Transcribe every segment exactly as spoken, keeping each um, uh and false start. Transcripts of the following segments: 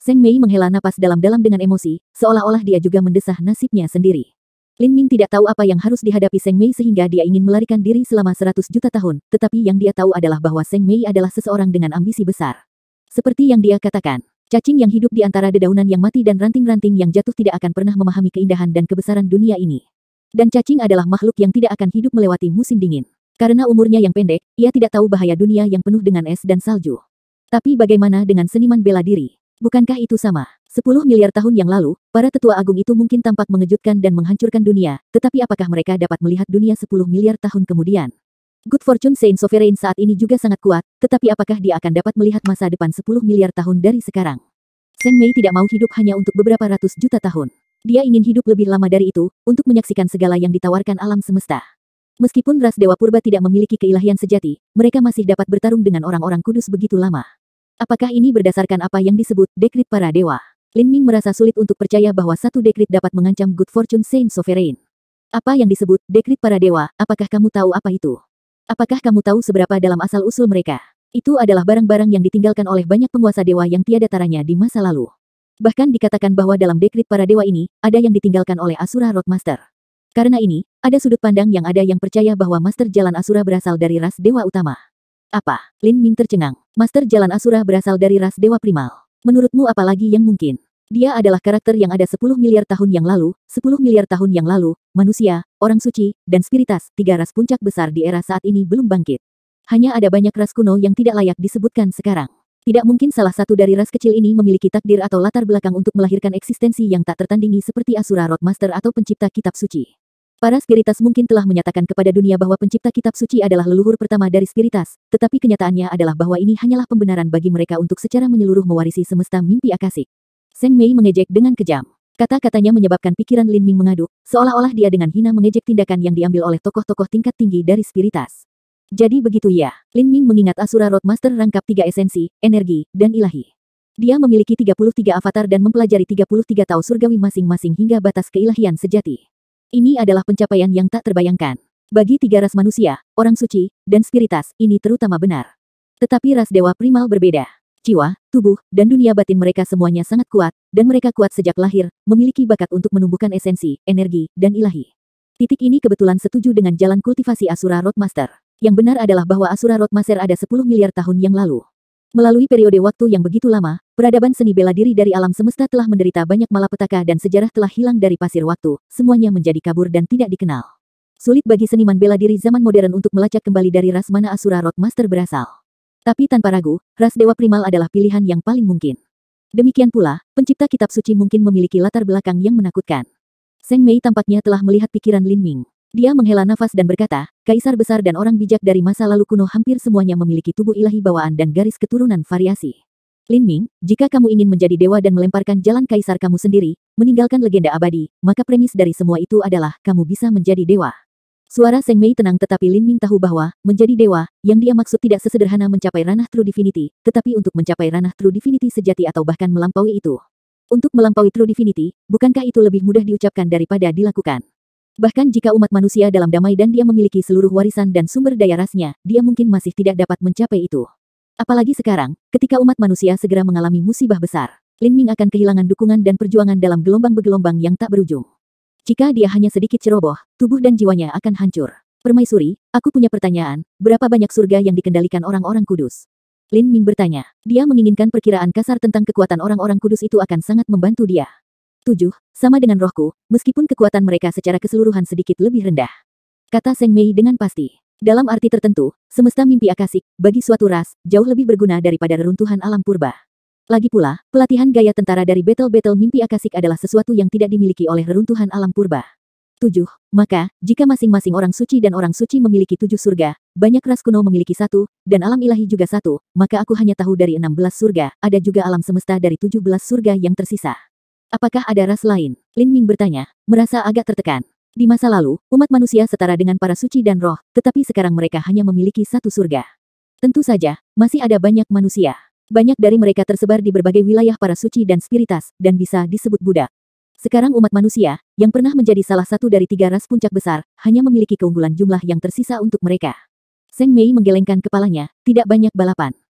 Zheng Mei menghela napas dalam-dalam dengan emosi, seolah-olah dia juga mendesah nasibnya sendiri. Lin Ming tidak tahu apa yang harus dihadapi Zheng Mei sehingga dia ingin melarikan diri selama seratus juta tahun, tetapi yang dia tahu adalah bahwa Zheng Mei adalah seseorang dengan ambisi besar. Seperti yang dia katakan, cacing yang hidup di antara dedaunan yang mati dan ranting-ranting yang jatuh tidak akan pernah memahami keindahan dan kebesaran dunia ini. Dan cacing adalah makhluk yang tidak akan hidup melewati musim dingin. Karena umurnya yang pendek, ia tidak tahu bahaya dunia yang penuh dengan es dan salju. Tapi bagaimana dengan seniman bela diri? Bukankah itu sama? Sepuluh miliar tahun yang lalu, para tetua agung itu mungkin tampak mengejutkan dan menghancurkan dunia, tetapi apakah mereka dapat melihat dunia sepuluh miliar tahun kemudian? Good Fortune Saint Sovereign saat ini juga sangat kuat, tetapi apakah dia akan dapat melihat masa depan sepuluh miliar tahun dari sekarang? Zheng Mei tidak mau hidup hanya untuk beberapa ratus juta tahun. Dia ingin hidup lebih lama dari itu, untuk menyaksikan segala yang ditawarkan alam semesta. Meskipun ras Dewa Purba tidak memiliki keilahian sejati, mereka masih dapat bertarung dengan orang-orang kudus begitu lama. Apakah ini berdasarkan apa yang disebut dekrit para dewa? Lin Ming merasa sulit untuk percaya bahwa satu dekrit dapat mengancam Good Fortune Saint Sovereign. Apa yang disebut dekrit para dewa, apakah kamu tahu apa itu? Apakah kamu tahu seberapa dalam asal-usul mereka? Itu adalah barang-barang yang ditinggalkan oleh banyak penguasa dewa yang tiada taranya di masa lalu. Bahkan dikatakan bahwa dalam dekrit para dewa ini, ada yang ditinggalkan oleh Asura Roadmaster. Karena ini, ada sudut pandang yang ada yang percaya bahwa Master Jalan Asura berasal dari ras dewa utama. Apa? Lin Ming tercengang. Master Jalan Asura berasal dari ras dewa primal. Menurutmu apa lagi yang mungkin? Dia adalah karakter yang ada sepuluh miliar tahun yang lalu, sepuluh miliar tahun yang lalu, manusia, orang suci, dan spiritas, tiga ras puncak besar di era saat ini belum bangkit. Hanya ada banyak ras kuno yang tidak layak disebutkan sekarang. Tidak mungkin salah satu dari ras kecil ini memiliki takdir atau latar belakang untuk melahirkan eksistensi yang tak tertandingi seperti Asura Roadmaster atau pencipta kitab suci. Para spiritas mungkin telah menyatakan kepada dunia bahwa pencipta kitab suci adalah leluhur pertama dari spiritas, tetapi kenyataannya adalah bahwa ini hanyalah pembenaran bagi mereka untuk secara menyeluruh mewarisi semesta mimpi akasik. Zheng Mei mengejek dengan kejam. Kata-katanya menyebabkan pikiran Lin Ming mengaduk, seolah-olah dia dengan hina mengejek tindakan yang diambil oleh tokoh-tokoh tingkat tinggi dari spiritas. Jadi begitu ya, Lin Ming mengingat Asura Roadmaster rangkap tiga esensi, energi, dan ilahi. Dia memiliki tiga puluh tiga avatar dan mempelajari tiga puluh tiga tao surgawi masing-masing hingga batas keilahian sejati. Ini adalah pencapaian yang tak terbayangkan. Bagi tiga ras manusia, orang suci, dan spiritas, ini terutama benar. Tetapi ras dewa primal berbeda. Jiwa, tubuh, dan dunia batin mereka semuanya sangat kuat, dan mereka kuat sejak lahir, memiliki bakat untuk menumbuhkan esensi, energi, dan ilahi. Titik ini kebetulan setuju dengan jalan kultivasi Asura Roadmaster. Yang benar adalah bahwa Asura Roadmaster ada sepuluh miliar tahun yang lalu. Melalui periode waktu yang begitu lama, peradaban seni bela diri dari alam semesta telah menderita banyak malapetaka dan sejarah telah hilang dari pasir waktu, semuanya menjadi kabur dan tidak dikenal. Sulit bagi seniman bela diri zaman modern untuk melacak kembali dari ras mana Asura Roadmaster berasal. Tapi tanpa ragu, ras dewa primal adalah pilihan yang paling mungkin. Demikian pula, pencipta kitab suci mungkin memiliki latar belakang yang menakutkan. Zheng Mei tampaknya telah melihat pikiran Lin Ming. Dia menghela nafas dan berkata, kaisar besar dan orang bijak dari masa lalu kuno hampir semuanya memiliki tubuh ilahi bawaan dan garis keturunan variasi. Lin Ming, jika kamu ingin menjadi dewa dan melemparkan jalan kaisar kamu sendiri, meninggalkan legenda abadi, maka premis dari semua itu adalah kamu bisa menjadi dewa. Suara Zheng Mei tenang tetapi Lin Ming tahu bahwa, menjadi dewa, yang dia maksud tidak sesederhana mencapai ranah True Divinity, tetapi untuk mencapai ranah True Divinity sejati atau bahkan melampaui itu. Untuk melampaui True Divinity, bukankah itu lebih mudah diucapkan daripada dilakukan? Bahkan jika umat manusia dalam damai dan dia memiliki seluruh warisan dan sumber daya rasnya, dia mungkin masih tidak dapat mencapai itu. Apalagi sekarang, ketika umat manusia segera mengalami musibah besar, Lin Ming akan kehilangan dukungan dan perjuangan dalam gelombang-gelombang yang tak berujung. Jika dia hanya sedikit ceroboh, tubuh dan jiwanya akan hancur. Permaisuri, aku punya pertanyaan, berapa banyak surga yang dikendalikan orang-orang kudus? Lin Ming bertanya. Dia menginginkan perkiraan kasar tentang kekuatan orang-orang kudus itu akan sangat membantu dia. Tujuh, sama dengan rohku, meskipun kekuatan mereka secara keseluruhan sedikit lebih rendah. Kata Zheng Mei dengan pasti. Dalam arti tertentu, semesta mimpi akasik, bagi suatu ras, jauh lebih berguna daripada reruntuhan alam purba. Lagi pula, pelatihan gaya tentara dari battle-battle mimpi akasik adalah sesuatu yang tidak dimiliki oleh reruntuhan alam purba. Tujuh, maka, jika masing-masing orang suci dan orang suci memiliki tujuh surga, banyak ras kuno memiliki satu, dan alam ilahi juga satu, maka aku hanya tahu dari enam belas surga, ada juga alam semesta dari tujuh belas surga yang tersisa. Apakah ada ras lain? Lin Ming bertanya, merasa agak tertekan. Di masa lalu, umat manusia setara dengan para suci dan roh, tetapi sekarang mereka hanya memiliki satu surga. Tentu saja, masih ada banyak manusia. Banyak dari mereka tersebar di berbagai wilayah para suci dan spiritas, dan bisa disebut budak. Sekarang umat manusia, yang pernah menjadi salah satu dari tiga ras puncak besar, hanya memiliki keunggulan jumlah yang tersisa untuk mereka. Zheng Mei menggelengkan kepalanya, tidak banyak balapan.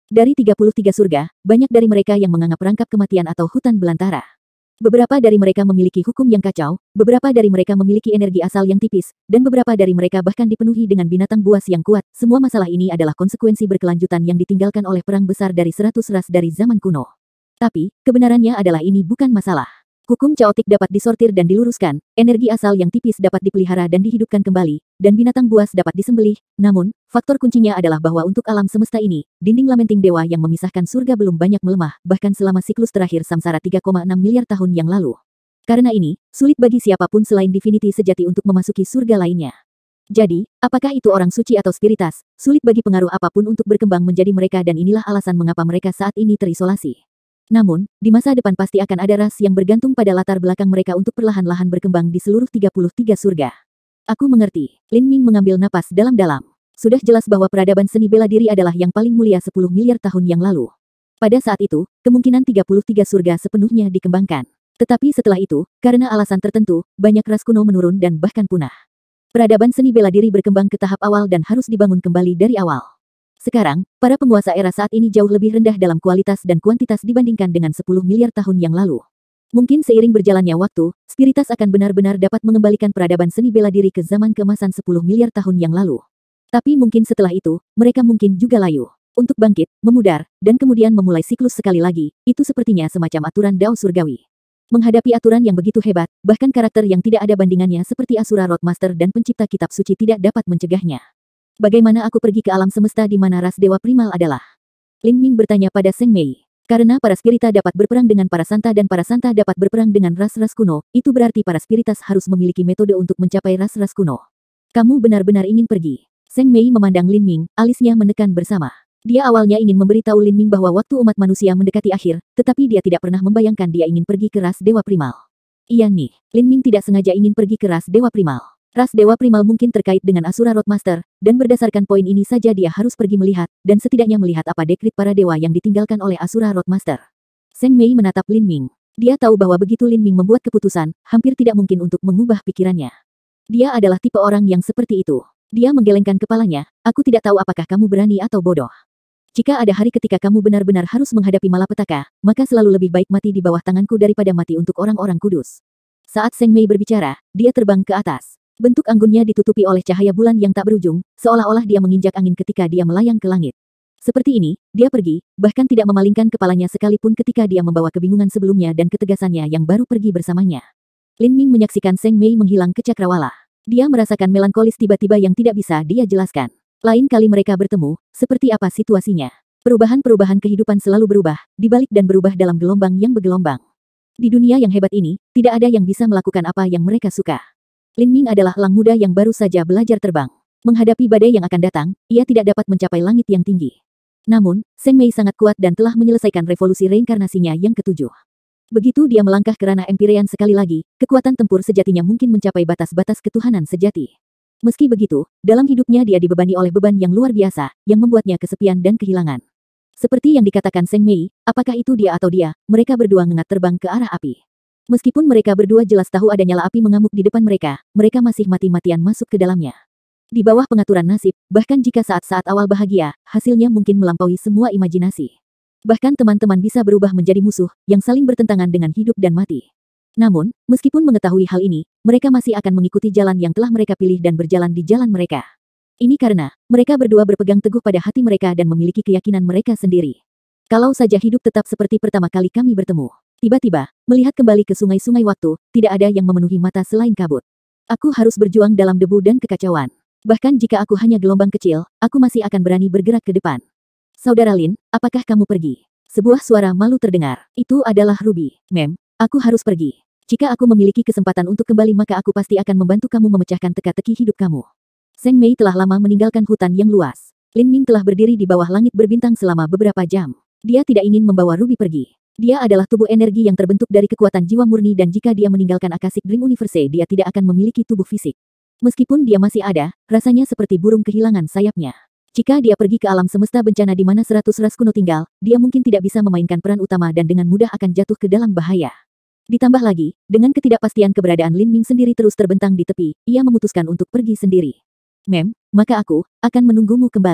Dari tiga puluh tiga surga, banyak dari mereka yang menganggap perangkap kematian atau hutan belantara. Beberapa dari mereka memiliki hukum yang kacau, beberapa dari mereka memiliki energi asal yang tipis, dan beberapa dari mereka bahkan dipenuhi dengan binatang buas yang kuat. Semua masalah ini adalah konsekuensi berkelanjutan yang ditinggalkan oleh perang besar dari seratus ras dari zaman kuno. Tapi, kebenarannya adalah ini bukan masalah. Hukum caotik dapat disortir dan diluruskan, energi asal yang tipis dapat dipelihara dan dihidupkan kembali, dan binatang buas dapat disembelih. Namun, faktor kuncinya adalah bahwa untuk alam semesta ini, dinding lamenting dewa yang memisahkan surga belum banyak melemah, bahkan selama siklus terakhir samsara tiga koma enam miliar tahun yang lalu. Karena ini, sulit bagi siapapun selain divinity sejati untuk memasuki surga lainnya. Jadi, apakah itu orang suci atau spiritas, sulit bagi pengaruh apapun untuk berkembang menjadi mereka dan inilah alasan mengapa mereka saat ini terisolasi. Namun, di masa depan pasti akan ada ras yang bergantung pada latar belakang mereka untuk perlahan-lahan berkembang di seluruh tiga puluh tiga surga. Aku mengerti. Lin Ming mengambil napas dalam-dalam. Sudah jelas bahwa peradaban seni bela diri adalah yang paling mulia sepuluh miliar tahun yang lalu. Pada saat itu, kemungkinan tiga puluh tiga surga sepenuhnya dikembangkan. Tetapi setelah itu, karena alasan tertentu, banyak ras kuno menurun dan bahkan punah. Peradaban seni bela diri berkembang ke tahap awal dan harus dibangun kembali dari awal. Sekarang, para penguasa era saat ini jauh lebih rendah dalam kualitas dan kuantitas dibandingkan dengan sepuluh miliar tahun yang lalu. Mungkin seiring berjalannya waktu, spiritas akan benar-benar dapat mengembalikan peradaban seni bela diri ke zaman keemasan sepuluh miliar tahun yang lalu. Tapi mungkin setelah itu, mereka mungkin juga layu. Untuk bangkit, memudar, dan kemudian memulai siklus sekali lagi, itu sepertinya semacam aturan Dao Surgawi. Menghadapi aturan yang begitu hebat, bahkan karakter yang tidak ada bandingannya seperti Asura Roadmaster dan pencipta kitab suci tidak dapat mencegahnya. Bagaimana aku pergi ke alam semesta di mana ras dewa primal adalah? Lin Ming bertanya pada Zheng Mei. Karena para spirita dapat berperang dengan para santa dan para santa dapat berperang dengan ras-ras kuno, itu berarti para spiritas harus memiliki metode untuk mencapai ras-ras kuno. Kamu benar-benar ingin pergi? Zheng Mei memandang Lin Ming, alisnya menekan bersama. Dia awalnya ingin memberitahu Lin Ming bahwa waktu umat manusia mendekati akhir, tetapi dia tidak pernah membayangkan dia ingin pergi ke ras dewa primal. Iya nih, Lin Ming tidak sengaja ingin pergi ke ras dewa primal. Ras dewa primal mungkin terkait dengan Asura Roadmaster, dan berdasarkan poin ini saja dia harus pergi melihat, dan setidaknya melihat apa dekrit para dewa yang ditinggalkan oleh Asura Roadmaster. Zheng Mei menatap Lin Ming. Dia tahu bahwa begitu Lin Ming membuat keputusan, hampir tidak mungkin untuk mengubah pikirannya. Dia adalah tipe orang yang seperti itu. Dia menggelengkan kepalanya, aku tidak tahu apakah kamu berani atau bodoh. Jika ada hari ketika kamu benar-benar harus menghadapi malapetaka, maka selalu lebih baik mati di bawah tanganku daripada mati untuk orang-orang kudus. Saat Zheng Mei berbicara, dia terbang ke atas. Bentuk anggunnya ditutupi oleh cahaya bulan yang tak berujung, seolah-olah dia menginjak angin ketika dia melayang ke langit. Seperti ini, dia pergi, bahkan tidak memalingkan kepalanya sekalipun ketika dia membawa kebingungan sebelumnya dan ketegasannya yang baru pergi bersamanya. Lin Ming menyaksikan Zheng Mei menghilang ke cakrawala. Dia merasakan melankolis tiba-tiba yang tidak bisa dia jelaskan. Lain kali mereka bertemu, seperti apa situasinya? Perubahan-perubahan kehidupan selalu berubah, dibalik dan berubah dalam gelombang yang bergelombang. Di dunia yang hebat ini, tidak ada yang bisa melakukan apa yang mereka suka. Lin Ming adalah elang muda yang baru saja belajar terbang. Menghadapi badai yang akan datang, ia tidak dapat mencapai langit yang tinggi. Namun, Zheng Mei sangat kuat dan telah menyelesaikan revolusi reinkarnasinya yang ketujuh. Begitu dia melangkah ke ranah Empyrean sekali lagi, kekuatan tempur sejatinya mungkin mencapai batas-batas ketuhanan sejati. Meski begitu, dalam hidupnya dia dibebani oleh beban yang luar biasa, yang membuatnya kesepian dan kehilangan. Seperti yang dikatakan Zheng Mei, apakah itu dia atau dia, mereka berdua mengat terbang ke arah api. Meskipun mereka berdua jelas tahu ada nyala api mengamuk di depan mereka, mereka masih mati-matian masuk ke dalamnya. Di bawah pengaturan nasib, bahkan jika saat-saat awal bahagia, hasilnya mungkin melampaui semua imajinasi. Bahkan teman-teman bisa berubah menjadi musuh, yang saling bertentangan dengan hidup dan mati. Namun, meskipun mengetahui hal ini, mereka masih akan mengikuti jalan yang telah mereka pilih dan berjalan di jalan mereka. Ini karena, mereka berdua berpegang teguh pada hati mereka dan memiliki keyakinan mereka sendiri. Kalau saja hidup tetap seperti pertama kali kami bertemu. Tiba-tiba, melihat kembali ke sungai-sungai waktu, tidak ada yang memenuhi mata selain kabut. Aku harus berjuang dalam debu dan kekacauan. Bahkan jika aku hanya gelombang kecil, aku masih akan berani bergerak ke depan. Saudara Lin, apakah kamu pergi? Sebuah suara malu terdengar. Itu adalah Ruby. Mem, aku harus pergi. Jika aku memiliki kesempatan untuk kembali maka aku pasti akan membantu kamu memecahkan teka-teki hidup kamu. Zheng Mei telah lama meninggalkan hutan yang luas. Lin Ming telah berdiri di bawah langit berbintang selama beberapa jam. Dia tidak ingin membawa Ruby pergi. Dia adalah tubuh energi yang terbentuk dari kekuatan jiwa murni dan jika dia meninggalkan Akashic Dream Universe dia tidak akan memiliki tubuh fisik. Meskipun dia masih ada, rasanya seperti burung kehilangan sayapnya. Jika dia pergi ke alam semesta bencana di mana seratus ras kuno tinggal, dia mungkin tidak bisa memainkan peran utama dan dengan mudah akan jatuh ke dalam bahaya. Ditambah lagi, dengan ketidakpastian keberadaan Lin Ming sendiri terus terbentang di tepi, ia memutuskan untuk pergi sendiri. Mem, maka aku akan menunggumu kembali.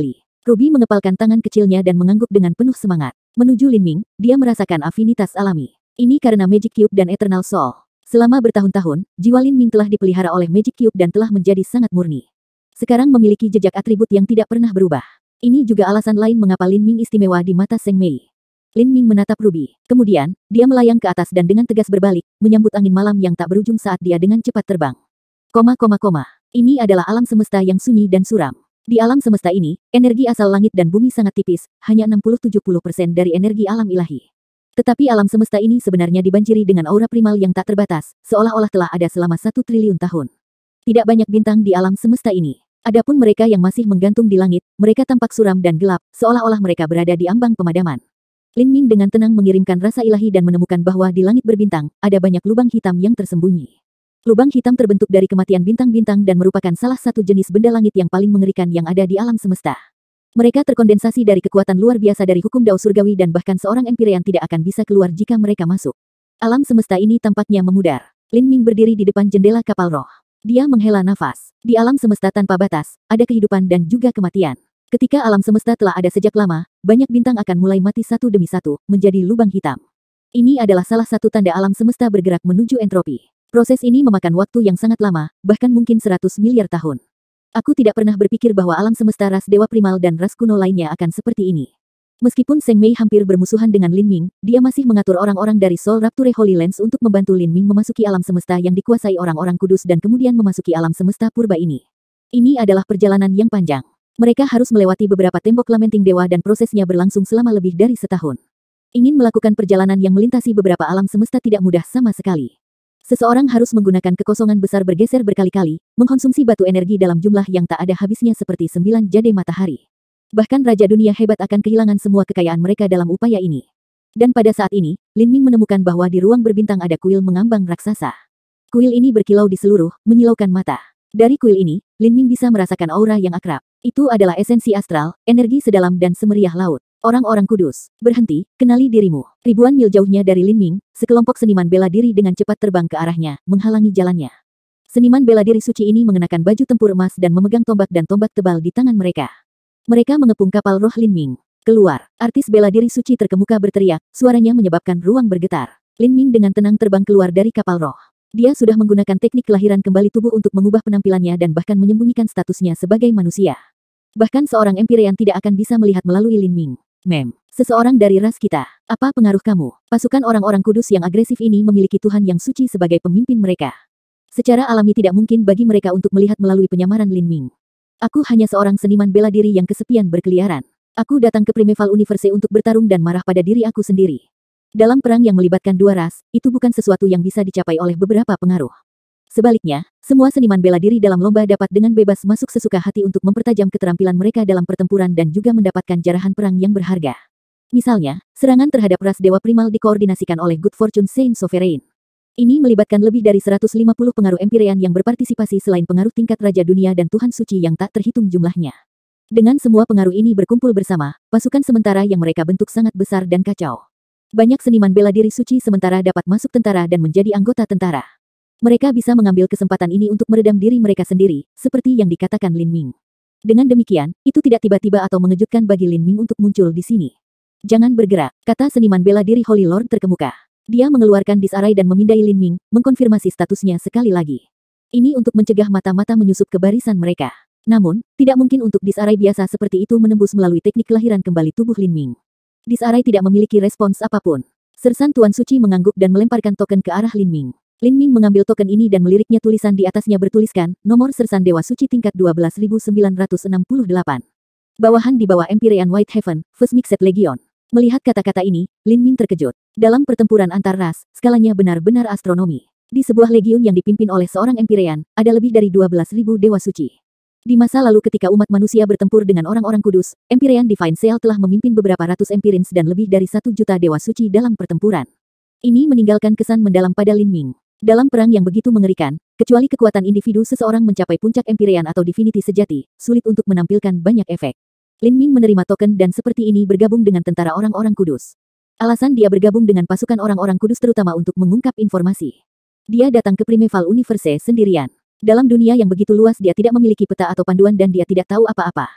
Ruby mengepalkan tangan kecilnya dan mengangguk dengan penuh semangat. Menuju Lin Ming, dia merasakan afinitas alami. Ini karena Magic Cube dan Eternal Soul. Selama bertahun-tahun, jiwa Lin Ming telah dipelihara oleh Magic Cube dan telah menjadi sangat murni. Sekarang memiliki jejak atribut yang tidak pernah berubah. Ini juga alasan lain mengapa Lin Ming istimewa di mata Zheng Mei. Lin Ming menatap Ruby. Kemudian, dia melayang ke atas dan dengan tegas berbalik, menyambut angin malam yang tak berujung saat dia dengan cepat terbang. Koma koma koma. Ini adalah alam semesta yang sunyi dan suram. Di alam semesta ini, energi asal langit dan bumi sangat tipis, hanya enam puluh sampai tujuh puluh persen dari energi alam ilahi. Tetapi alam semesta ini sebenarnya dibanjiri dengan aura primal yang tak terbatas, seolah-olah telah ada selama satu triliun tahun. Tidak banyak bintang di alam semesta ini. Adapun mereka yang masih menggantung di langit, mereka tampak suram dan gelap, seolah-olah mereka berada di ambang pemadaman. Lin Ming dengan tenang mengirimkan rasa ilahi dan menemukan bahwa di langit berbintang, ada banyak lubang hitam yang tersembunyi. Lubang hitam terbentuk dari kematian bintang-bintang dan merupakan salah satu jenis benda langit yang paling mengerikan yang ada di alam semesta. Mereka terkondensasi dari kekuatan luar biasa dari hukum Dao Surgawi dan bahkan seorang Empyrean tidak akan bisa keluar jika mereka masuk. Alam semesta ini tampaknya memudar. Lin Ming berdiri di depan jendela kapal roh. Dia menghela nafas. Di alam semesta tanpa batas, ada kehidupan dan juga kematian. Ketika alam semesta telah ada sejak lama, banyak bintang akan mulai mati satu demi satu, menjadi lubang hitam. Ini adalah salah satu tanda alam semesta bergerak menuju entropi. Proses ini memakan waktu yang sangat lama, bahkan mungkin seratus miliar tahun. Aku tidak pernah berpikir bahwa alam semesta ras dewa primal dan ras kuno lainnya akan seperti ini. Meskipun Zheng Mei hampir bermusuhan dengan Lin Ming, dia masih mengatur orang-orang dari Soul Rapture Holy Lands untuk membantu Lin Ming memasuki alam semesta yang dikuasai orang-orang kudus dan kemudian memasuki alam semesta purba ini. Ini adalah perjalanan yang panjang. Mereka harus melewati beberapa tembok lamenting dewa dan prosesnya berlangsung selama lebih dari setahun. Ingin melakukan perjalanan yang melintasi beberapa alam semesta tidak mudah sama sekali. Seseorang harus menggunakan kekosongan besar bergeser berkali-kali, mengkonsumsi batu energi dalam jumlah yang tak ada habisnya seperti sembilan jade matahari. Bahkan Raja Dunia hebat akan kehilangan semua kekayaan mereka dalam upaya ini. Dan pada saat ini, Lin Ming menemukan bahwa di ruang berbintang ada kuil mengambang raksasa. Kuil ini berkilau di seluruh, menyilaukan mata. Dari kuil ini, Lin Ming bisa merasakan aura yang akrab. Itu adalah esensi astral, energi sedalam dan semeriah laut. Orang-orang kudus, berhenti, kenali dirimu. Ribuan mil jauhnya dari Lin Ming, sekelompok seniman bela diri dengan cepat terbang ke arahnya, menghalangi jalannya. Seniman bela diri suci ini mengenakan baju tempur emas dan memegang tombak dan tombak tebal di tangan mereka. Mereka mengepung kapal roh Lin Ming. Keluar, artis bela diri suci terkemuka berteriak, suaranya menyebabkan ruang bergetar. Lin Ming dengan tenang terbang keluar dari kapal roh. Dia sudah menggunakan teknik kelahiran kembali tubuh untuk mengubah penampilannya dan bahkan menyembunyikan statusnya sebagai manusia. Bahkan seorang Empyrean tidak akan bisa melihat melalui Lin Ming. Mem, seseorang dari ras kita. Apa pengaruh kamu? Pasukan orang-orang kudus yang agresif ini memiliki Tuhan yang suci sebagai pemimpin mereka. Secara alami tidak mungkin bagi mereka untuk melihat melalui penyamaran Lin Ming. Aku hanya seorang seniman bela diri yang kesepian berkeliaran. Aku datang ke Primeval Universe untuk bertarung dan marah pada diri aku sendiri. Dalam perang yang melibatkan dua ras, itu bukan sesuatu yang bisa dicapai oleh beberapa pengaruh. Sebaliknya, semua seniman bela diri dalam lomba dapat dengan bebas masuk sesuka hati untuk mempertajam keterampilan mereka dalam pertempuran dan juga mendapatkan jarahan perang yang berharga. Misalnya, serangan terhadap ras dewa primal dikoordinasikan oleh Good Fortune Saint Sovereign. Ini melibatkan lebih dari seratus lima puluh pengaruh Empyrean yang berpartisipasi selain pengaruh tingkat Raja Dunia dan Tuhan Suci yang tak terhitung jumlahnya. Dengan semua pengaruh ini berkumpul bersama, pasukan sementara yang mereka bentuk sangat besar dan kacau. Banyak seniman bela diri suci sementara dapat masuk tentara dan menjadi anggota tentara. Mereka bisa mengambil kesempatan ini untuk meredam diri mereka sendiri, seperti yang dikatakan Lin Ming. Dengan demikian, itu tidak tiba-tiba atau mengejutkan bagi Lin Ming untuk muncul di sini. Jangan bergerak, kata seniman bela diri Holy Lord terkemuka. Dia mengeluarkan disarai dan memindai Lin Ming, mengkonfirmasi statusnya sekali lagi. Ini untuk mencegah mata-mata menyusup ke barisan mereka. Namun, tidak mungkin untuk disarai biasa seperti itu menembus melalui teknik kelahiran kembali tubuh Lin Ming. Disarai tidak memiliki respons apapun. Sersan Tuan Suci mengangguk dan melemparkan token ke arah Lin Ming. Lin Ming mengambil token ini dan meliriknya, tulisan di atasnya bertuliskan, nomor Sersan Dewa Suci tingkat dua belas ribu sembilan ratus enam puluh delapan. Bawahan di bawah Empyrean White Heaven, First Mixed Legion. Melihat kata-kata ini, Lin Ming terkejut. Dalam pertempuran antar ras, skalanya benar-benar astronomi. Di sebuah legiun yang dipimpin oleh seorang Empyrean, ada lebih dari dua belas ribu dewa suci. Di masa lalu ketika umat manusia bertempur dengan orang-orang kudus, Empyrean Divine Seal telah memimpin beberapa ratus Empyreans dan lebih dari satu juta dewa suci dalam pertempuran. Ini meninggalkan kesan mendalam pada Lin Ming. Dalam perang yang begitu mengerikan, kecuali kekuatan individu seseorang mencapai puncak Empyrean atau Divinity sejati, sulit untuk menampilkan banyak efek. Lin Ming menerima token dan seperti ini bergabung dengan tentara orang-orang kudus. Alasan dia bergabung dengan pasukan orang-orang kudus terutama untuk mengungkap informasi. Dia datang ke Primeval Universe sendirian. Dalam dunia yang begitu luas dia tidak memiliki peta atau panduan dan dia tidak tahu apa-apa.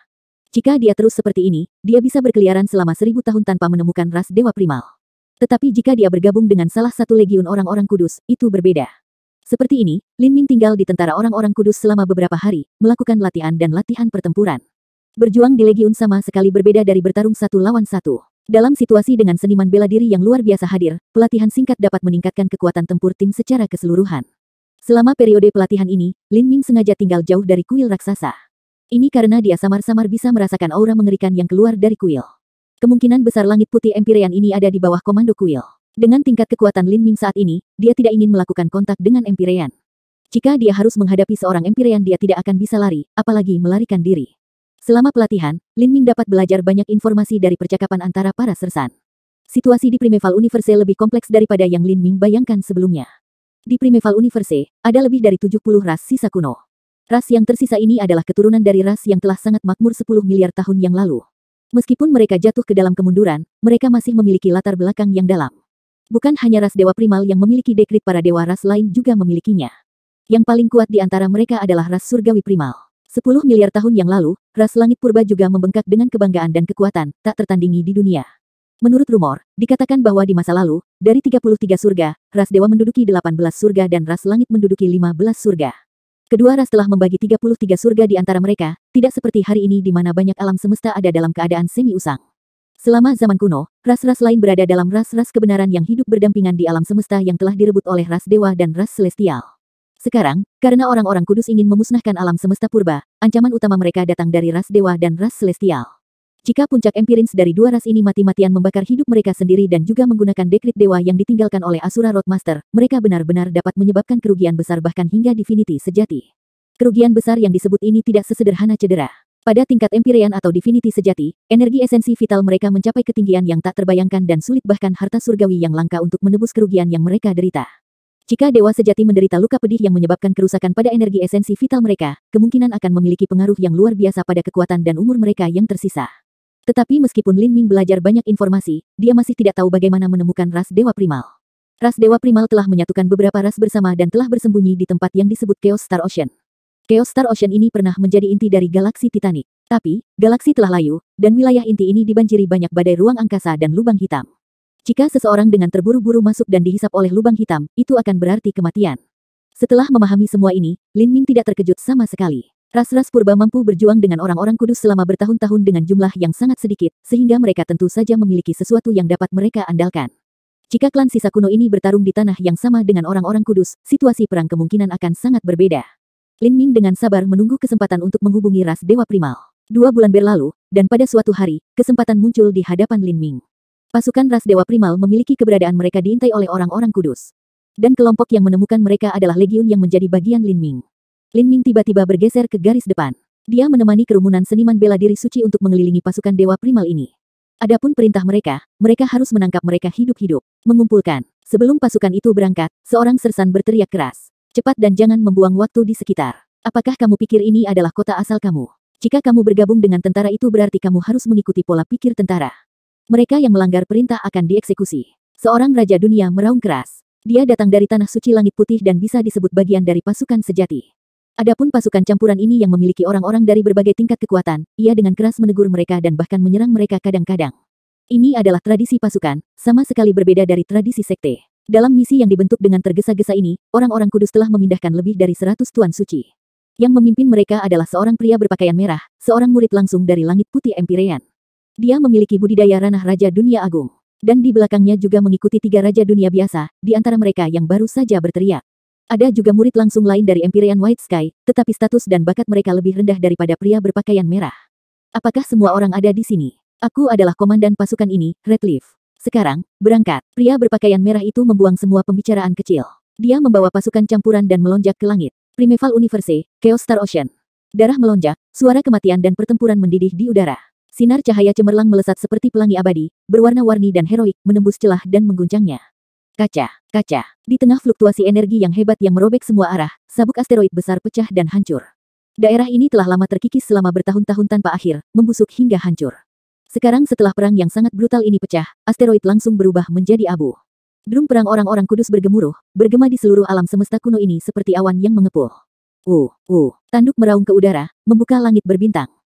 Jika dia terus seperti ini, dia bisa berkeliaran selama seribu tahun tanpa menemukan ras Dewa Primal. Tetapi jika dia bergabung dengan salah satu legiun orang-orang kudus, itu berbeda. Seperti ini, Lin Ming tinggal di tentara orang-orang kudus selama beberapa hari, melakukan latihan dan latihan pertempuran. Berjuang di legiun sama sekali berbeda dari bertarung satu lawan satu. Dalam situasi dengan seniman bela diri yang luar biasa hadir, pelatihan singkat dapat meningkatkan kekuatan tempur tim secara keseluruhan. Selama periode pelatihan ini, Lin Ming sengaja tinggal jauh dari kuil raksasa. Ini karena dia samar-samar bisa merasakan aura mengerikan yang keluar dari kuil. Kemungkinan besar langit putih Empyrean ini ada di bawah komando kuil. Dengan tingkat kekuatan Lin Ming saat ini, dia tidak ingin melakukan kontak dengan Empyrean. Jika dia harus menghadapi seorang Empyrean, dia tidak akan bisa lari, apalagi melarikan diri. Selama pelatihan, Lin Ming dapat belajar banyak informasi dari percakapan antara para sersan. Situasi di Primeval Universe lebih kompleks daripada yang Lin Ming bayangkan sebelumnya. Di Primeval Universe, ada lebih dari tujuh puluh ras sisa kuno. Ras yang tersisa ini adalah keturunan dari ras yang telah sangat makmur sepuluh miliar tahun yang lalu. Meskipun mereka jatuh ke dalam kemunduran, mereka masih memiliki latar belakang yang dalam. Bukan hanya ras Dewa Primal yang memiliki dekrit, para dewa ras lain juga memilikinya. Yang paling kuat di antara mereka adalah ras Surgawi Primal. Sepuluh miliar tahun yang lalu, ras Langit Purba juga membengkak dengan kebanggaan dan kekuatan tak tertandingi di dunia. Menurut rumor, dikatakan bahwa di masa lalu, dari tiga puluh tiga surga, ras dewa menduduki delapan belas surga dan ras langit menduduki lima belas surga. Kedua ras telah membagi tiga puluh tiga surga di antara mereka, tidak seperti hari ini di mana banyak alam semesta ada dalam keadaan semi usang. Selama zaman kuno, ras-ras lain berada dalam ras-ras kebenaran yang hidup berdampingan di alam semesta yang telah direbut oleh ras dewa dan ras celestial. Sekarang, karena orang-orang kudus ingin memusnahkan alam semesta purba, ancaman utama mereka datang dari ras dewa dan ras celestial. Jika puncak Empirins dari dua ras ini mati-matian membakar hidup mereka sendiri dan juga menggunakan dekrit dewa yang ditinggalkan oleh Asura Roadmaster, mereka benar-benar dapat menyebabkan kerugian besar bahkan hingga Divinity sejati. Kerugian besar yang disebut ini tidak sesederhana cedera. Pada tingkat Empyrean atau Divinity sejati, energi esensi vital mereka mencapai ketinggian yang tak terbayangkan dan sulit, bahkan harta surgawi yang langka untuk menebus kerugian yang mereka derita. Jika dewa sejati menderita luka pedih yang menyebabkan kerusakan pada energi esensi vital mereka, kemungkinan akan memiliki pengaruh yang luar biasa pada kekuatan dan umur mereka yang tersisa. Tetapi meskipun Lin Ming belajar banyak informasi, dia masih tidak tahu bagaimana menemukan ras Dewa Primal. Ras Dewa Primal telah menyatukan beberapa ras bersama dan telah bersembunyi di tempat yang disebut Chaos Star Ocean. Chaos Star Ocean ini pernah menjadi inti dari galaksi Titanic. Tapi, galaksi telah layu, dan wilayah inti ini dibanjiri banyak badai ruang angkasa dan lubang hitam. Jika seseorang dengan terburu-buru masuk dan dihisap oleh lubang hitam, itu akan berarti kematian. Setelah memahami semua ini, Lin Ming tidak terkejut sama sekali. Ras-ras purba mampu berjuang dengan orang-orang kudus selama bertahun-tahun dengan jumlah yang sangat sedikit, sehingga mereka tentu saja memiliki sesuatu yang dapat mereka andalkan. Jika klan sisa kuno ini bertarung di tanah yang sama dengan orang-orang kudus, situasi perang kemungkinan akan sangat berbeda. Lin Ming dengan sabar menunggu kesempatan untuk menghubungi ras Dewa Primal. Dua bulan berlalu, dan pada suatu hari, kesempatan muncul di hadapan Lin Ming. Pasukan ras Dewa Primal memiliki keberadaan mereka diintai oleh orang-orang kudus. Dan kelompok yang menemukan mereka adalah legiun yang menjadi bagian Lin Ming. Lin Ming tiba-tiba bergeser ke garis depan. Dia menemani kerumunan seniman bela diri suci untuk mengelilingi pasukan Dewa Primal ini. Adapun perintah mereka, mereka harus menangkap mereka hidup-hidup. Mengumpulkan. Sebelum pasukan itu berangkat, seorang sersan berteriak keras. Cepat dan jangan membuang waktu di sekitar. Apakah kamu pikir ini adalah kota asal kamu? Jika kamu bergabung dengan tentara itu berarti kamu harus mengikuti pola pikir tentara. Mereka yang melanggar perintah akan dieksekusi. Seorang raja dunia meraung keras. Dia datang dari tanah suci langit putih dan bisa disebut bagian dari pasukan sejati. Adapun pasukan campuran ini yang memiliki orang-orang dari berbagai tingkat kekuatan, ia dengan keras menegur mereka dan bahkan menyerang mereka kadang-kadang. Ini adalah tradisi pasukan, sama sekali berbeda dari tradisi sekte. Dalam misi yang dibentuk dengan tergesa-gesa ini, orang-orang kudus telah memindahkan lebih dari seratus tuan suci. Yang memimpin mereka adalah seorang pria berpakaian merah, seorang murid langsung dari langit putih Empyrean. Dia memiliki budidaya ranah Raja Dunia Agung. Dan di belakangnya juga mengikuti tiga Raja Dunia biasa, di antara mereka yang baru saja berteriak. Ada juga murid langsung lain dari Empyrean White Sky, tetapi status dan bakat mereka lebih rendah daripada pria berpakaian merah. Apakah semua orang ada di sini? Aku adalah komandan pasukan ini, Redleaf. Sekarang, berangkat. Pria berpakaian merah itu membuang semua pembicaraan kecil. Dia membawa pasukan campuran dan melonjak ke langit. Primeval Universe, Chaos Star Ocean. Darah melonjak, suara kematian dan pertempuran mendidih di udara. Sinar cahaya cemerlang melesat seperti pelangi abadi, berwarna-warni dan heroik, menembus celah dan mengguncangnya. Kaca, kaca. Di tengah fluktuasi energi yang hebat yang merobek semua arah, sabuk asteroid besar pecah dan hancur. Daerah ini telah lama terkikis selama bertahun-tahun tanpa akhir, membusuk hingga hancur. Sekarang setelah perang yang sangat brutal ini pecah, asteroid langsung berubah menjadi abu. Drum perang orang-orang kudus bergemuruh, bergema di seluruh alam semesta kuno ini seperti awan yang mengepul. Uh, uh, tanduk meraung ke udara, membuka langit berbintang.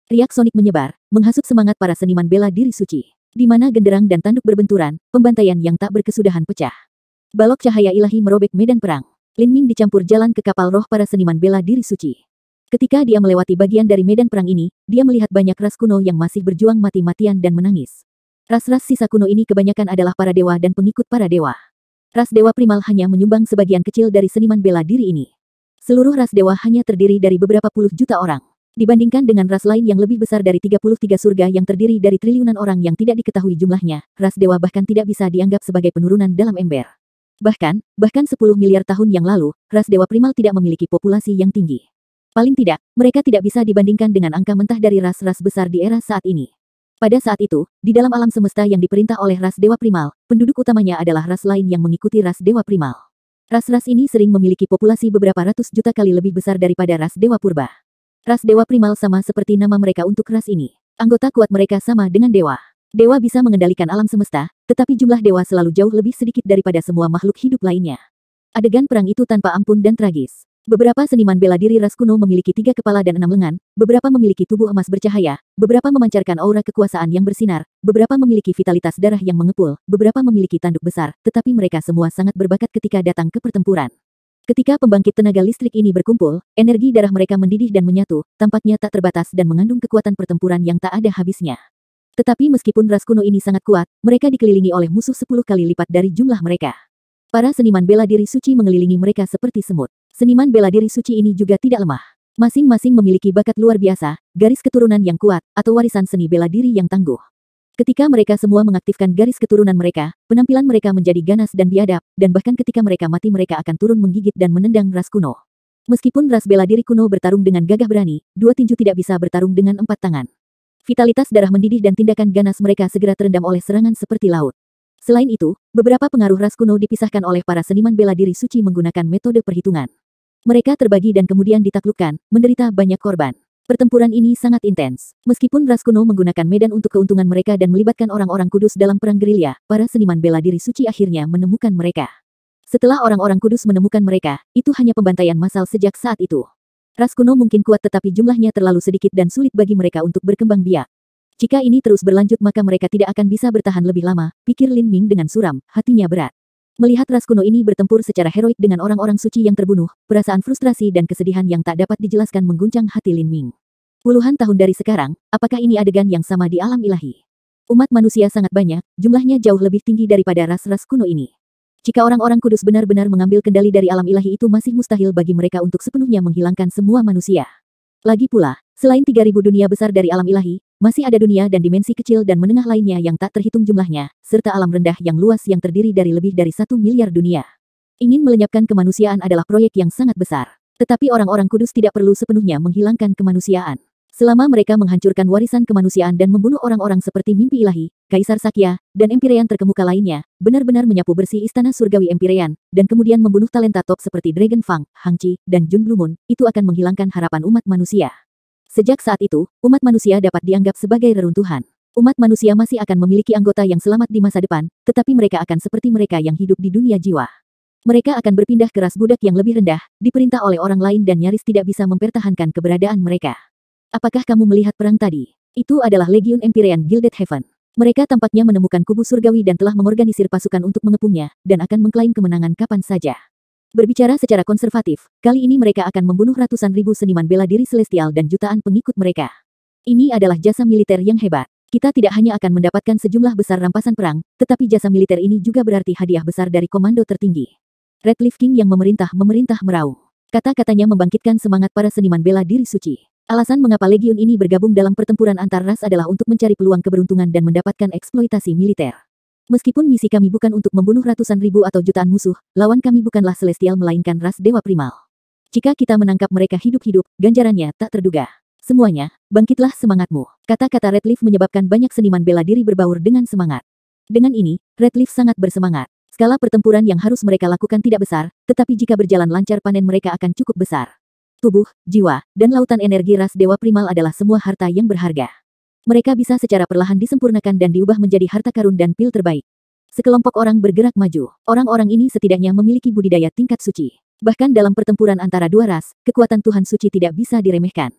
Riak sonik menyebar, menghasut semangat para seniman bela diri suci. Di mana genderang dan tanduk berbenturan, pembantaian yang tak berkesudahan pecah. Balok cahaya ilahi merobek medan perang. Lin Ming dicampur jalan ke kapal roh para seniman bela diri suci. Ketika dia melewati bagian dari medan perang ini, dia melihat banyak ras kuno yang masih berjuang mati-matian dan menangis. Ras-ras sisa kuno ini kebanyakan adalah para dewa dan pengikut para dewa. Ras dewa primal hanya menyumbang sebagian kecil dari seniman bela diri ini. Seluruh ras dewa hanya terdiri dari beberapa puluh juta orang. Dibandingkan dengan ras lain yang lebih besar dari tiga puluh tiga surga yang terdiri dari triliunan orang yang tidak diketahui jumlahnya, ras dewa bahkan tidak bisa dianggap sebagai penurunan dalam ember. Bahkan, bahkan sepuluh miliar tahun yang lalu, ras dewa primal tidak memiliki populasi yang tinggi. Paling tidak, mereka tidak bisa dibandingkan dengan angka mentah dari ras-ras besar di era saat ini. Pada saat itu, di dalam alam semesta yang diperintah oleh ras dewa primal, penduduk utamanya adalah ras lain yang mengikuti ras dewa primal. Ras-ras ini sering memiliki populasi beberapa ratus juta kali lebih besar daripada ras dewa purba. Ras dewa primal sama seperti nama mereka untuk ras ini. Anggota kuat mereka sama dengan dewa. Dewa bisa mengendalikan alam semesta, tetapi jumlah dewa selalu jauh lebih sedikit daripada semua makhluk hidup lainnya. Adegan perang itu tanpa ampun dan tragis. Beberapa seniman bela diri ras kuno memiliki tiga kepala dan enam lengan, beberapa memiliki tubuh emas bercahaya, beberapa memancarkan aura kekuasaan yang bersinar, beberapa memiliki vitalitas darah yang mengepul, beberapa memiliki tanduk besar, tetapi mereka semua sangat berbakat ketika datang ke pertempuran. Ketika pembangkit tenaga listrik ini berkumpul, energi darah mereka mendidih dan menyatu, tampaknya tak terbatas dan mengandung kekuatan pertempuran yang tak ada habisnya. Tetapi meskipun ras kuno ini sangat kuat, mereka dikelilingi oleh musuh sepuluh kali lipat dari jumlah mereka. Para seniman bela diri suci mengelilingi mereka seperti semut. Seniman bela diri suci ini juga tidak lemah. Masing-masing memiliki bakat luar biasa, garis keturunan yang kuat, atau warisan seni bela diri yang tangguh. Ketika mereka semua mengaktifkan garis keturunan mereka, penampilan mereka menjadi ganas dan biadab, dan bahkan ketika mereka mati mereka akan turun menggigit dan menendang ras kuno. Meskipun ras bela diri kuno bertarung dengan gagah berani, dua tinju tidak bisa bertarung dengan empat tangan. Vitalitas darah mendidih dan tindakan ganas mereka segera terendam oleh serangan seperti laut. Selain itu, beberapa pengaruh ras kuno dipisahkan oleh para seniman bela diri suci menggunakan metode perhitungan. Mereka terbagi dan kemudian ditaklukkan, menderita banyak korban. Pertempuran ini sangat intens. Meskipun ras kuno menggunakan medan untuk keuntungan mereka dan melibatkan orang-orang kudus dalam perang gerilya, para seniman bela diri suci akhirnya menemukan mereka. Setelah orang-orang kudus menemukan mereka, itu hanya pembantaian massal sejak saat itu. Ras kuno mungkin kuat tetapi jumlahnya terlalu sedikit dan sulit bagi mereka untuk berkembang biak. Jika ini terus berlanjut maka mereka tidak akan bisa bertahan lebih lama, pikir Lin Ming dengan suram, hatinya berat. Melihat ras kuno ini bertempur secara heroik dengan orang-orang suci yang terbunuh, perasaan frustrasi dan kesedihan yang tak dapat dijelaskan mengguncang hati Lin Ming. Puluhan tahun dari sekarang, apakah ini adegan yang sama di alam ilahi? Umat manusia sangat banyak, jumlahnya jauh lebih tinggi daripada ras-ras kuno ini. Jika orang-orang kudus benar-benar mengambil kendali dari alam ilahi itu masih mustahil bagi mereka untuk sepenuhnya menghilangkan semua manusia. Lagi pula, selain tiga ribu dunia besar dari alam ilahi, masih ada dunia dan dimensi kecil dan menengah lainnya yang tak terhitung jumlahnya, serta alam rendah yang luas yang terdiri dari lebih dari satu miliar dunia. Ingin melenyapkan kemanusiaan adalah proyek yang sangat besar. Tetapi orang-orang kudus tidak perlu sepenuhnya menghilangkan kemanusiaan. Selama mereka menghancurkan warisan kemanusiaan dan membunuh orang-orang seperti mimpi ilahi, Kaisar Sakya, dan Empyrean terkemuka lainnya, benar-benar menyapu bersih istana surgawi Empyrean, dan kemudian membunuh talenta top seperti Dragon Fang, Hang Chi, dan Jun Blue Moon, itu akan menghilangkan harapan umat manusia. Sejak saat itu, umat manusia dapat dianggap sebagai reruntuhan. Umat manusia masih akan memiliki anggota yang selamat di masa depan, tetapi mereka akan seperti mereka yang hidup di dunia jiwa. Mereka akan berpindah ke ras budak yang lebih rendah, diperintah oleh orang lain dan nyaris tidak bisa mempertahankan keberadaan mereka. Apakah kamu melihat perang tadi? Itu adalah Legiun Empyrean Gilded Heaven. Mereka tampaknya menemukan kubu surgawi dan telah mengorganisir pasukan untuk mengepungnya, dan akan mengklaim kemenangan kapan saja. Berbicara secara konservatif, kali ini mereka akan membunuh ratusan ribu seniman bela diri celestial dan jutaan pengikut mereka. Ini adalah jasa militer yang hebat. Kita tidak hanya akan mendapatkan sejumlah besar rampasan perang, tetapi jasa militer ini juga berarti hadiah besar dari komando tertinggi. Redcliffe King yang memerintah memerintah meraung. Kata-katanya membangkitkan semangat para seniman bela diri suci. Alasan mengapa legiun ini bergabung dalam pertempuran antar ras adalah untuk mencari peluang keberuntungan dan mendapatkan eksploitasi militer. Meskipun misi kami bukan untuk membunuh ratusan ribu atau jutaan musuh, lawan kami bukanlah celestial melainkan ras dewa primal. Jika kita menangkap mereka hidup-hidup, ganjarannya tak terduga. Semuanya, bangkitlah semangatmu. Kata-kata Redcliffe menyebabkan banyak seniman bela diri berbaur dengan semangat. Dengan ini, Redcliffe sangat bersemangat. Skala pertempuran yang harus mereka lakukan tidak besar, tetapi jika berjalan lancar panen mereka akan cukup besar. Tubuh, jiwa, dan lautan energi ras dewa primal adalah semua harta yang berharga. Mereka bisa secara perlahan disempurnakan dan diubah menjadi harta karun dan pil terbaik. Sekelompok orang bergerak maju. Orang-orang ini setidaknya memiliki budidaya tingkat suci. Bahkan dalam pertempuran antara dua ras, kekuatan Tuhan suci tidak bisa diremehkan.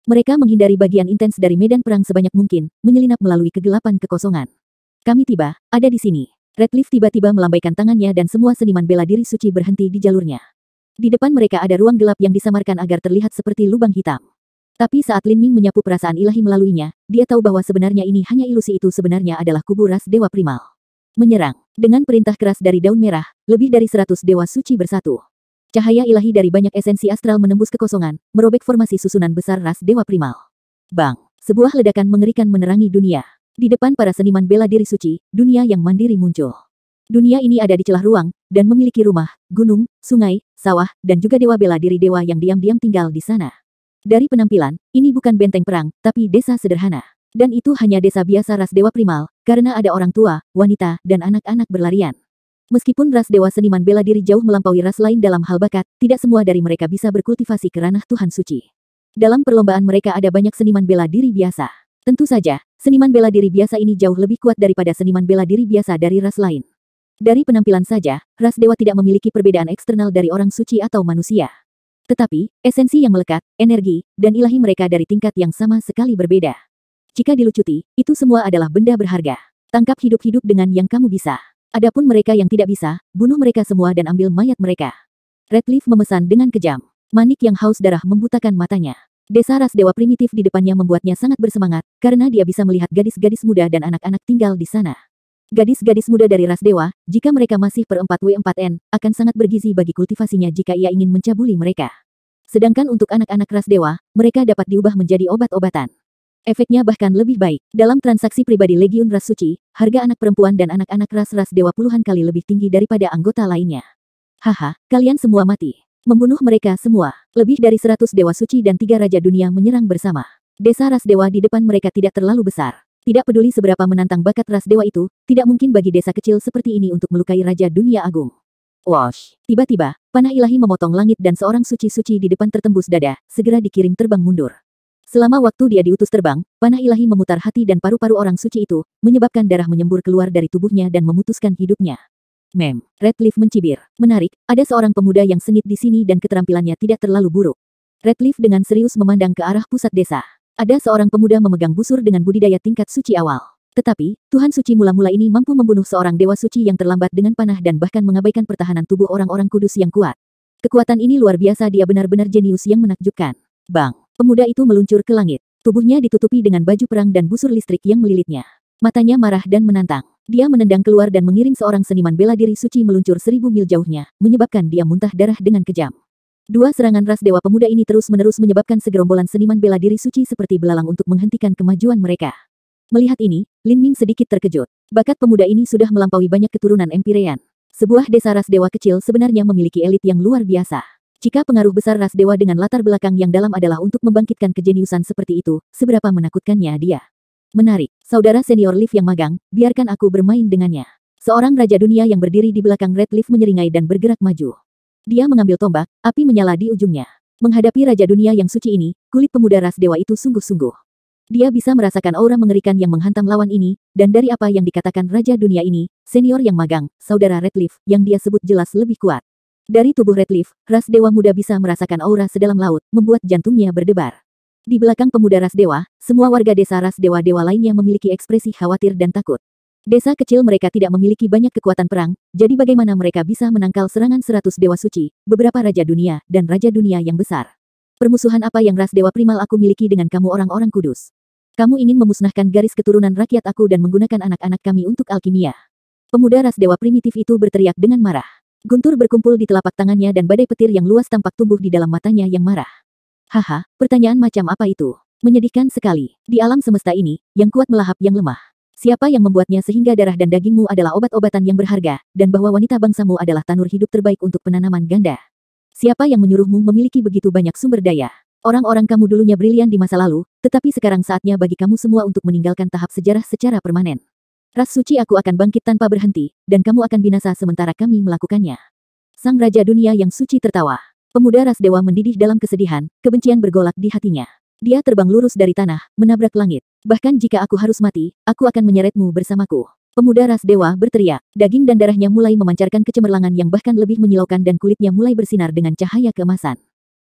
Mereka menghindari bagian intens dari medan perang sebanyak mungkin, menyelinap melalui kegelapan kekosongan. Kami tiba, ada di sini. Redcliffe tiba-tiba melambaikan tangannya dan semua seniman bela diri suci berhenti di jalurnya. Di depan mereka ada ruang gelap yang disamarkan agar terlihat seperti lubang hitam. Tapi saat Lin Ming menyapu perasaan ilahi melaluinya, dia tahu bahwa sebenarnya ini hanya ilusi, itu sebenarnya adalah kubu ras Dewa Primal. Menyerang. Dengan perintah keras dari daun merah, lebih dari seratus dewa suci bersatu. Cahaya ilahi dari banyak esensi astral menembus kekosongan, merobek formasi susunan besar ras Dewa Primal. Bang! Sebuah ledakan mengerikan menerangi dunia. Di depan para seniman bela diri suci, dunia yang mandiri muncul. Dunia ini ada di celah ruang, dan memiliki rumah, gunung, sungai, sawah, dan juga dewa bela diri dewa yang diam-diam tinggal di sana. Dari penampilan, ini bukan benteng perang, tapi desa sederhana. Dan itu hanya desa biasa ras Dewa Primal, karena ada orang tua, wanita, dan anak-anak berlarian. Meskipun ras dewa seniman bela diri jauh melampaui ras lain dalam hal bakat, tidak semua dari mereka bisa berkultivasi ke ranah Tuhan Suci. Dalam perlombaan mereka ada banyak seniman bela diri biasa. Tentu saja, seniman bela diri biasa ini jauh lebih kuat daripada seniman bela diri biasa dari ras lain. Dari penampilan saja, ras dewa tidak memiliki perbedaan eksternal dari orang suci atau manusia. Tetapi, esensi yang melekat, energi, dan ilahi mereka dari tingkat yang sama sekali berbeda. Jika dilucuti, itu semua adalah benda berharga. Tangkap hidup-hidup dengan yang kamu bisa. Adapun mereka yang tidak bisa, bunuh mereka semua dan ambil mayat mereka. Redcliffe memesan dengan kejam. Manik yang haus darah membutakan matanya. Desa ras dewa primitif di depannya membuatnya sangat bersemangat, karena dia bisa melihat gadis-gadis muda dan anak-anak tinggal di sana. Gadis-gadis muda dari ras dewa, jika mereka masih per empat W empat N, akan sangat bergizi bagi kultivasinya jika ia ingin mencabuli mereka. Sedangkan untuk anak-anak ras dewa, mereka dapat diubah menjadi obat-obatan. Efeknya bahkan lebih baik. Dalam transaksi pribadi Legiun Ras Suci, harga anak perempuan dan anak-anak ras-ras dewa puluhan kali lebih tinggi daripada anggota lainnya. Haha, kalian semua mati. Membunuh mereka semua. Lebih dari seratus dewa suci dan tiga raja dunia menyerang bersama. Desa ras dewa di depan mereka tidak terlalu besar. Tidak peduli seberapa menantang bakat ras dewa itu, tidak mungkin bagi desa kecil seperti ini untuk melukai Raja Dunia Agung. Wash! Tiba-tiba, panah ilahi memotong langit dan seorang suci-suci di depan tertembus dada, segera dikirim terbang mundur. Selama waktu dia diutus terbang, panah ilahi memutar hati dan paru-paru orang suci itu, menyebabkan darah menyembur keluar dari tubuhnya dan memutuskan hidupnya. Mem. Redcliffe mencibir. Menarik, ada seorang pemuda yang sengit di sini dan keterampilannya tidak terlalu buruk. Redcliffe dengan serius memandang ke arah pusat desa. Ada seorang pemuda memegang busur dengan budidaya tingkat suci awal. Tetapi, Tuhan Suci mula-mula ini mampu membunuh seorang dewa suci yang terlambat dengan panah dan bahkan mengabaikan pertahanan tubuh orang-orang kudus yang kuat. Kekuatan ini luar biasa, dia benar-benar jenius yang menakjubkan. Bang! Pemuda itu meluncur ke langit. Tubuhnya ditutupi dengan baju perang dan busur listrik yang melilitnya. Matanya marah dan menantang. Dia menendang keluar dan mengirim seorang seniman bela diri suci meluncur seribu mil jauhnya, menyebabkan dia muntah darah dengan kejam. Dua serangan ras dewa pemuda ini terus-menerus menyebabkan segerombolan seniman bela diri suci seperti belalang untuk menghentikan kemajuan mereka. Melihat ini, Lin Ming sedikit terkejut. Bakat pemuda ini sudah melampaui banyak keturunan Empirean. Sebuah desa ras dewa kecil sebenarnya memiliki elit yang luar biasa. Jika pengaruh besar ras dewa dengan latar belakang yang dalam adalah untuk membangkitkan kejeniusan seperti itu, seberapa menakutkannya dia. Menarik, saudara senior Liv yang magang, biarkan aku bermain dengannya. Seorang raja dunia yang berdiri di belakang Redcliffe menyeringai dan bergerak maju. Dia mengambil tombak, api menyala di ujungnya. Menghadapi raja dunia yang suci ini, kulit pemuda ras dewa itu sungguh-sungguh. Dia bisa merasakan aura mengerikan yang menghantam lawan ini, dan dari apa yang dikatakan raja dunia ini, senior yang magang, saudara Redcliffe, yang dia sebut jelas lebih kuat. Dari tubuh Redcliffe, ras dewa muda bisa merasakan aura sedalam laut, membuat jantungnya berdebar. Di belakang pemuda ras dewa, semua warga desa ras dewa-dewa lainnya memiliki ekspresi khawatir dan takut. Desa kecil mereka tidak memiliki banyak kekuatan perang, jadi bagaimana mereka bisa menangkal serangan seratus dewa suci, beberapa raja dunia, dan raja dunia yang besar? Permusuhan apa yang ras dewa primal aku miliki dengan kamu orang-orang kudus? Kamu ingin memusnahkan garis keturunan rakyat aku dan menggunakan anak-anak kami untuk alkimia. Pemuda ras dewa primitif itu berteriak dengan marah. Guntur berkumpul di telapak tangannya dan badai petir yang luas tampak tumbuh di dalam matanya yang marah. Haha, pertanyaan macam apa itu? Menyedihkan sekali. Di alam semesta ini, yang kuat melahap yang lemah. Siapa yang membuatnya sehingga darah dan dagingmu adalah obat-obatan yang berharga, dan bahwa wanita bangsamu adalah tanur hidup terbaik untuk penanaman ganda? Siapa yang menyuruhmu memiliki begitu banyak sumber daya? Orang-orang kamu dulunya brilian di masa lalu, tetapi sekarang saatnya bagi kamu semua untuk meninggalkan tahap sejarah secara permanen. Ras suci aku akan bangkit tanpa berhenti, dan kamu akan binasa sementara kami melakukannya. Sang Raja Dunia yang suci tertawa. Pemuda ras dewa mendidih dalam kesedihan, kebencian bergolak di hatinya. Dia terbang lurus dari tanah, menabrak langit. Bahkan jika aku harus mati, aku akan menyeretmu bersamaku. Pemuda ras dewa berteriak, daging dan darahnya mulai memancarkan kecemerlangan yang bahkan lebih menyilaukan dan kulitnya mulai bersinar dengan cahaya keemasan.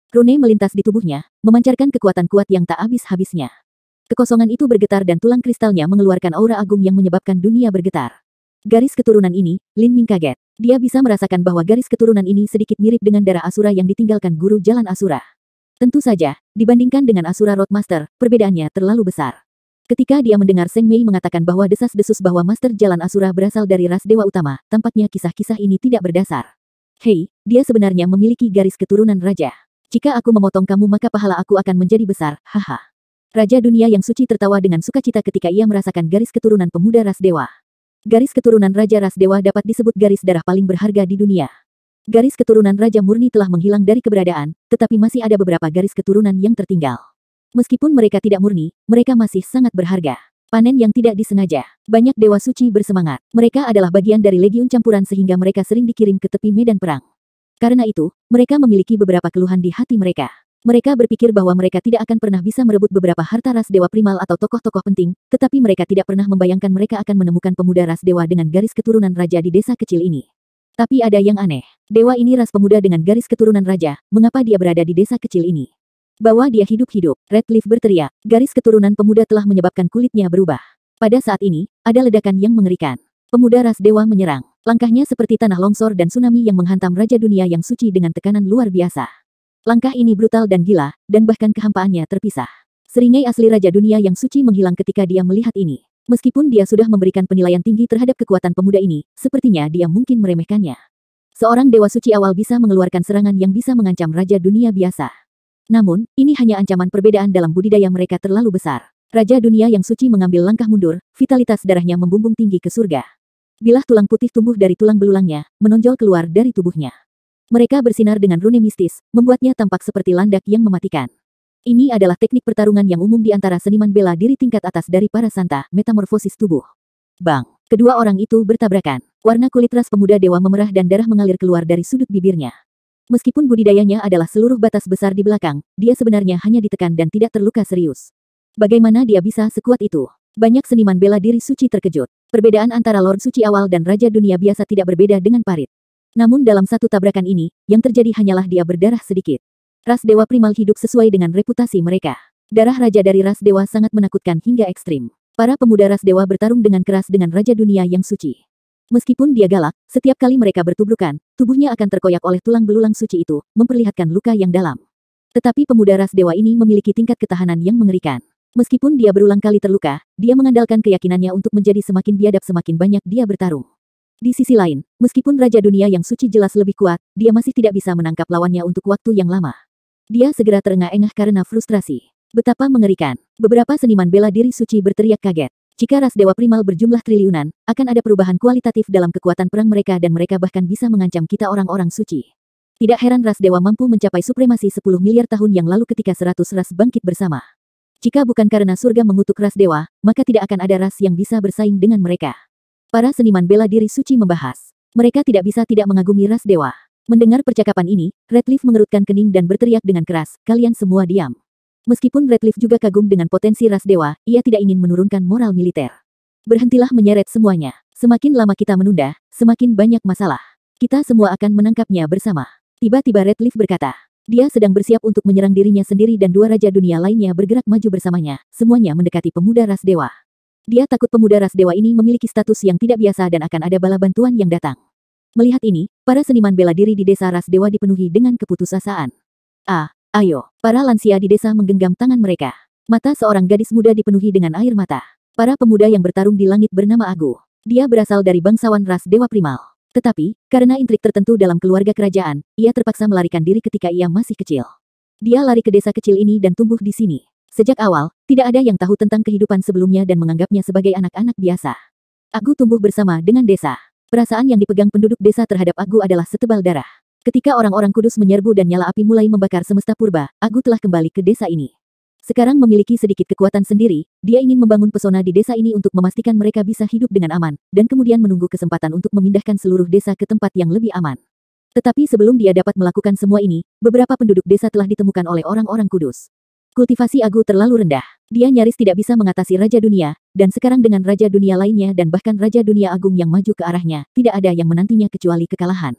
Rune melintas di tubuhnya, memancarkan kekuatan kuat yang tak habis-habisnya. Kekosongan itu bergetar dan tulang kristalnya mengeluarkan aura agung yang menyebabkan dunia bergetar. Garis keturunan ini, Lin Ming kaget. Dia bisa merasakan bahwa garis keturunan ini sedikit mirip dengan darah Asura yang ditinggalkan guru jalan Asura. Tentu saja, dibandingkan dengan Asura Roadmaster, perbedaannya terlalu besar. Ketika dia mendengar Seng Mei mengatakan bahwa desas-desus bahwa Master Jalan Asura berasal dari ras Dewa Utama, tampaknya kisah-kisah ini tidak berdasar. Hei, dia sebenarnya memiliki garis keturunan raja. Jika aku memotong kamu maka pahala aku akan menjadi besar, haha. Raja dunia yang suci tertawa dengan sukacita ketika ia merasakan garis keturunan pemuda ras dewa. Garis keturunan raja ras dewa dapat disebut garis darah paling berharga di dunia. Garis keturunan raja murni telah menghilang dari keberadaan, tetapi masih ada beberapa garis keturunan yang tertinggal. Meskipun mereka tidak murni, mereka masih sangat berharga. Panen yang tidak disengaja. Banyak dewa suci bersemangat. Mereka adalah bagian dari legiun campuran sehingga mereka sering dikirim ke tepi medan perang. Karena itu, mereka memiliki beberapa keluhan di hati mereka. Mereka berpikir bahwa mereka tidak akan pernah bisa merebut beberapa harta ras dewa primal atau tokoh-tokoh penting, tetapi mereka tidak pernah membayangkan mereka akan menemukan pemuda ras dewa dengan garis keturunan raja di desa kecil ini. Tapi ada yang aneh. Dewa ini ras pemuda dengan garis keturunan raja, mengapa dia berada di desa kecil ini? Bahwa dia hidup-hidup, Redcliffe berteriak, garis keturunan pemuda telah menyebabkan kulitnya berubah. Pada saat ini, ada ledakan yang mengerikan. Pemuda ras dewa menyerang. Langkahnya seperti tanah longsor dan tsunami yang menghantam Raja Dunia yang suci dengan tekanan luar biasa. Langkah ini brutal dan gila, dan bahkan kehampaannya terpisah. Seringai asli Raja Dunia yang suci menghilang ketika dia melihat ini. Meskipun dia sudah memberikan penilaian tinggi terhadap kekuatan pemuda ini, sepertinya dia mungkin meremehkannya. Seorang dewa suci awal bisa mengeluarkan serangan yang bisa mengancam Raja Dunia biasa. Namun, ini hanya ancaman perbedaan dalam budidaya mereka terlalu besar. Raja Dunia yang suci mengambil langkah mundur, vitalitas darahnya membumbung tinggi ke surga. Bilah tulang putih tumbuh dari tulang belulangnya, menonjol keluar dari tubuhnya. Mereka bersinar dengan rune mistis, membuatnya tampak seperti landak yang mematikan. Ini adalah teknik pertarungan yang umum di antara seniman bela diri tingkat atas dari para santa, metamorfosis tubuh. Bang! Kedua orang itu bertabrakan. Warna kulit ras pemuda dewa memerah dan darah mengalir keluar dari sudut bibirnya. Meskipun budidayanya adalah seluruh batas besar di belakang, dia sebenarnya hanya ditekan dan tidak terluka serius. Bagaimana dia bisa sekuat itu? Banyak seniman bela diri suci terkejut. Perbedaan antara Lord Suci awal dan Raja Dunia biasa tidak berbeda dengan parit. Namun dalam satu tabrakan ini, yang terjadi hanyalah dia berdarah sedikit. Ras dewa primal hidup sesuai dengan reputasi mereka. Darah raja dari ras dewa sangat menakutkan hingga ekstrim. Para pemuda ras dewa bertarung dengan keras dengan Raja Dunia yang suci. Meskipun dia galak, setiap kali mereka bertubrukan, tubuhnya akan terkoyak oleh tulang belulang suci itu, memperlihatkan luka yang dalam. Tetapi pemuda ras dewa ini memiliki tingkat ketahanan yang mengerikan. Meskipun dia berulang kali terluka, dia mengandalkan keyakinannya untuk menjadi semakin biadab semakin banyak dia bertarung. Di sisi lain, meskipun Raja Dunia yang suci jelas lebih kuat, dia masih tidak bisa menangkap lawannya untuk waktu yang lama. Dia segera terengah-engah karena frustrasi. Betapa mengerikan. Beberapa seniman bela diri suci berteriak kaget. Jika ras dewa primal berjumlah triliunan, akan ada perubahan kualitatif dalam kekuatan perang mereka dan mereka bahkan bisa mengancam kita orang-orang suci. Tidak heran ras dewa mampu mencapai supremasi sepuluh miliar tahun yang lalu ketika seratus ras bangkit bersama. Jika bukan karena surga mengutuk ras dewa, maka tidak akan ada ras yang bisa bersaing dengan mereka. Para seniman bela diri suci membahas. Mereka tidak bisa tidak mengagumi ras dewa. Mendengar percakapan ini, Redcliffe mengerutkan kening dan berteriak dengan keras, kalian semua diam. Meskipun Redcliffe juga kagum dengan potensi ras dewa, ia tidak ingin menurunkan moral militer. Berhentilah menyeret semuanya. Semakin lama kita menunda, semakin banyak masalah. Kita semua akan menangkapnya bersama. Tiba-tiba Redcliffe berkata. Dia sedang bersiap untuk menyerang dirinya sendiri dan dua raja dunia lainnya bergerak maju bersamanya, semuanya mendekati pemuda ras dewa. Dia takut pemuda ras dewa ini memiliki status yang tidak biasa dan akan ada bala bantuan yang datang. Melihat ini, para seniman bela diri di desa ras dewa dipenuhi dengan keputusasaan. Ah, ayo, para lansia di desa menggenggam tangan mereka. Mata seorang gadis muda dipenuhi dengan air mata. Para pemuda yang bertarung di langit bernama Agu. Dia berasal dari bangsawan ras dewa primal. Tetapi, karena intrik tertentu dalam keluarga kerajaan, ia terpaksa melarikan diri ketika ia masih kecil. Dia lari ke desa kecil ini dan tumbuh di sini. Sejak awal, tidak ada yang tahu tentang kehidupan sebelumnya dan menganggapnya sebagai anak-anak biasa. Agu tumbuh bersama dengan desa. Perasaan yang dipegang penduduk desa terhadap Agu adalah setebal darah. Ketika orang-orang kudus menyerbu dan nyala api mulai membakar semesta purba, Agu telah kembali ke desa ini. Sekarang memiliki sedikit kekuatan sendiri, dia ingin membangun pesona di desa ini untuk memastikan mereka bisa hidup dengan aman, dan kemudian menunggu kesempatan untuk memindahkan seluruh desa ke tempat yang lebih aman. Tetapi sebelum dia dapat melakukan semua ini, beberapa penduduk desa telah ditemukan oleh orang-orang kudus. Kultivasi Agu terlalu rendah. Dia nyaris tidak bisa mengatasi Raja Dunia, dan sekarang dengan Raja Dunia lainnya dan bahkan Raja Dunia Agung yang maju ke arahnya, tidak ada yang menantinya kecuali kekalahan.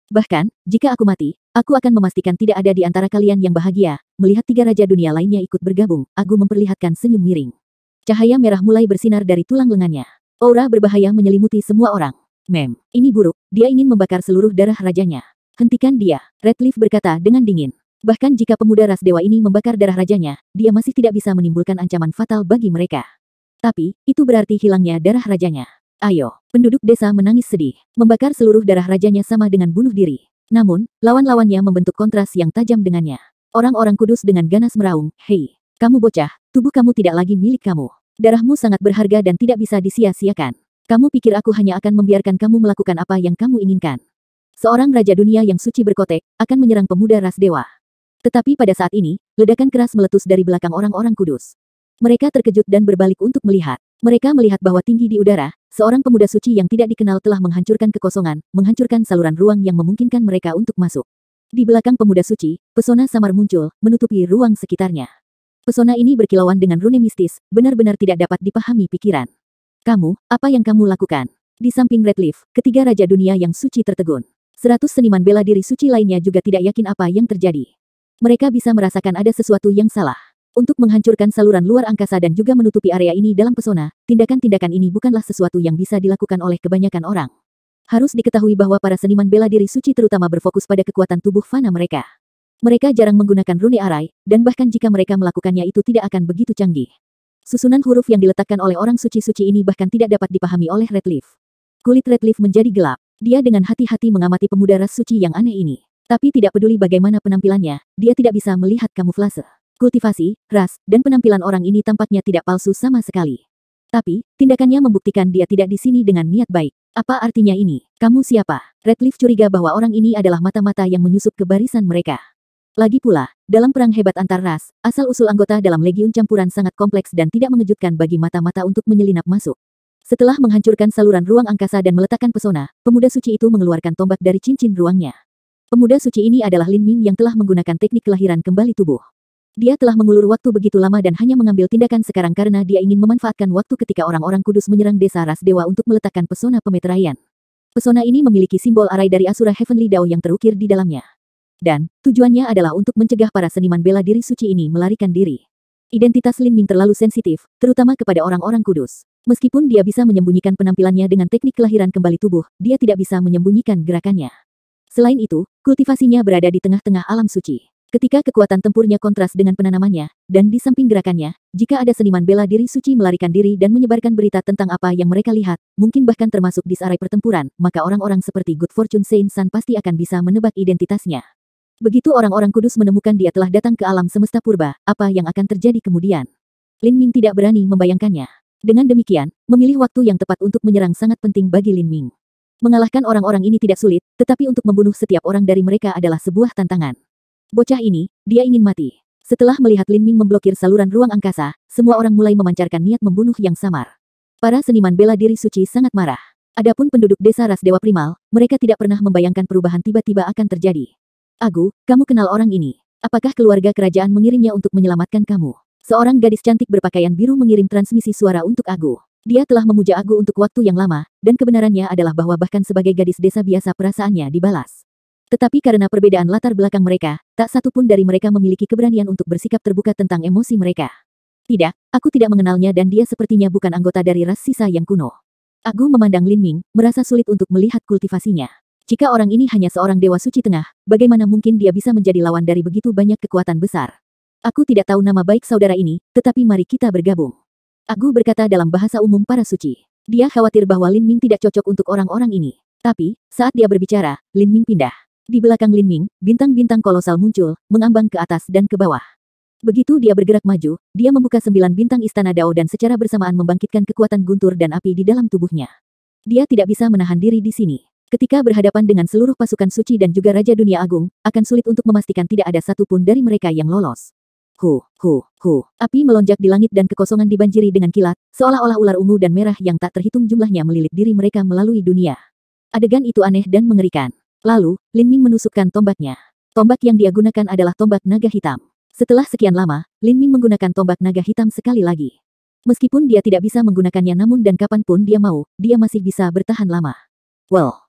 Bahkan, jika aku mati, aku akan memastikan tidak ada di antara kalian yang bahagia. Melihat tiga raja dunia lainnya ikut bergabung, Agu memperlihatkan senyum miring. Cahaya merah mulai bersinar dari tulang lengannya. Aura berbahaya menyelimuti semua orang. Mem, ini buruk, dia ingin membakar seluruh darah rajanya. Hentikan dia, Redcliffe berkata dengan dingin. Bahkan jika pemuda ras dewa ini membakar darah rajanya, dia masih tidak bisa menimbulkan ancaman fatal bagi mereka. Tapi, itu berarti hilangnya darah rajanya. Ayo, penduduk desa menangis sedih. Membakar seluruh darah rajanya sama dengan bunuh diri. Namun, lawan-lawannya membentuk kontras yang tajam dengannya. Orang-orang kudus dengan ganas meraung, "Hei, kamu bocah, tubuh kamu tidak lagi milik kamu. Darahmu sangat berharga dan tidak bisa disia-siakan. Kamu pikir aku hanya akan membiarkan kamu melakukan apa yang kamu inginkan?" Seorang raja dunia yang suci berkotek, akan menyerang pemuda ras dewa. Tetapi pada saat ini, ledakan keras meletus dari belakang orang-orang kudus. Mereka terkejut dan berbalik untuk melihat. Mereka melihat bahwa tinggi di udara, seorang pemuda suci yang tidak dikenal telah menghancurkan kekosongan, menghancurkan saluran ruang yang memungkinkan mereka untuk masuk. Di belakang pemuda suci, pesona samar muncul, menutupi ruang sekitarnya. Pesona ini berkilauan dengan rune mistis, benar-benar tidak dapat dipahami pikiran. "Kamu, apa yang kamu lakukan?" Di samping Redcliffe, ketiga raja dunia yang suci tertegun. Seratus seniman bela diri suci lainnya juga tidak yakin apa yang terjadi. Mereka bisa merasakan ada sesuatu yang salah. Untuk menghancurkan saluran luar angkasa dan juga menutupi area ini dalam pesona, tindakan-tindakan ini bukanlah sesuatu yang bisa dilakukan oleh kebanyakan orang. Harus diketahui bahwa para seniman bela diri suci terutama berfokus pada kekuatan tubuh fana mereka. Mereka jarang menggunakan rune arai, dan bahkan jika mereka melakukannya itu tidak akan begitu canggih. Susunan huruf yang diletakkan oleh orang suci-suci ini bahkan tidak dapat dipahami oleh Redcliffe. Kulit Redcliffe menjadi gelap. Dia dengan hati-hati mengamati pemuda ras suci yang aneh ini. Tapi tidak peduli bagaimana penampilannya, dia tidak bisa melihat kamuflase. Kultivasi, ras, dan penampilan orang ini tampaknya tidak palsu sama sekali. Tapi, tindakannya membuktikan dia tidak di sini dengan niat baik. Apa artinya ini? Kamu siapa? Redcliffe curiga bahwa orang ini adalah mata-mata yang menyusup ke barisan mereka. Lagi pula, dalam perang hebat antar ras, asal-usul anggota dalam legiun campuran sangat kompleks dan tidak mengejutkan bagi mata-mata untuk menyelinap masuk. Setelah menghancurkan saluran ruang angkasa dan meletakkan pesona, pemuda suci itu mengeluarkan tombak dari cincin ruangnya. Pemuda suci ini adalah Lin Ming yang telah menggunakan teknik kelahiran kembali tubuh. Dia telah mengulur waktu begitu lama dan hanya mengambil tindakan sekarang karena dia ingin memanfaatkan waktu ketika orang-orang kudus menyerang desa ras dewa untuk meletakkan pesona pemeteraian. Pesona ini memiliki simbol arai dari Asura Heavenly Dao yang terukir di dalamnya. Dan, tujuannya adalah untuk mencegah para seniman bela diri suci ini melarikan diri. Identitas Lin Ming terlalu sensitif, terutama kepada orang-orang kudus. Meskipun dia bisa menyembunyikan penampilannya dengan teknik kelahiran kembali tubuh, dia tidak bisa menyembunyikan gerakannya. Selain itu, kultivasinya berada di tengah-tengah alam suci. Ketika kekuatan tempurnya kontras dengan penanamannya, dan di samping gerakannya, jika ada seniman bela diri suci melarikan diri dan menyebarkan berita tentang apa yang mereka lihat, mungkin bahkan termasuk di arai pertempuran, maka orang-orang seperti Good Fortune Saint San pasti akan bisa menebak identitasnya. Begitu orang-orang kudus menemukan dia telah datang ke alam semesta purba, apa yang akan terjadi kemudian? Lin Ming tidak berani membayangkannya. Dengan demikian, memilih waktu yang tepat untuk menyerang sangat penting bagi Lin Ming. Mengalahkan orang-orang ini tidak sulit, tetapi untuk membunuh setiap orang dari mereka adalah sebuah tantangan. Bocah ini, dia ingin mati. Setelah melihat Lin Ming memblokir saluran ruang angkasa, semua orang mulai memancarkan niat membunuh yang samar. Para seniman bela diri suci sangat marah. Adapun penduduk desa ras dewa primal, mereka tidak pernah membayangkan perubahan tiba-tiba akan terjadi. Agu, kamu kenal orang ini. Apakah keluarga kerajaan mengirimnya untuk menyelamatkan kamu? Seorang gadis cantik berpakaian biru mengirim transmisi suara untuk Agu. Dia telah memuja Agu untuk waktu yang lama, dan kebenarannya adalah bahwa bahkan sebagai gadis desa biasa perasaannya dibalas. Tetapi karena perbedaan latar belakang mereka, tak satu pun dari mereka memiliki keberanian untuk bersikap terbuka tentang emosi mereka. Tidak, aku tidak mengenalnya dan dia sepertinya bukan anggota dari ras sisa yang kuno. Agu memandang Lin Ming, merasa sulit untuk melihat kultivasinya. Jika orang ini hanya seorang dewa suci tengah, bagaimana mungkin dia bisa menjadi lawan dari begitu banyak kekuatan besar? Aku tidak tahu nama baik saudara ini, tetapi mari kita bergabung. Agu berkata dalam bahasa umum para suci. Dia khawatir bahwa Lin Ming tidak cocok untuk orang-orang ini. Tapi, saat dia berbicara, Lin Ming pindah. Di belakang Lin Ming, bintang-bintang kolosal muncul, mengambang ke atas dan ke bawah. Begitu dia bergerak maju, dia membuka sembilan bintang istana Dao dan secara bersamaan membangkitkan kekuatan guntur dan api di dalam tubuhnya. Dia tidak bisa menahan diri di sini. Ketika berhadapan dengan seluruh pasukan suci dan juga Raja Dunia Agung, akan sulit untuk memastikan tidak ada satupun dari mereka yang lolos. Hu, hu, hu. Api melonjak di langit dan kekosongan dibanjiri dengan kilat, seolah-olah ular ungu dan merah yang tak terhitung jumlahnya melilit diri mereka melalui dunia. Adegan itu aneh dan mengerikan. Lalu, Lin Ming menusukkan tombaknya. Tombak yang dia gunakan adalah tombak naga hitam. Setelah sekian lama, Lin Ming menggunakan tombak naga hitam sekali lagi. Meskipun dia tidak bisa menggunakannya namun dan kapanpun dia mau, dia masih bisa bertahan lama. Well,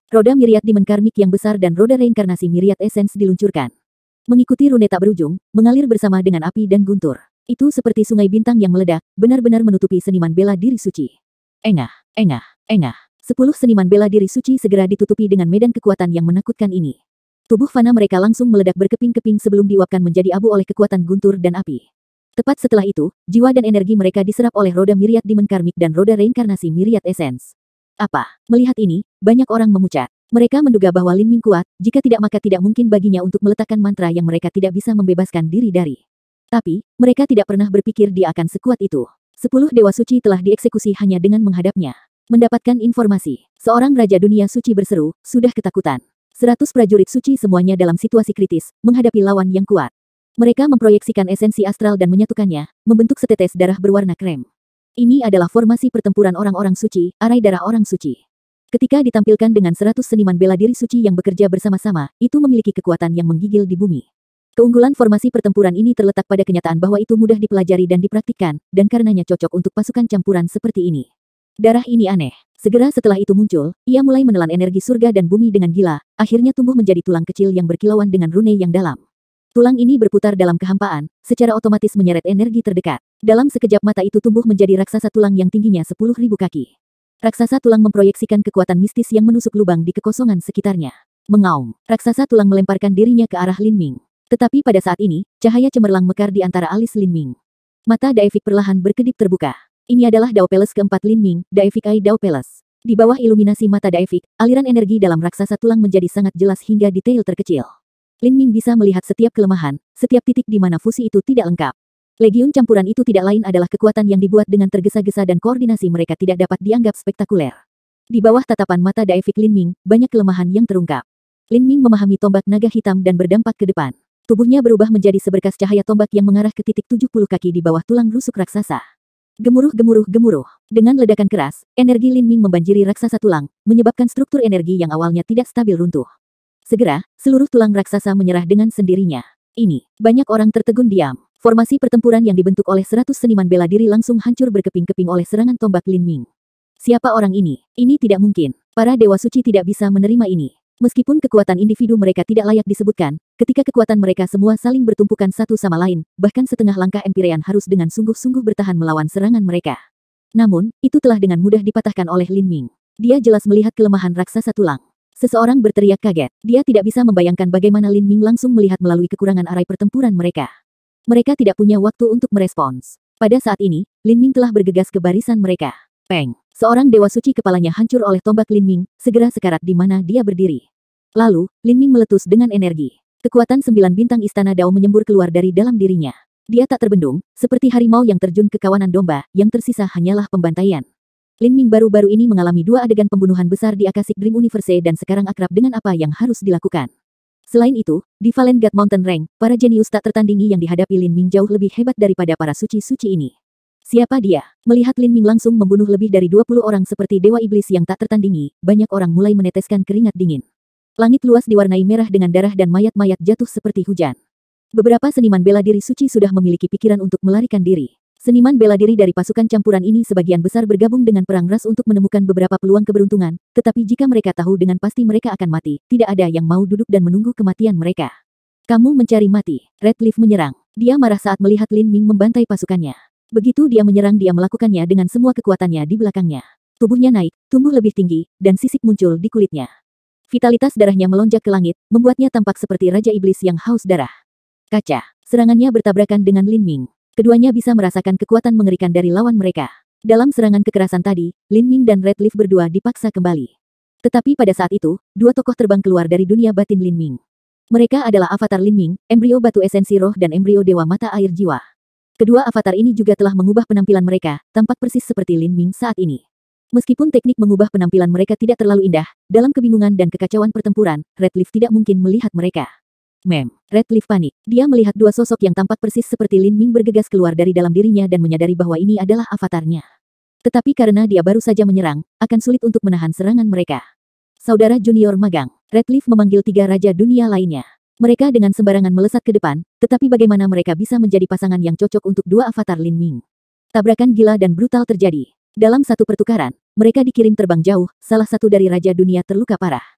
Roda Myriad Demon Karmik yang besar dan roda reinkarnasi Myriad Essence diluncurkan. Mengikuti rune tak berujung, mengalir bersama dengan api dan guntur. Itu seperti sungai bintang yang meledak, benar-benar menutupi seniman bela diri suci. Engah, engah, engah. Sepuluh seniman bela diri suci segera ditutupi dengan medan kekuatan yang menakutkan ini. Tubuh fana mereka langsung meledak berkeping-keping sebelum diuapkan menjadi abu oleh kekuatan guntur dan api. Tepat setelah itu, jiwa dan energi mereka diserap oleh roda Myriad Demon Karmik dan roda reinkarnasi Myriad Essence. Apa? Melihat ini, banyak orang memucat. Mereka menduga bahwa Lin Ming kuat, jika tidak maka tidak mungkin baginya untuk meletakkan mantra yang mereka tidak bisa membebaskan diri dari. Tapi, mereka tidak pernah berpikir dia akan sekuat itu. Sepuluh dewa suci telah dieksekusi hanya dengan menghadapnya. Mendapatkan informasi, seorang raja dunia suci berseru, sudah ketakutan. Seratus prajurit suci semuanya dalam situasi kritis, menghadapi lawan yang kuat. Mereka memproyeksikan esensi astral dan menyatukannya, membentuk setetes darah berwarna krem. Ini adalah formasi pertempuran orang-orang suci, arai darah orang suci. Ketika ditampilkan dengan seratus seniman bela diri suci yang bekerja bersama-sama, itu memiliki kekuatan yang menggigil di bumi. Keunggulan formasi pertempuran ini terletak pada kenyataan bahwa itu mudah dipelajari dan dipraktikkan, dan karenanya cocok untuk pasukan campuran seperti ini. Darah ini aneh. Segera setelah itu muncul, ia mulai menelan energi surga dan bumi dengan gila, akhirnya tumbuh menjadi tulang kecil yang berkilauan dengan rune yang dalam. Tulang ini berputar dalam kehampaan, secara otomatis menyeret energi terdekat. Dalam sekejap mata itu tumbuh menjadi raksasa tulang yang tingginya sepuluh ribu kaki. Raksasa tulang memproyeksikan kekuatan mistis yang menusuk lubang di kekosongan sekitarnya. Mengaum, raksasa tulang melemparkan dirinya ke arah Lin Ming. Tetapi pada saat ini, cahaya cemerlang mekar di antara alis Lin Ming. Mata Daefik perlahan berkedip terbuka. Ini adalah Dao Palace keempat Lin Ming, Daefik Eye Dao Palace. Di bawah iluminasi mata Daefik, aliran energi dalam raksasa tulang menjadi sangat jelas hingga detail terkecil. Lin Ming bisa melihat setiap kelemahan, setiap titik di mana fusi itu tidak lengkap. Legiun campuran itu tidak lain adalah kekuatan yang dibuat dengan tergesa-gesa dan koordinasi mereka tidak dapat dianggap spektakuler. Di bawah tatapan mata Daefik Lin Ming, banyak kelemahan yang terungkap. Lin Ming memahami tombak naga hitam dan berdampak ke depan. Tubuhnya berubah menjadi seberkas cahaya tombak yang mengarah ke titik tujuh puluh kaki di bawah tulang rusuk raksasa. Gemuruh gemuruh gemuruh. Dengan ledakan keras, energi Lin Ming membanjiri raksasa tulang, menyebabkan struktur energi yang awalnya tidak stabil runtuh. Segera, seluruh tulang raksasa menyerah dengan sendirinya. Ini, banyak orang tertegun diam. Formasi pertempuran yang dibentuk oleh seratus seniman bela diri langsung hancur berkeping-keping oleh serangan tombak Lin Ming. Siapa orang ini? Ini tidak mungkin. Para dewa suci tidak bisa menerima ini. Meskipun kekuatan individu mereka tidak layak disebutkan, ketika kekuatan mereka semua saling bertumpukan satu sama lain, bahkan setengah langkah Empyrean harus dengan sungguh-sungguh bertahan melawan serangan mereka. Namun, itu telah dengan mudah dipatahkan oleh Lin Ming. Dia jelas melihat kelemahan raksasa tulang. Seseorang berteriak kaget. Dia tidak bisa membayangkan bagaimana Lin Ming langsung melihat melalui kekurangan arai pertempuran mereka. Mereka tidak punya waktu untuk merespons. Pada saat ini, Lin Ming telah bergegas ke barisan mereka. Peng! Seorang dewa suci kepalanya hancur oleh tombak Lin Ming, segera sekarat di mana dia berdiri. Lalu, Lin Ming meletus dengan energi. Kekuatan sembilan bintang istana Dao menyembur keluar dari dalam dirinya. Dia tak terbendung, seperti harimau yang terjun ke kawanan domba, yang tersisa hanyalah pembantaian. Lin Ming baru-baru ini mengalami dua adegan pembunuhan besar di Akashic Dream Universe dan sekarang akrab dengan apa yang harus dilakukan. Selain itu, di Valen God Mountain Rank, para jenius tak tertandingi yang dihadapi Lin Ming jauh lebih hebat daripada para suci-suci ini. Siapa dia? Melihat Lin Ming langsung membunuh lebih dari dua puluh orang seperti dewa iblis yang tak tertandingi, banyak orang mulai meneteskan keringat dingin. Langit luas diwarnai merah dengan darah dan mayat-mayat jatuh seperti hujan. Beberapa seniman bela diri suci sudah memiliki pikiran untuk melarikan diri. Seniman bela diri dari pasukan campuran ini sebagian besar bergabung dengan perang ras untuk menemukan beberapa peluang keberuntungan, tetapi jika mereka tahu dengan pasti mereka akan mati, tidak ada yang mau duduk dan menunggu kematian mereka. Kamu mencari mati. Redcliffe menyerang. Dia marah saat melihat Lin Ming membantai pasukannya. Begitu dia menyerang dia melakukannya dengan semua kekuatannya di belakangnya. Tubuhnya naik, tumbuh lebih tinggi, dan sisik muncul di kulitnya. Vitalitas darahnya melonjak ke langit, membuatnya tampak seperti Raja Iblis yang haus darah. Kaca. Serangannya bertabrakan dengan Lin Ming. Keduanya bisa merasakan kekuatan mengerikan dari lawan mereka. Dalam serangan kekerasan tadi, Lin Ming dan Redcliffe berdua dipaksa kembali. Tetapi pada saat itu, dua tokoh terbang keluar dari dunia batin Lin Ming. Mereka adalah avatar Lin Ming, embrio batu esensi roh dan embrio dewa mata air jiwa. Kedua avatar ini juga telah mengubah penampilan mereka, tampak persis seperti Lin Ming saat ini. Meskipun teknik mengubah penampilan mereka tidak terlalu indah, dalam kebingungan dan kekacauan pertempuran, Redcliffe tidak mungkin melihat mereka. Mem. Redcliffe panik. Dia melihat dua sosok yang tampak persis seperti Lin Ming bergegas keluar dari dalam dirinya dan menyadari bahwa ini adalah avatarnya. Tetapi karena dia baru saja menyerang, akan sulit untuk menahan serangan mereka. Saudara junior magang. Redcliffe memanggil tiga raja dunia lainnya. Mereka dengan sembarangan melesat ke depan, tetapi bagaimana mereka bisa menjadi pasangan yang cocok untuk dua avatar Lin Ming? Tabrakan gila dan brutal terjadi. Dalam satu pertukaran, mereka dikirim terbang jauh, salah satu dari raja dunia terluka parah.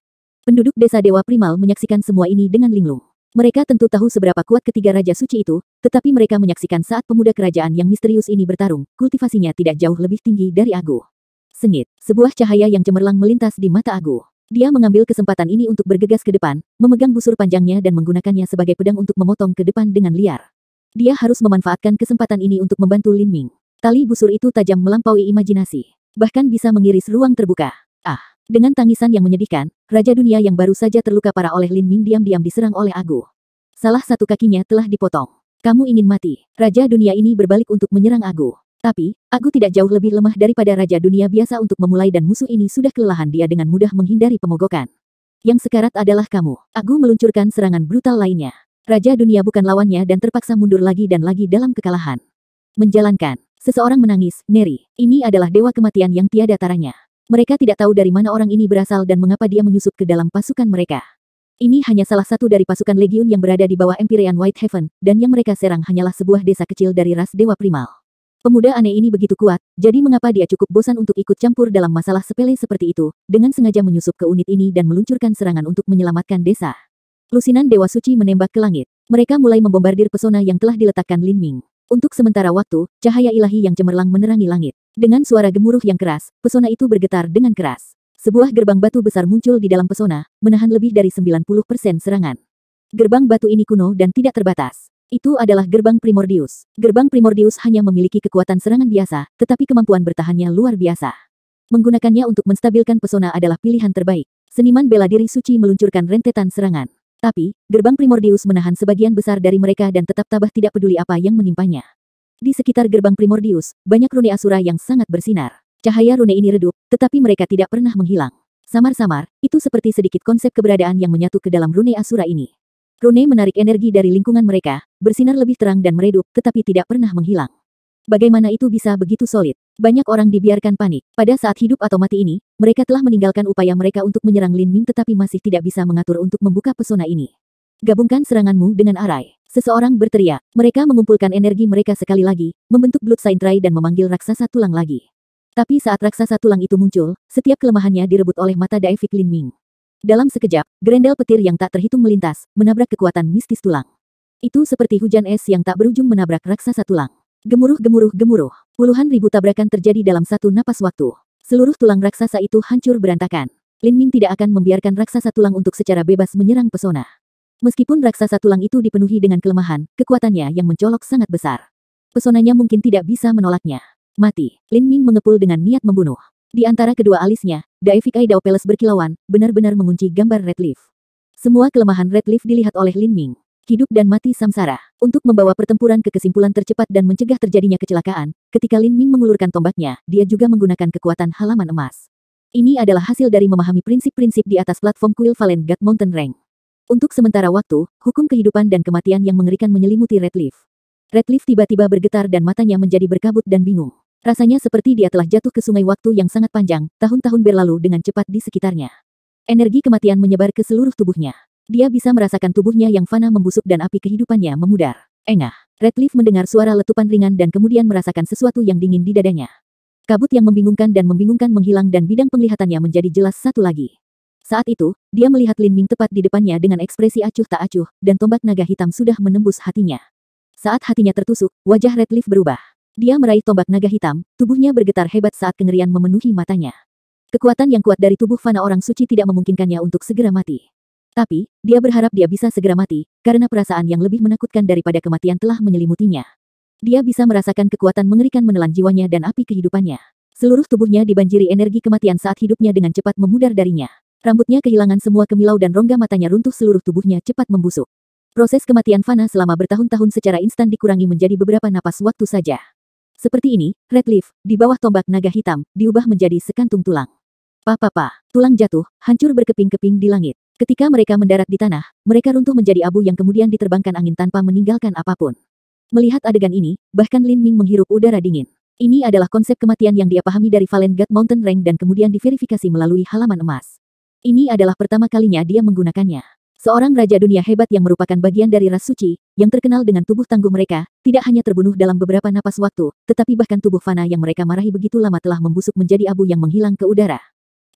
Penduduk desa Dewa Primal menyaksikan semua ini dengan linglung. Mereka tentu tahu seberapa kuat ketiga Raja Suci itu, tetapi mereka menyaksikan saat pemuda kerajaan yang misterius ini bertarung, kultivasinya tidak jauh lebih tinggi dari Agu. Sengit, sebuah cahaya yang cemerlang melintas di mata Agu. Dia mengambil kesempatan ini untuk bergegas ke depan, memegang busur panjangnya dan menggunakannya sebagai pedang untuk memotong ke depan dengan liar. Dia harus memanfaatkan kesempatan ini untuk membantu Lin Ming. Tali busur itu tajam melampaui imajinasi. Bahkan bisa mengiris ruang terbuka. Ah! Dengan tangisan yang menyedihkan, Raja Dunia yang baru saja terluka parah oleh Lin Ming diam-diam diserang oleh Agu. Salah satu kakinya telah dipotong. Kamu ingin mati. Raja Dunia ini berbalik untuk menyerang Agu. Tapi, Agu tidak jauh lebih lemah daripada Raja Dunia biasa untuk memulai dan musuh ini sudah kelelahan dia dengan mudah menghindari pemogokan. Yang sekarat adalah kamu. Agu meluncurkan serangan brutal lainnya. Raja Dunia bukan lawannya dan terpaksa mundur lagi dan lagi dalam kekalahan. Menjalankan. Seseorang menangis, Neri. Ini adalah dewa kematian yang tiada taranya. Mereka tidak tahu dari mana orang ini berasal dan mengapa dia menyusup ke dalam pasukan mereka. Ini hanya salah satu dari pasukan legiun yang berada di bawah Empyrean Whitehaven, dan yang mereka serang hanyalah sebuah desa kecil dari ras Dewa Primal. Pemuda aneh ini begitu kuat, jadi mengapa dia cukup bosan untuk ikut campur dalam masalah sepele seperti itu, dengan sengaja menyusup ke unit ini dan meluncurkan serangan untuk menyelamatkan desa. Lusinan Dewa Suci menembak ke langit. Mereka mulai membombardir pesona yang telah diletakkan Lin Ming. Untuk sementara waktu, cahaya ilahi yang cemerlang menerangi langit. Dengan suara gemuruh yang keras, pesona itu bergetar dengan keras. Sebuah gerbang batu besar muncul di dalam pesona, menahan lebih dari sembilan puluh persen serangan. Gerbang batu ini kuno dan tidak terbatas. Itu adalah gerbang Primordius. Gerbang Primordius hanya memiliki kekuatan serangan biasa, tetapi kemampuan bertahannya luar biasa. Menggunakannya untuk menstabilkan pesona adalah pilihan terbaik. Seniman bela diri suci meluncurkan rentetan serangan. Tapi, gerbang Primordius menahan sebagian besar dari mereka dan tetap tabah tidak peduli apa yang menimpanya. Di sekitar gerbang Primordius, banyak rune Asura yang sangat bersinar. Cahaya rune ini redup, tetapi mereka tidak pernah menghilang. Samar-samar, itu seperti sedikit konsep keberadaan yang menyatu ke dalam rune Asura ini. Rune menarik energi dari lingkungan mereka, bersinar lebih terang dan meredup, tetapi tidak pernah menghilang. Bagaimana itu bisa begitu solid? Banyak orang dibiarkan panik. Pada saat hidup atau mati ini, mereka telah meninggalkan upaya mereka untuk menyerang Lin Ming tetapi masih tidak bisa mengatur untuk membuka pesona ini. Gabungkan seranganmu dengan arai. Seseorang berteriak. Mereka mengumpulkan energi mereka sekali lagi, membentuk Blood Sign Tray dan memanggil raksasa tulang lagi. Tapi saat raksasa tulang itu muncul, setiap kelemahannya direbut oleh mata Daefik Lin Ming. Dalam sekejap, gerendel petir yang tak terhitung melintas, menabrak kekuatan mistis tulang. Itu seperti hujan es yang tak berujung menabrak raksasa tulang. Gemuruh, gemuruh, gemuruh. Puluhan ribu tabrakan terjadi dalam satu napas waktu. Seluruh tulang raksasa itu hancur berantakan. Lin Ming tidak akan membiarkan raksasa tulang untuk secara bebas menyerang pesona. Meskipun raksasa tulang itu dipenuhi dengan kelemahan, kekuatannya yang mencolok sangat besar. Pesonanya mungkin tidak bisa menolaknya. Mati. Lin Ming mengepul dengan niat membunuh. Di antara kedua alisnya, Daefik Eye Daopeles berkilauan, benar-benar mengunci gambar Red Leaf. Semua kelemahan Red Leaf dilihat oleh Lin Ming. Hidup dan mati samsara. Untuk membawa pertempuran ke kesimpulan tercepat dan mencegah terjadinya kecelakaan, ketika Lin Ming mengulurkan tombaknya, dia juga menggunakan kekuatan halaman emas. Ini adalah hasil dari memahami prinsip-prinsip di atas platform Kuil Valen God Mountain Range. Untuk sementara waktu, hukum kehidupan dan kematian yang mengerikan menyelimuti Red Leaf. Red Leaf tiba-tiba bergetar dan matanya menjadi berkabut dan bingung. Rasanya seperti dia telah jatuh ke sungai waktu yang sangat panjang, tahun-tahun berlalu dengan cepat di sekitarnya. Energi kematian menyebar ke seluruh tubuhnya. Dia bisa merasakan tubuhnya yang fana membusuk dan api kehidupannya memudar. Engah. Red Leaf mendengar suara letupan ringan dan kemudian merasakan sesuatu yang dingin di dadanya. Kabut yang membingungkan dan membingungkan menghilang dan bidang penglihatannya menjadi jelas satu lagi. Saat itu, dia melihat Lin Ming tepat di depannya dengan ekspresi acuh tak acuh, dan tombak naga hitam sudah menembus hatinya. Saat hatinya tertusuk, wajah Red Leaf berubah. Dia meraih tombak naga hitam, tubuhnya bergetar hebat saat kengerian memenuhi matanya. Kekuatan yang kuat dari tubuh fana orang suci tidak memungkinkannya untuk segera mati. Tapi, dia berharap dia bisa segera mati, karena perasaan yang lebih menakutkan daripada kematian telah menyelimutinya. Dia bisa merasakan kekuatan mengerikan menelan jiwanya dan api kehidupannya. Seluruh tubuhnya dibanjiri energi kematian saat hidupnya dengan cepat memudar darinya. Rambutnya kehilangan semua kemilau dan rongga matanya runtuh, seluruh tubuhnya cepat membusuk. Proses kematian fana selama bertahun-tahun secara instan dikurangi menjadi beberapa napas waktu saja. Seperti ini, Red Leaf, di bawah tombak naga hitam, diubah menjadi sekantung tulang. Pa-pa-pa, tulang jatuh, hancur berkeping-keping di langit. Ketika mereka mendarat di tanah, mereka runtuh menjadi abu yang kemudian diterbangkan angin tanpa meninggalkan apapun. Melihat adegan ini, bahkan Lin Ming menghirup udara dingin. Ini adalah konsep kematian yang dia pahami dari Valen God Mountain Range dan kemudian diverifikasi melalui halaman emas. Ini adalah pertama kalinya dia menggunakannya. Seorang raja dunia hebat yang merupakan bagian dari ras suci, yang terkenal dengan tubuh tangguh mereka, tidak hanya terbunuh dalam beberapa napas waktu, tetapi bahkan tubuh fana yang mereka marahi begitu lama telah membusuk menjadi abu yang menghilang ke udara.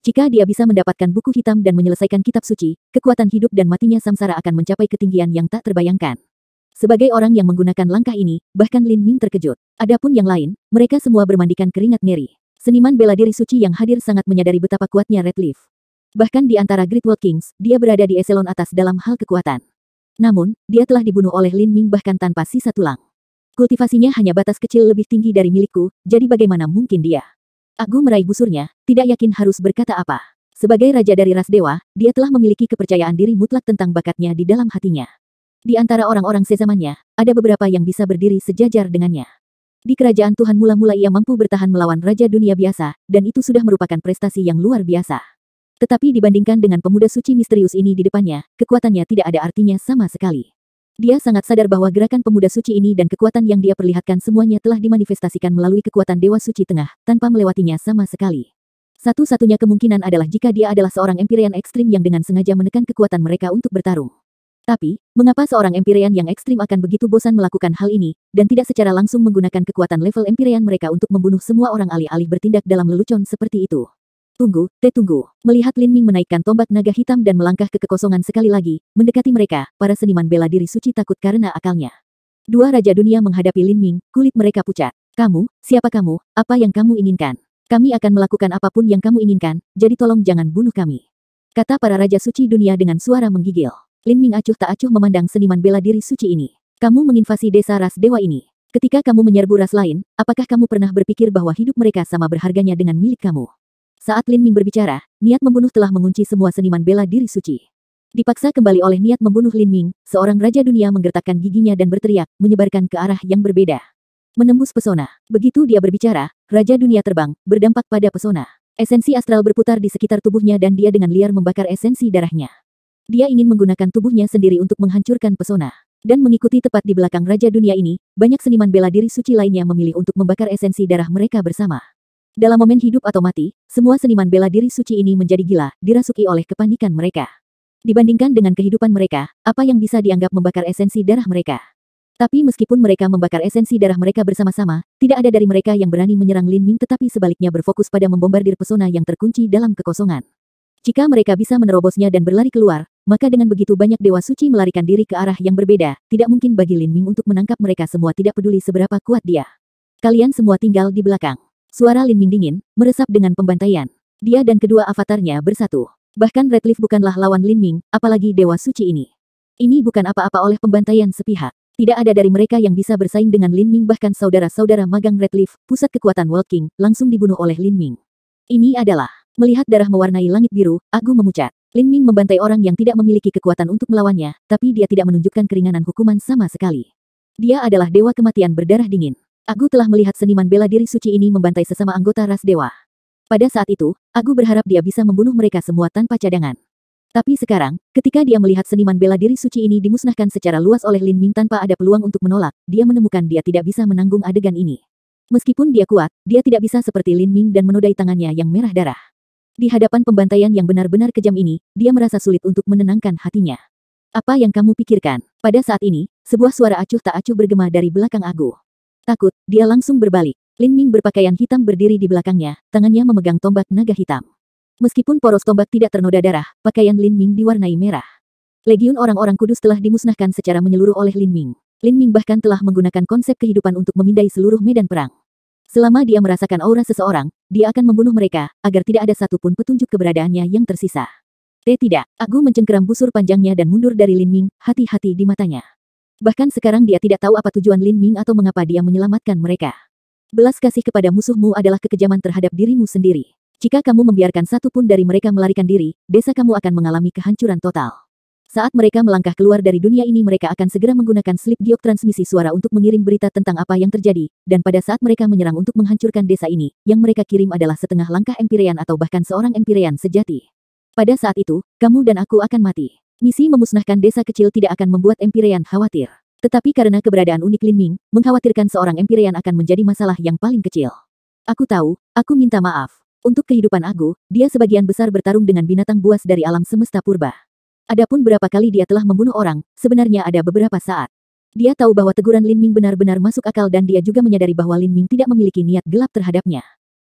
Jika dia bisa mendapatkan buku hitam dan menyelesaikan kitab suci, kekuatan hidup dan matinya samsara akan mencapai ketinggian yang tak terbayangkan. Sebagai orang yang menggunakan langkah ini, bahkan Lin Ming terkejut. Adapun yang lain, mereka semua bermandikan keringat ngeri. Seniman bela diri suci yang hadir sangat menyadari betapa kuatnya Red Leaf. Bahkan di antara Great World Kings, dia berada di eselon atas dalam hal kekuatan. Namun, dia telah dibunuh oleh Lin Ming bahkan tanpa sisa tulang. Kultivasinya hanya batas kecil lebih tinggi dari milikku, jadi bagaimana mungkin dia? Aku meraih busurnya, tidak yakin harus berkata apa. Sebagai raja dari ras dewa, dia telah memiliki kepercayaan diri mutlak tentang bakatnya di dalam hatinya. Di antara orang-orang sezamannya, ada beberapa yang bisa berdiri sejajar dengannya. Di kerajaan Tuhan mula-mula ia mampu bertahan melawan raja dunia biasa, dan itu sudah merupakan prestasi yang luar biasa. Tetapi dibandingkan dengan pemuda suci misterius ini di depannya, kekuatannya tidak ada artinya sama sekali. Dia sangat sadar bahwa gerakan pemuda suci ini dan kekuatan yang dia perlihatkan semuanya telah dimanifestasikan melalui kekuatan Dewa Suci Tengah, tanpa melewatinya sama sekali. Satu-satunya kemungkinan adalah jika dia adalah seorang Empyrean ekstrim yang dengan sengaja menekan kekuatan mereka untuk bertarung. Tapi, mengapa seorang Empyrean yang ekstrim akan begitu bosan melakukan hal ini, dan tidak secara langsung menggunakan kekuatan level Empyrean mereka untuk membunuh semua orang alih-alih bertindak dalam lelucon seperti itu? Tunggu, Teh tunggu. Melihat Lin Ming menaikkan tombak naga hitam dan melangkah ke kekosongan sekali lagi, mendekati mereka, para seniman bela diri suci takut karena akalnya. Dua raja dunia menghadapi Lin Ming, kulit mereka pucat. Kamu, siapa kamu, apa yang kamu inginkan? Kami akan melakukan apapun yang kamu inginkan, jadi tolong jangan bunuh kami. Kata para raja suci dunia dengan suara menggigil. Lin Ming acuh tak acuh memandang seniman bela diri suci ini. Kamu menginvasi desa ras dewa ini. Ketika kamu menyerbu ras lain, apakah kamu pernah berpikir bahwa hidup mereka sama berharganya dengan milik kamu? Saat Lin Ming berbicara, niat membunuh telah mengunci semua seniman bela diri suci. Dipaksa kembali oleh niat membunuh Lin Ming, seorang raja dunia menggertakkan giginya dan berteriak, menyebarkan ke arah yang berbeda. Menembus pesona. Begitu dia berbicara, raja dunia terbang, berdampak pada pesona. Esensi astral berputar di sekitar tubuhnya dan dia dengan liar membakar esensi darahnya. Dia ingin menggunakan tubuhnya sendiri untuk menghancurkan pesona. Dan mengikuti tepat di belakang raja dunia ini, banyak seniman bela diri suci lainnya memilih untuk membakar esensi darah mereka bersama. Dalam momen hidup atau mati, semua seniman bela diri suci ini menjadi gila, dirasuki oleh kepanikan mereka. Dibandingkan dengan kehidupan mereka, apa yang bisa dianggap membakar esensi darah mereka? Tapi meskipun mereka membakar esensi darah mereka bersama-sama, tidak ada dari mereka yang berani menyerang Lin Ming tetapi sebaliknya berfokus pada membombardir pesona yang terkunci dalam kekosongan. Jika mereka bisa menerobosnya dan berlari keluar, maka dengan begitu banyak dewa suci melarikan diri ke arah yang berbeda, tidak mungkin bagi Lin Ming untuk menangkap mereka semua tidak peduli seberapa kuat dia. Kalian semua tinggal di belakang. Suara Lin Ming dingin, meresap dengan pembantaian. Dia dan kedua avatarnya bersatu. Bahkan Red Leaf bukanlah lawan Lin Ming, apalagi dewa suci ini. Ini bukan apa-apa oleh pembantaian sepihak. Tidak ada dari mereka yang bisa bersaing dengan Lin Ming bahkan saudara-saudara magang Red Leaf, pusat kekuatan World King, langsung dibunuh oleh Lin Ming. Ini adalah, melihat darah mewarnai langit biru, Agu memucat. Lin Ming membantai orang yang tidak memiliki kekuatan untuk melawannya, tapi dia tidak menunjukkan keringanan hukuman sama sekali. Dia adalah dewa kematian berdarah dingin. Agu telah melihat seniman bela diri suci ini membantai sesama anggota ras dewa. Pada saat itu, Agu berharap dia bisa membunuh mereka semua tanpa cadangan. Tapi sekarang, ketika dia melihat seniman bela diri suci ini dimusnahkan secara luas oleh Lin Ming tanpa ada peluang untuk menolak, dia menemukan dia tidak bisa menanggung adegan ini. Meskipun dia kuat, dia tidak bisa seperti Lin Ming dan menodai tangannya yang merah darah. Di hadapan pembantaian yang benar-benar kejam ini, dia merasa sulit untuk menenangkan hatinya. Apa yang kamu pikirkan? Pada saat ini, sebuah suara acuh tak acuh bergema dari belakang Agu. Takut, dia langsung berbalik. Lin Ming berpakaian hitam berdiri di belakangnya, tangannya memegang tombak naga hitam. Meskipun poros tombak tidak ternoda darah, pakaian Lin Ming diwarnai merah. Legiun orang-orang kudus telah dimusnahkan secara menyeluruh oleh Lin Ming. Lin Ming bahkan telah menggunakan konsep kehidupan untuk memindai seluruh medan perang. Selama dia merasakan aura seseorang, dia akan membunuh mereka, agar tidak ada satupun petunjuk keberadaannya yang tersisa. Teh tidak, Agu mencengkeram busur panjangnya dan mundur dari Lin Ming, hati-hati di matanya. Bahkan sekarang dia tidak tahu apa tujuan Lin Ming atau mengapa dia menyelamatkan mereka. Belas kasih kepada musuhmu adalah kekejaman terhadap dirimu sendiri. Jika kamu membiarkan satu pun dari mereka melarikan diri, desa kamu akan mengalami kehancuran total. Saat mereka melangkah keluar dari dunia ini mereka akan segera menggunakan slip giok transmisi suara untuk mengirim berita tentang apa yang terjadi, dan pada saat mereka menyerang untuk menghancurkan desa ini, yang mereka kirim adalah setengah langkah Empyrean atau bahkan seorang Empyrean sejati. Pada saat itu, kamu dan aku akan mati. Misi memusnahkan desa kecil tidak akan membuat Empyrean khawatir. Tetapi karena keberadaan unik Lin Ming, mengkhawatirkan seorang Empyrean akan menjadi masalah yang paling kecil. Aku tahu, aku minta maaf. Untuk kehidupan Agu, dia sebagian besar bertarung dengan binatang buas dari alam semesta purba. Adapun berapa kali dia telah membunuh orang, sebenarnya ada beberapa saat. Dia tahu bahwa teguran Lin Ming benar-benar masuk akal dan dia juga menyadari bahwa Lin Ming tidak memiliki niat gelap terhadapnya.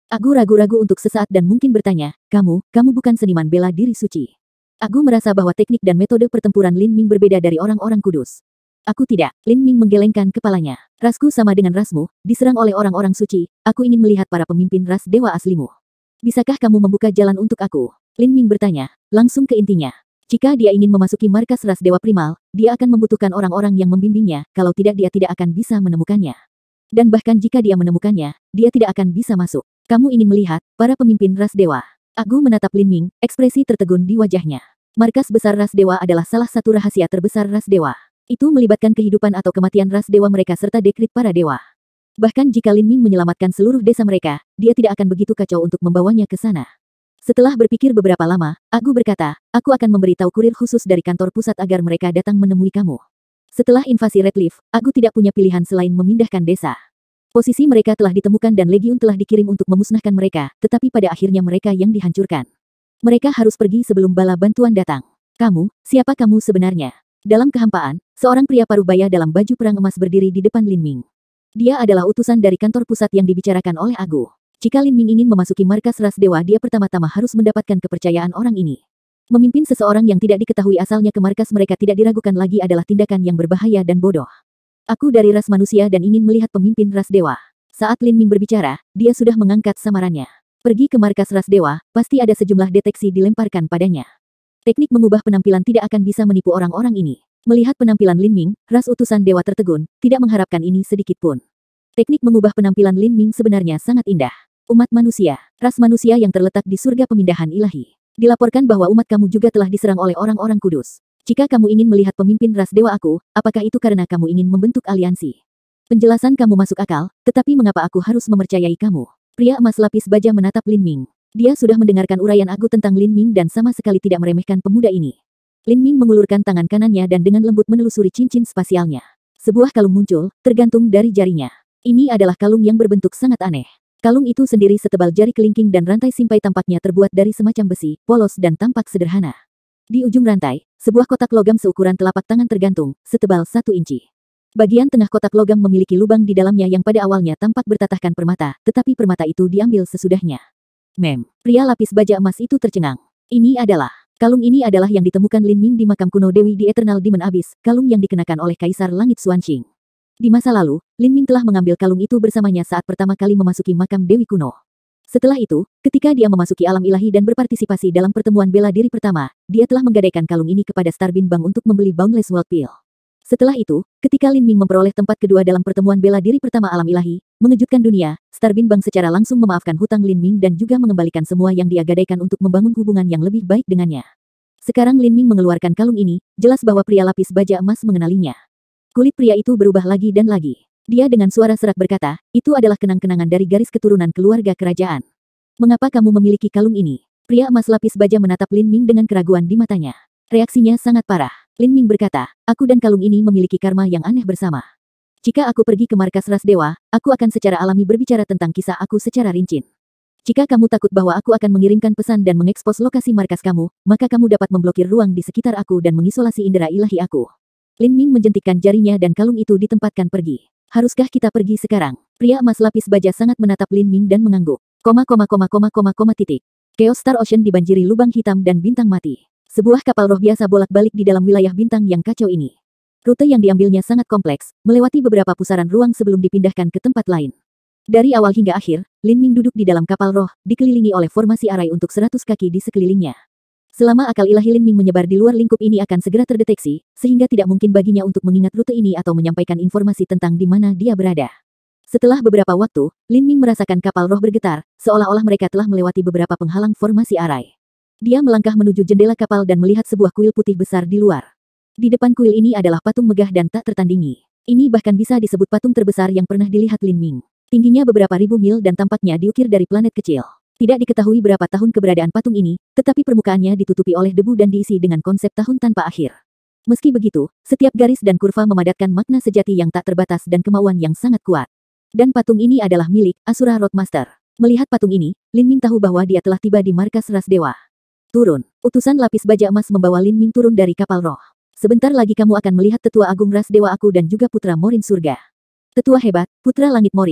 Agu ragu-ragu untuk sesaat dan mungkin bertanya, kamu, kamu bukan seniman bela diri suci. Agu merasa bahwa teknik dan metode pertempuran Lin Ming berbeda dari orang-orang kudus. Aku tidak. Lin Ming menggelengkan kepalanya. Rasku sama dengan rasmu, diserang oleh orang-orang suci. Aku ingin melihat para pemimpin ras dewa aslimu. Bisakah kamu membuka jalan untuk aku? Lin Ming bertanya, langsung ke intinya. Jika dia ingin memasuki markas ras dewa primal, dia akan membutuhkan orang-orang yang membimbingnya, kalau tidak dia tidak akan bisa menemukannya. Dan bahkan jika dia menemukannya, dia tidak akan bisa masuk. Kamu ingin melihat para pemimpin ras dewa? Agu menatap Lin Ming, ekspresi tertegun di wajahnya. Markas besar ras dewa adalah salah satu rahasia terbesar ras dewa. Itu melibatkan kehidupan atau kematian ras dewa mereka serta dekrit para dewa. Bahkan jika Lin Ming menyelamatkan seluruh desa mereka, dia tidak akan begitu kacau untuk membawanya ke sana. Setelah berpikir beberapa lama, Agu berkata, aku akan memberitahu kurir khusus dari kantor pusat agar mereka datang menemui kamu. Setelah invasi Redcliffe, Agu tidak punya pilihan selain memindahkan desa. Posisi mereka telah ditemukan dan legiun telah dikirim untuk memusnahkan mereka, tetapi pada akhirnya mereka yang dihancurkan. Mereka harus pergi sebelum bala bantuan datang. Kamu, siapa kamu sebenarnya? Dalam kehampaan, seorang pria parubaya dalam baju perang emas berdiri di depan Lin Ming. Dia adalah utusan dari kantor pusat yang dibicarakan oleh Agu. Jika Lin Ming ingin memasuki markas ras dewa, dia pertama-tama harus mendapatkan kepercayaan orang ini. Memimpin seseorang yang tidak diketahui asalnya ke markas mereka tidak diragukan lagi adalah tindakan yang berbahaya dan bodoh. Aku dari ras manusia dan ingin melihat pemimpin ras dewa. Saat Lin Ming berbicara, dia sudah mengangkat samarannya. Pergi ke markas ras dewa, pasti ada sejumlah deteksi dilemparkan padanya. Teknik mengubah penampilan tidak akan bisa menipu orang-orang ini. Melihat penampilan Lin Ming, ras utusan dewa tertegun, tidak mengharapkan ini sedikit pun. Teknik mengubah penampilan Lin Ming sebenarnya sangat indah. Umat manusia, ras manusia yang terletak di surga pemindahan ilahi. Dilaporkan bahwa umat kamu juga telah diserang oleh orang-orang kudus. Jika kamu ingin melihat pemimpin ras dewa aku, apakah itu karena kamu ingin membentuk aliansi? Penjelasan kamu masuk akal, tetapi mengapa aku harus mempercayai kamu? Pria emas lapis baja menatap Lin Ming. Dia sudah mendengarkan uraian Agu tentang Lin Ming dan sama sekali tidak meremehkan pemuda ini. Lin Ming mengulurkan tangan kanannya dan dengan lembut menelusuri cincin spasialnya. Sebuah kalung muncul, tergantung dari jarinya. Ini adalah kalung yang berbentuk sangat aneh. Kalung itu sendiri setebal jari kelingking dan rantai simpai tampaknya terbuat dari semacam besi, polos dan tampak sederhana. Di ujung rantai, sebuah kotak logam seukuran telapak tangan tergantung, setebal satu inci. Bagian tengah kotak logam memiliki lubang di dalamnya yang pada awalnya tampak bertatahkan permata, tetapi permata itu diambil sesudahnya. Mem, pria lapis baja emas itu tercengang. Ini adalah, kalung ini adalah yang ditemukan Lin Ming di makam kuno Dewi di Eternal Demon Abyss, kalung yang dikenakan oleh Kaisar Langit Xuanqing. Di masa lalu, Lin Ming telah mengambil kalung itu bersamanya saat pertama kali memasuki makam Dewi kuno. Setelah itu, ketika dia memasuki alam ilahi dan berpartisipasi dalam pertemuan bela diri pertama, dia telah menggadaikan kalung ini kepada Starbin Bank untuk membeli Boundless World Pill. Setelah itu, ketika Lin Ming memperoleh tempat kedua dalam pertemuan bela diri pertama alam ilahi, mengejutkan dunia, Starbin Bank secara langsung memaafkan hutang Lin Ming dan juga mengembalikan semua yang dia gadaikan untuk membangun hubungan yang lebih baik dengannya. Sekarang Lin Ming mengeluarkan kalung ini, jelas bahwa pria lapis baja emas mengenalinya. Kulit pria itu berubah lagi dan lagi. Dia dengan suara serak berkata, itu adalah kenang-kenangan dari garis keturunan keluarga kerajaan. Mengapa kamu memiliki kalung ini? Pria emas lapis baja menatap Lin Ming dengan keraguan di matanya. Reaksinya sangat parah. Lin Ming berkata, aku dan kalung ini memiliki karma yang aneh bersama. Jika aku pergi ke markas ras dewa, aku akan secara alami berbicara tentang kisah aku secara rinci. Jika kamu takut bahwa aku akan mengirimkan pesan dan mengekspos lokasi markas kamu, maka kamu dapat memblokir ruang di sekitar aku dan mengisolasi indera ilahi aku. Lin Ming menjentikkan jarinya dan kalung itu ditempatkan pergi. Haruskah kita pergi sekarang? Pria emas lapis baja sangat menatap Lin Ming dan mengangguk. Koma koma koma koma koma koma titik. Chaos Star Ocean dibanjiri lubang hitam dan bintang mati. Sebuah kapal roh biasa bolak-balik di dalam wilayah bintang yang kacau ini. Rute yang diambilnya sangat kompleks, melewati beberapa pusaran ruang sebelum dipindahkan ke tempat lain. Dari awal hingga akhir, Lin Ming duduk di dalam kapal roh, dikelilingi oleh formasi arai untuk seratus kaki di sekelilingnya. Selama akal ilahi Lin Ming menyebar di luar lingkup ini akan segera terdeteksi, sehingga tidak mungkin baginya untuk mengingat rute ini atau menyampaikan informasi tentang di mana dia berada. Setelah beberapa waktu, Lin Ming merasakan kapal roh bergetar, seolah-olah mereka telah melewati beberapa penghalang formasi arai. Dia melangkah menuju jendela kapal dan melihat sebuah kuil putih besar di luar. Di depan kuil ini adalah patung megah dan tak tertandingi. Ini bahkan bisa disebut patung terbesar yang pernah dilihat Lin Ming. Tingginya beberapa ribu mil dan tampaknya diukir dari planet kecil. Tidak diketahui berapa tahun keberadaan patung ini, tetapi permukaannya ditutupi oleh debu dan diisi dengan konsep tahun tanpa akhir. Meski begitu, setiap garis dan kurva memadatkan makna sejati yang tak terbatas dan kemauan yang sangat kuat. Dan patung ini adalah milik Asura Roadmaster. Melihat patung ini, Lin Ming tahu bahwa dia telah tiba di markas ras dewa. Turun. Utusan lapis baja emas membawa Lin Ming turun dari kapal roh. Sebentar lagi kamu akan melihat tetua agung ras dewa aku dan juga putra Morin surga. Tetua hebat, putra langit Morin.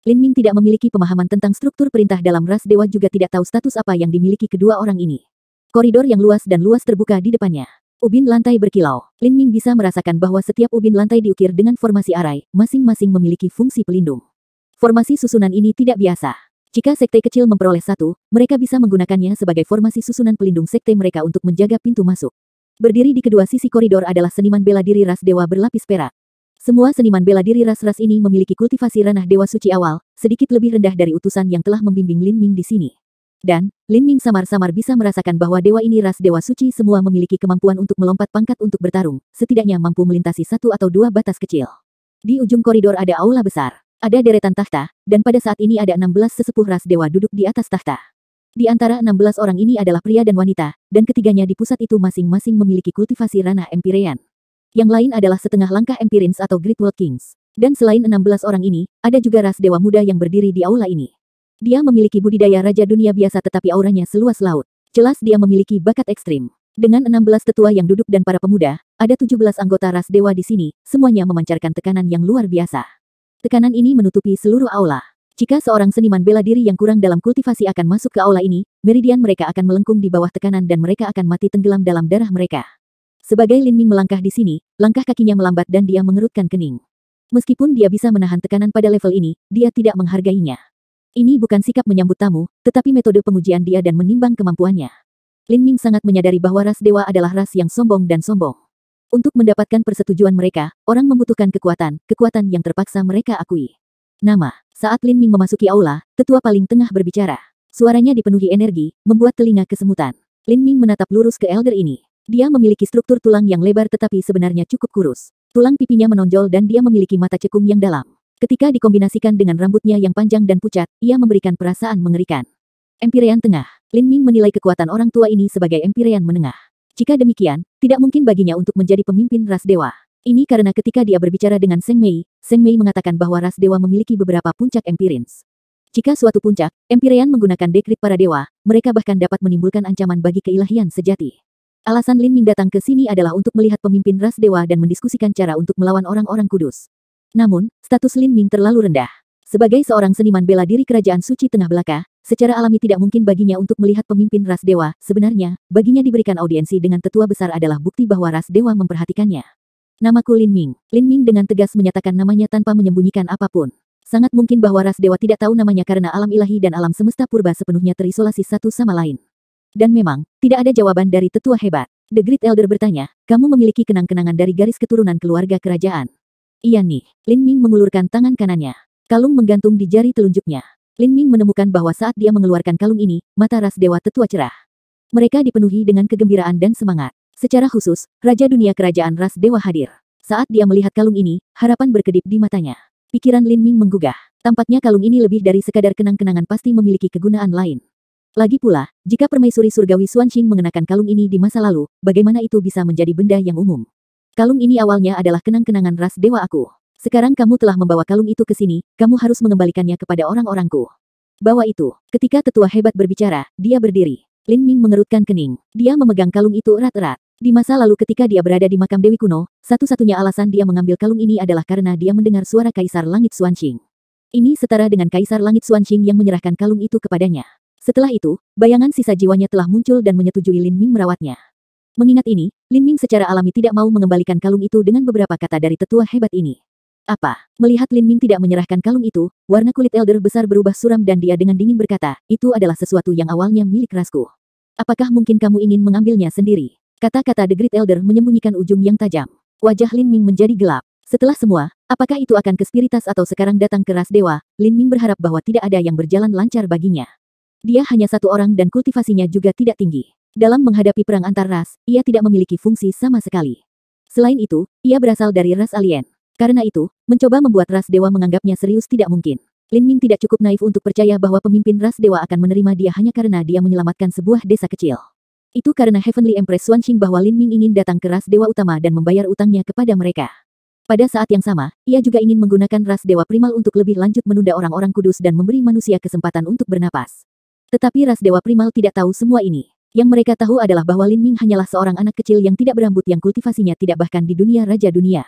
Lin Ming tidak memiliki pemahaman tentang struktur perintah dalam ras dewa, juga tidak tahu status apa yang dimiliki kedua orang ini. Koridor yang luas dan luas terbuka di depannya. Ubin lantai berkilau. Lin Ming bisa merasakan bahwa setiap ubin lantai diukir dengan formasi arai, masing-masing memiliki fungsi pelindung. Formasi susunan ini tidak biasa. Jika sekte kecil memperoleh satu, mereka bisa menggunakannya sebagai formasi susunan pelindung sekte mereka untuk menjaga pintu masuk. Berdiri di kedua sisi koridor adalah seniman bela diri ras dewa berlapis perak. Semua seniman bela diri ras-ras ini memiliki kultivasi ranah dewa suci awal, sedikit lebih rendah dari utusan yang telah membimbing Lin Ming di sini. Dan, Lin Ming samar-samar bisa merasakan bahwa dewa ini ras dewa suci semua memiliki kemampuan untuk melompat pangkat untuk bertarung, setidaknya mampu melintasi satu atau dua batas kecil. Di ujung koridor ada aula besar. Ada deretan tahta, dan pada saat ini ada enam belas sesepuh ras dewa duduk di atas tahta. Di antara enam belas orang ini adalah pria dan wanita, dan ketiganya di pusat itu masing-masing memiliki kultivasi ranah Empyrean. Yang lain adalah setengah langkah Empyreans atau Great World Kings. Dan selain enam belas orang ini, ada juga ras dewa muda yang berdiri di aula ini. Dia memiliki budidaya raja dunia biasa tetapi auranya seluas laut. Jelas dia memiliki bakat ekstrim. Dengan enam belas tetua yang duduk dan para pemuda, ada tujuh belas anggota ras dewa di sini, semuanya memancarkan tekanan yang luar biasa. Tekanan ini menutupi seluruh aula. Jika seorang seniman bela diri yang kurang dalam kultivasi akan masuk ke aula ini, meridian mereka akan melengkung di bawah tekanan dan mereka akan mati tenggelam dalam darah mereka. Sebagai Lin Ming melangkah di sini, langkah kakinya melambat dan dia mengerutkan kening. Meskipun dia bisa menahan tekanan pada level ini, dia tidak menghargainya. Ini bukan sikap menyambut tamu, tetapi metode pengujian dia dan menimbang kemampuannya. Lin Ming sangat menyadari bahwa ras dewa adalah ras yang sombong dan sombong. Untuk mendapatkan persetujuan mereka, orang membutuhkan kekuatan, kekuatan yang terpaksa mereka akui. Nama. Saat Lin Ming memasuki aula, tetua paling tengah berbicara. Suaranya dipenuhi energi, membuat telinga kesemutan. Lin Ming menatap lurus ke elder ini. Dia memiliki struktur tulang yang lebar tetapi sebenarnya cukup kurus. Tulang pipinya menonjol dan dia memiliki mata cekung yang dalam. Ketika dikombinasikan dengan rambutnya yang panjang dan pucat, ia memberikan perasaan mengerikan. Empyrean tengah. Lin Ming menilai kekuatan orang tua ini sebagai Empyrean menengah. Jika demikian, tidak mungkin baginya untuk menjadi pemimpin ras dewa. Ini karena ketika dia berbicara dengan Seng Mei, Seng Mei mengatakan bahwa ras dewa memiliki beberapa puncak Empyreans. Jika suatu puncak, Empyrean menggunakan dekrit para dewa, mereka bahkan dapat menimbulkan ancaman bagi keilahian sejati. Alasan Lin Ming datang ke sini adalah untuk melihat pemimpin ras dewa dan mendiskusikan cara untuk melawan orang-orang kudus. Namun, status Lin Ming terlalu rendah. Sebagai seorang seniman bela diri kerajaan suci Tengah Belaka, secara alami tidak mungkin baginya untuk melihat pemimpin ras dewa. Sebenarnya, baginya diberikan audiensi dengan tetua besar adalah bukti bahwa ras dewa memperhatikannya. Namaku Lin Ming. Lin Ming dengan tegas menyatakan namanya tanpa menyembunyikan apapun. Sangat mungkin bahwa ras dewa tidak tahu namanya karena alam ilahi dan alam semesta purba sepenuhnya terisolasi satu sama lain. Dan memang, tidak ada jawaban dari tetua hebat. The Great Elder bertanya, kamu memiliki kenang-kenangan dari garis keturunan keluarga kerajaan? Iya nih. Lin Ming mengulurkan tangan kanannya. Kalung menggantung di jari telunjuknya. Lin Ming menemukan bahwa saat dia mengeluarkan kalung ini, mata ras dewa tetua cerah. Mereka dipenuhi dengan kegembiraan dan semangat. Secara khusus, Raja Dunia Kerajaan Ras Dewa hadir. Saat dia melihat kalung ini, harapan berkedip di matanya. Pikiran Lin Ming menggugah. Tampaknya kalung ini lebih dari sekadar kenang-kenangan, pasti memiliki kegunaan lain. Lagi pula, jika permaisuri surgawi Xuanxing mengenakan kalung ini di masa lalu, bagaimana itu bisa menjadi benda yang umum? Kalung ini awalnya adalah kenang-kenangan ras dewa aku. Sekarang kamu telah membawa kalung itu ke sini, kamu harus mengembalikannya kepada orang-orangku. Bawa itu. Ketika tetua hebat berbicara, dia berdiri. Lin Ming mengerutkan kening. Dia memegang kalung itu erat-erat. Di masa lalu ketika dia berada di makam Dewi kuno, satu-satunya alasan dia mengambil kalung ini adalah karena dia mendengar suara Kaisar Langit Xuanxing. Ini setara dengan Kaisar Langit Xuanxing yang menyerahkan kalung itu kepadanya. Setelah itu, bayangan sisa jiwanya telah muncul dan menyetujui Lin Ming merawatnya. Mengingat ini, Lin Ming secara alami tidak mau mengembalikan kalung itu dengan beberapa kata dari tetua hebat ini. Apa? Melihat Lin Ming tidak menyerahkan kalung itu, warna kulit elder besar berubah suram dan dia dengan dingin berkata, itu adalah sesuatu yang awalnya milik rasku. Apakah mungkin kamu ingin mengambilnya sendiri? Kata-kata The Great Elder menyembunyikan ujung yang tajam. Wajah Lin Ming menjadi gelap. Setelah semua, apakah itu akan ke spiritas atau sekarang datang ke ras dewa, Lin Ming berharap bahwa tidak ada yang berjalan lancar baginya. Dia hanya satu orang dan kultivasinya juga tidak tinggi. Dalam menghadapi perang antar ras, ia tidak memiliki fungsi sama sekali. Selain itu, ia berasal dari ras alien. Karena itu, mencoba membuat ras dewa menganggapnya serius tidak mungkin. Lin Ming tidak cukup naif untuk percaya bahwa pemimpin ras dewa akan menerima dia hanya karena dia menyelamatkan sebuah desa kecil. Itu karena Heavenly Empress Xuanxing bahwa Lin Ming ingin datang ke ras dewa utama dan membayar utangnya kepada mereka. Pada saat yang sama, ia juga ingin menggunakan ras dewa primal untuk lebih lanjut menunda orang-orang kudus dan memberi manusia kesempatan untuk bernapas. Tetapi ras dewa primal tidak tahu semua ini. Yang mereka tahu adalah bahwa Lin Ming hanyalah seorang anak kecil yang tidak berambut yang kultivasinya tidak bahkan di dunia raja dunia.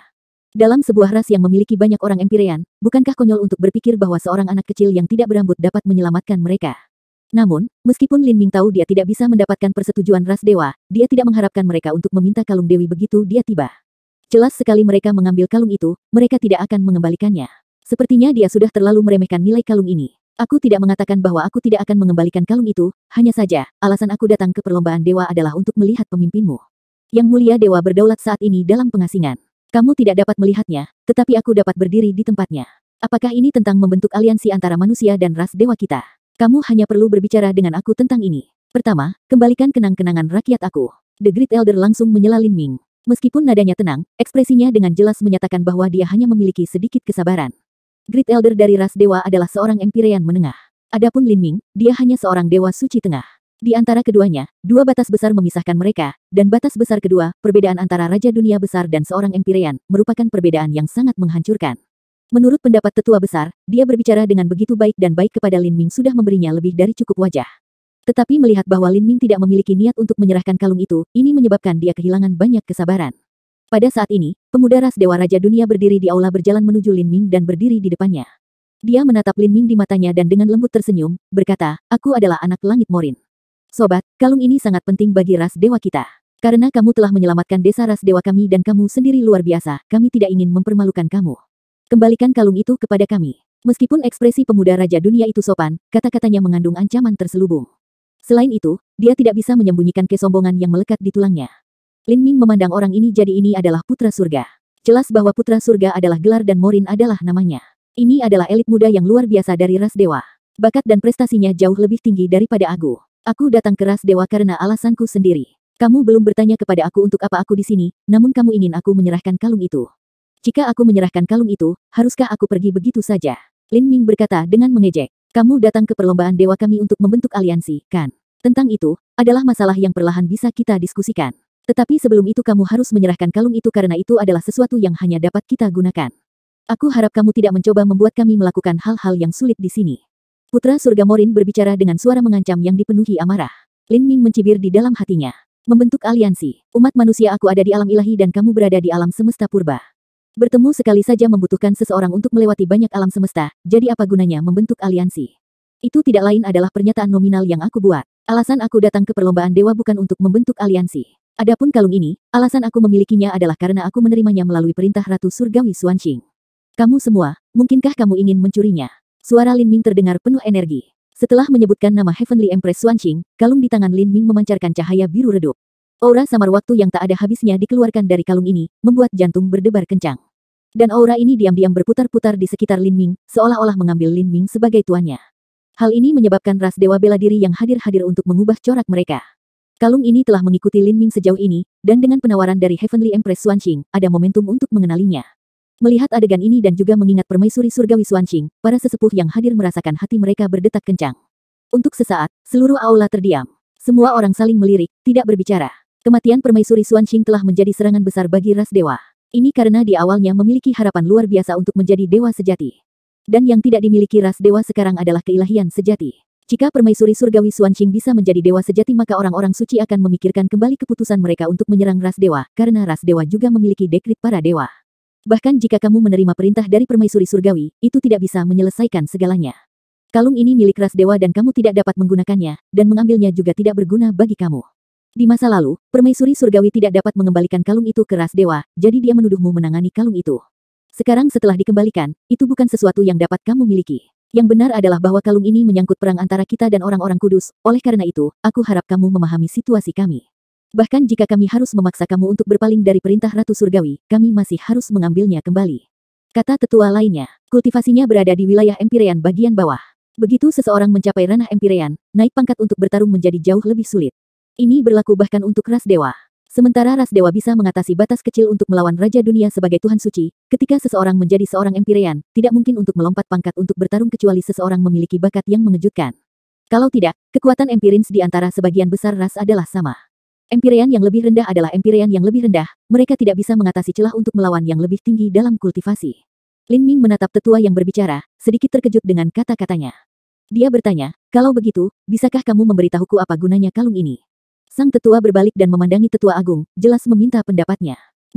Dalam sebuah ras yang memiliki banyak orang Empyrean, bukankah konyol untuk berpikir bahwa seorang anak kecil yang tidak berambut dapat menyelamatkan mereka? Namun, meskipun Lin Ming tahu dia tidak bisa mendapatkan persetujuan ras dewa, dia tidak mengharapkan mereka untuk meminta kalung dewi begitu dia tiba. Jelas sekali mereka mengambil kalung itu, mereka tidak akan mengembalikannya. Sepertinya dia sudah terlalu meremehkan nilai kalung ini. Aku tidak mengatakan bahwa aku tidak akan mengembalikan kalung itu, hanya saja, alasan aku datang ke perlombaan dewa adalah untuk melihat pemimpinmu. Yang mulia dewa berdaulat saat ini dalam pengasingan. Kamu tidak dapat melihatnya, tetapi aku dapat berdiri di tempatnya. Apakah ini tentang membentuk aliansi antara manusia dan ras dewa kita? Kamu hanya perlu berbicara dengan aku tentang ini. Pertama, kembalikan kenang-kenangan rakyat aku. The Great Elder langsung menyela Lin Ming. Meskipun nadanya tenang, ekspresinya dengan jelas menyatakan bahwa dia hanya memiliki sedikit kesabaran. Great Elder dari ras dewa adalah seorang Empyrean menengah. Adapun Lin Ming, dia hanya seorang dewa suci tengah. Di antara keduanya, dua batas besar memisahkan mereka, dan batas besar kedua, perbedaan antara Raja Dunia Besar dan seorang Empyrean, merupakan perbedaan yang sangat menghancurkan. Menurut pendapat tetua besar, dia berbicara dengan begitu baik dan baik kepada Lin Ming sudah memberinya lebih dari cukup wajah. Tetapi melihat bahwa Lin Ming tidak memiliki niat untuk menyerahkan kalung itu, ini menyebabkan dia kehilangan banyak kesabaran. Pada saat ini, pemuda ras Dewa Raja Dunia berdiri di aula berjalan menuju Lin Ming dan berdiri di depannya. Dia menatap Lin Ming di matanya dan dengan lembut tersenyum, berkata, "Aku adalah anak langit Morin. Sobat, kalung ini sangat penting bagi ras dewa kita. Karena kamu telah menyelamatkan desa ras dewa kami dan kamu sendiri luar biasa, kami tidak ingin mempermalukan kamu. Kembalikan kalung itu kepada kami." Meskipun ekspresi pemuda Raja Dunia itu sopan, kata-katanya mengandung ancaman terselubung. Selain itu, dia tidak bisa menyembunyikan kesombongan yang melekat di tulangnya. Lin Ming memandang orang ini jadi ini adalah putra surga. Jelas bahwa putra surga adalah gelar dan Morin adalah namanya. Ini adalah elit muda yang luar biasa dari ras dewa. Bakat dan prestasinya jauh lebih tinggi daripada aku. Aku datang ke ras dewa karena alasanku sendiri. Kamu belum bertanya kepada aku untuk apa aku di sini, namun kamu ingin aku menyerahkan kalung itu. Jika aku menyerahkan kalung itu, haruskah aku pergi begitu saja? Lin Ming berkata dengan mengejek. Kamu datang ke perlombaan dewa kami untuk membentuk aliansi, kan? Tentang itu, adalah masalah yang perlahan bisa kita diskusikan. Tetapi sebelum itu kamu harus menyerahkan kalung itu karena itu adalah sesuatu yang hanya dapat kita gunakan. Aku harap kamu tidak mencoba membuat kami melakukan hal-hal yang sulit di sini. Putra surga Morin berbicara dengan suara mengancam yang dipenuhi amarah. Lin Ming mencibir di dalam hatinya. Membentuk aliansi. Umat manusia aku ada di alam ilahi dan kamu berada di alam semesta purba. Bertemu sekali saja membutuhkan seseorang untuk melewati banyak alam semesta, jadi apa gunanya membentuk aliansi? Itu tidak lain adalah pernyataan nominal yang aku buat. Alasan aku datang ke perlombaan dewa bukan untuk membentuk aliansi. Adapun kalung ini, alasan aku memilikinya adalah karena aku menerimanya melalui perintah Ratu Surgawi Xuanqing. Kamu semua, mungkinkah kamu ingin mencurinya? Suara Lin Ming terdengar penuh energi. Setelah menyebutkan nama Heavenly Empress Xuanqing, kalung di tangan Lin Ming memancarkan cahaya biru redup. Aura samar waktu yang tak ada habisnya dikeluarkan dari kalung ini, membuat jantung berdebar kencang. Dan aura ini diam-diam berputar-putar di sekitar Lin Ming, seolah-olah mengambil Lin Ming sebagai tuannya. Hal ini menyebabkan ras dewa bela diri yang hadir-hadir untuk mengubah corak mereka. Kalung ini telah mengikuti Lin Ming sejauh ini, dan dengan penawaran dari Heavenly Empress Xuanqing, ada momentum untuk mengenalinya. Melihat adegan ini dan juga mengingat permaisuri surgawi Xuanqing, para sesepuh yang hadir merasakan hati mereka berdetak kencang. Untuk sesaat, seluruh aula terdiam. Semua orang saling melirik, tidak berbicara. Kematian permaisuri Xuanqing telah menjadi serangan besar bagi ras dewa. Ini karena di awalnya memiliki harapan luar biasa untuk menjadi dewa sejati. Dan yang tidak dimiliki ras dewa sekarang adalah keilahian sejati. Jika permaisuri surgawi Xuanqing bisa menjadi dewa sejati maka orang-orang suci akan memikirkan kembali keputusan mereka untuk menyerang ras dewa, karena ras dewa juga memiliki dekrit para dewa. Bahkan jika kamu menerima perintah dari permaisuri surgawi, itu tidak bisa menyelesaikan segalanya. Kalung ini milik ras dewa dan kamu tidak dapat menggunakannya, dan mengambilnya juga tidak berguna bagi kamu. Di masa lalu, permaisuri surgawi tidak dapat mengembalikan kalung itu ke ras dewa, jadi dia menuduhmu menangani kalung itu. Sekarang setelah dikembalikan, itu bukan sesuatu yang dapat kamu miliki. Yang benar adalah bahwa kalung ini menyangkut perang antara kita dan orang-orang kudus, oleh karena itu, aku harap kamu memahami situasi kami. Bahkan jika kami harus memaksa kamu untuk berpaling dari perintah Ratu Surgawi, kami masih harus mengambilnya kembali. Kata tetua lainnya, kultivasinya berada di wilayah Empyrean bagian bawah. Begitu seseorang mencapai ranah Empyrean, naik pangkat untuk bertarung menjadi jauh lebih sulit. Ini berlaku bahkan untuk ras dewa. Sementara ras dewa bisa mengatasi batas kecil untuk melawan Raja Dunia sebagai Tuhan Suci, ketika seseorang menjadi seorang Empyrean, tidak mungkin untuk melompat pangkat untuk bertarung kecuali seseorang memiliki bakat yang mengejutkan. Kalau tidak, kekuatan Empyreans di antara sebagian besar ras adalah sama. Empyrean yang lebih rendah adalah Empyrean yang lebih rendah, mereka tidak bisa mengatasi celah untuk melawan yang lebih tinggi dalam kultivasi. Lin Ming menatap tetua yang berbicara, sedikit terkejut dengan kata-katanya. Dia bertanya, kalau begitu, bisakah kamu memberitahuku apa gunanya kalung ini? Sang tetua berbalik dan memandangi tetua agung, jelas meminta pendapatnya.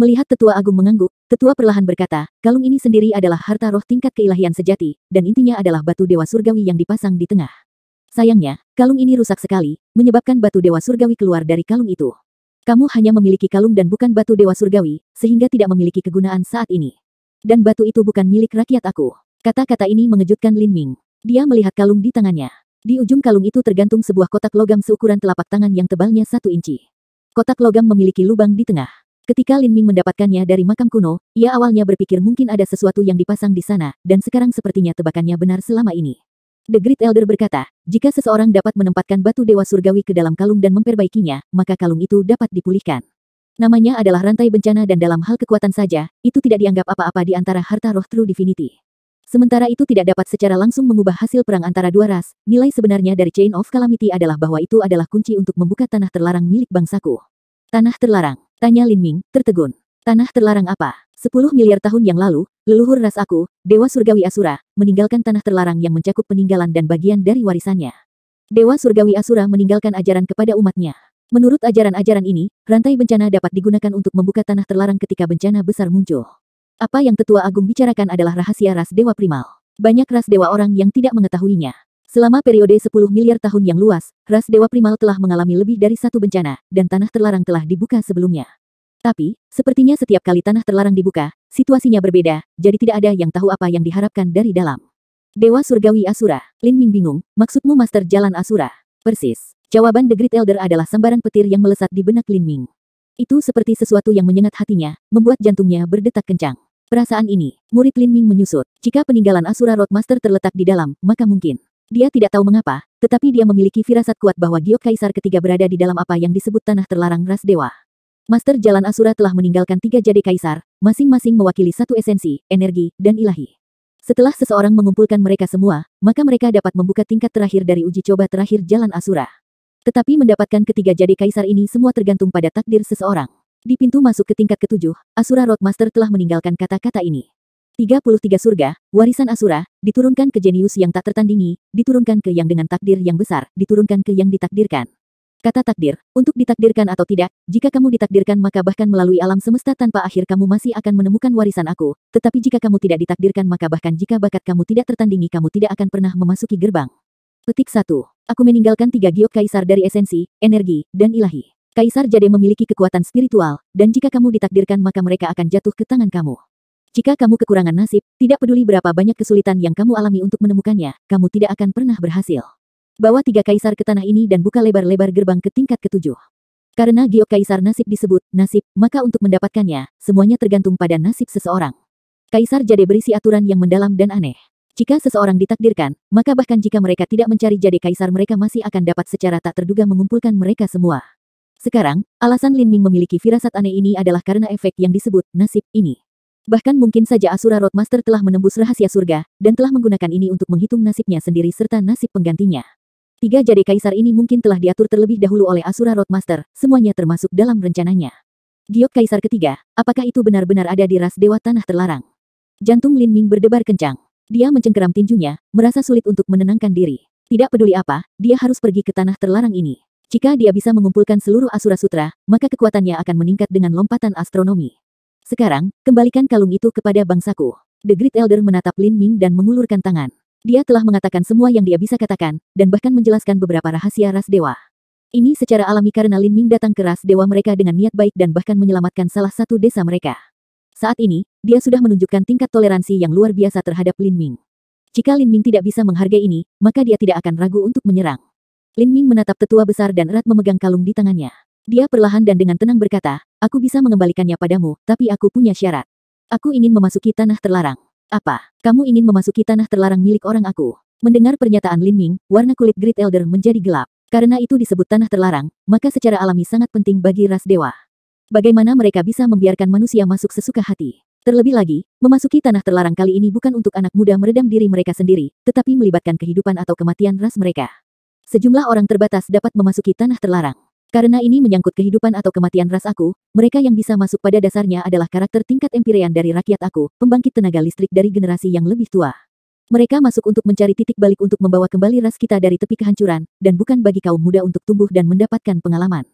Melihat Tetua Agung mengangguk, Tetua perlahan berkata, kalung ini sendiri adalah harta roh tingkat keilahian sejati, dan intinya adalah batu dewa surgawi yang dipasang di tengah. Sayangnya, kalung ini rusak sekali, menyebabkan batu dewa surgawi keluar dari kalung itu. Kamu hanya memiliki kalung dan bukan batu dewa surgawi, sehingga tidak memiliki kegunaan saat ini. Dan batu itu bukan milik rakyat aku. Kata-kata ini mengejutkan Lin Ming. Dia melihat kalung di tangannya. Di ujung kalung itu tergantung sebuah kotak logam seukuran telapak tangan yang tebalnya satu inci. Kotak logam memiliki lubang di tengah. Ketika Lin Ming mendapatkannya dari makam kuno, ia awalnya berpikir mungkin ada sesuatu yang dipasang di sana, dan sekarang sepertinya tebakannya benar selama ini. The Great Elder berkata, jika seseorang dapat menempatkan batu dewa surgawi ke dalam kalung dan memperbaikinya, maka kalung itu dapat dipulihkan. Namanya adalah rantai bencana dan dalam hal kekuatan saja, itu tidak dianggap apa-apa di antara harta roh True Divinity. Sementara itu tidak dapat secara langsung mengubah hasil perang antara dua ras, nilai sebenarnya dari Chain of Calamity adalah bahwa itu adalah kunci untuk membuka tanah terlarang milik bangsaku. Tanah terlarang, tanya Lin Ming, tertegun. Tanah terlarang apa? Sepuluh miliar tahun yang lalu, leluhur ras aku, Dewa Surgawi Asura, meninggalkan tanah terlarang yang mencakup peninggalan dan bagian dari warisannya. Dewa Surgawi Asura meninggalkan ajaran kepada umatnya. Menurut ajaran-ajaran ini, rantai bencana dapat digunakan untuk membuka tanah terlarang ketika bencana besar muncul. Apa yang Tetua Agung bicarakan adalah rahasia ras Dewa Primal. Banyak ras dewa orang yang tidak mengetahuinya. Selama periode sepuluh miliar tahun yang luas, ras Dewa Primal telah mengalami lebih dari satu bencana, dan tanah terlarang telah dibuka sebelumnya. Tapi, sepertinya setiap kali tanah terlarang dibuka, situasinya berbeda, jadi tidak ada yang tahu apa yang diharapkan dari dalam. Dewa Surgawi Asura, Lin Ming bingung, maksudmu Master Jalan Asura? Persis. Jawaban The Great Elder adalah sambaran petir yang melesat di benak Lin Ming. Itu seperti sesuatu yang menyengat hatinya, membuat jantungnya berdetak kencang. Perasaan ini, murid Lin Ming menyusut. Jika peninggalan Asura Road Master terletak di dalam, maka mungkin. Dia tidak tahu mengapa, tetapi dia memiliki firasat kuat bahwa Giok Kaisar ketiga berada di dalam apa yang disebut tanah terlarang ras dewa. Master Jalan Asura telah meninggalkan tiga jade kaisar, masing-masing mewakili satu esensi, energi, dan ilahi. Setelah seseorang mengumpulkan mereka semua, maka mereka dapat membuka tingkat terakhir dari uji coba terakhir Jalan Asura. Tetapi mendapatkan ketiga jade kaisar ini semua tergantung pada takdir seseorang. Di pintu masuk ke tingkat ketujuh, Asura Road Master telah meninggalkan kata-kata ini. tiga puluh tiga surga, warisan Asura, diturunkan ke jenius yang tak tertandingi, diturunkan ke yang dengan takdir yang besar, diturunkan ke yang ditakdirkan. Kata takdir, untuk ditakdirkan atau tidak, jika kamu ditakdirkan maka bahkan melalui alam semesta tanpa akhir kamu masih akan menemukan warisan aku, tetapi jika kamu tidak ditakdirkan maka bahkan jika bakat kamu tidak tertandingi kamu tidak akan pernah memasuki gerbang. Petik satu. Aku meninggalkan tiga giok kaisar dari esensi, energi, dan ilahi. Kaisar jade memiliki kekuatan spiritual, dan jika kamu ditakdirkan maka mereka akan jatuh ke tangan kamu. Jika kamu kekurangan nasib, tidak peduli berapa banyak kesulitan yang kamu alami untuk menemukannya, kamu tidak akan pernah berhasil. Bawa tiga kaisar ke tanah ini dan buka lebar-lebar gerbang ke tingkat ketujuh. Karena giok kaisar nasib disebut nasib, maka untuk mendapatkannya, semuanya tergantung pada nasib seseorang. Kaisar jade berisi aturan yang mendalam dan aneh. Jika seseorang ditakdirkan, maka bahkan jika mereka tidak mencari jade kaisar mereka masih akan dapat secara tak terduga mengumpulkan mereka semua. Sekarang, alasan Lin Ming memiliki firasat aneh ini adalah karena efek yang disebut nasib ini. Bahkan mungkin saja Asura Road Master telah menembus rahasia surga, dan telah menggunakan ini untuk menghitung nasibnya sendiri serta nasib penggantinya. Tiga jade kaisar ini mungkin telah diatur terlebih dahulu oleh Asura Road Master, semuanya termasuk dalam rencananya. Giok kaisar ketiga, apakah itu benar-benar ada di ras dewa tanah terlarang? Jantung Lin Ming berdebar kencang. Dia mencengkeram tinjunya, merasa sulit untuk menenangkan diri. Tidak peduli apa, dia harus pergi ke tanah terlarang ini. Jika dia bisa mengumpulkan seluruh Asura Sutra, maka kekuatannya akan meningkat dengan lompatan astronomi. Sekarang, kembalikan kalung itu kepada bangsaku. The Great Elder menatap Lin Ming dan mengulurkan tangan. Dia telah mengatakan semua yang dia bisa katakan, dan bahkan menjelaskan beberapa rahasia ras dewa. Ini secara alami karena Lin Ming datang ke ras dewa mereka dengan niat baik dan bahkan menyelamatkan salah satu desa mereka. Saat ini, dia sudah menunjukkan tingkat toleransi yang luar biasa terhadap Lin Ming. Jika Lin Ming tidak bisa menghargai ini, maka dia tidak akan ragu untuk menyerang. Lin Ming menatap tetua besar dan erat memegang kalung di tangannya. Dia perlahan dan dengan tenang berkata, aku bisa mengembalikannya padamu, tapi aku punya syarat. Aku ingin memasuki tanah terlarang. Apa? Kamu ingin memasuki tanah terlarang milik orang aku? Mendengar pernyataan Lin Ming, warna kulit Great Elder menjadi gelap. Karena itu disebut tanah terlarang, maka secara alami sangat penting bagi ras dewa. Bagaimana mereka bisa membiarkan manusia masuk sesuka hati? Terlebih lagi, memasuki tanah terlarang kali ini bukan untuk anak muda meredam diri mereka sendiri, tetapi melibatkan kehidupan atau kematian ras mereka. Sejumlah orang terbatas dapat memasuki tanah terlarang. Karena ini menyangkut kehidupan atau kematian ras aku, mereka yang bisa masuk pada dasarnya adalah karakter tingkat Empyrean dari rakyat aku, pembangkit tenaga listrik dari generasi yang lebih tua. Mereka masuk untuk mencari titik balik untuk membawa kembali ras kita dari tepi kehancuran, dan bukan bagi kaum muda untuk tumbuh dan mendapatkan pengalaman.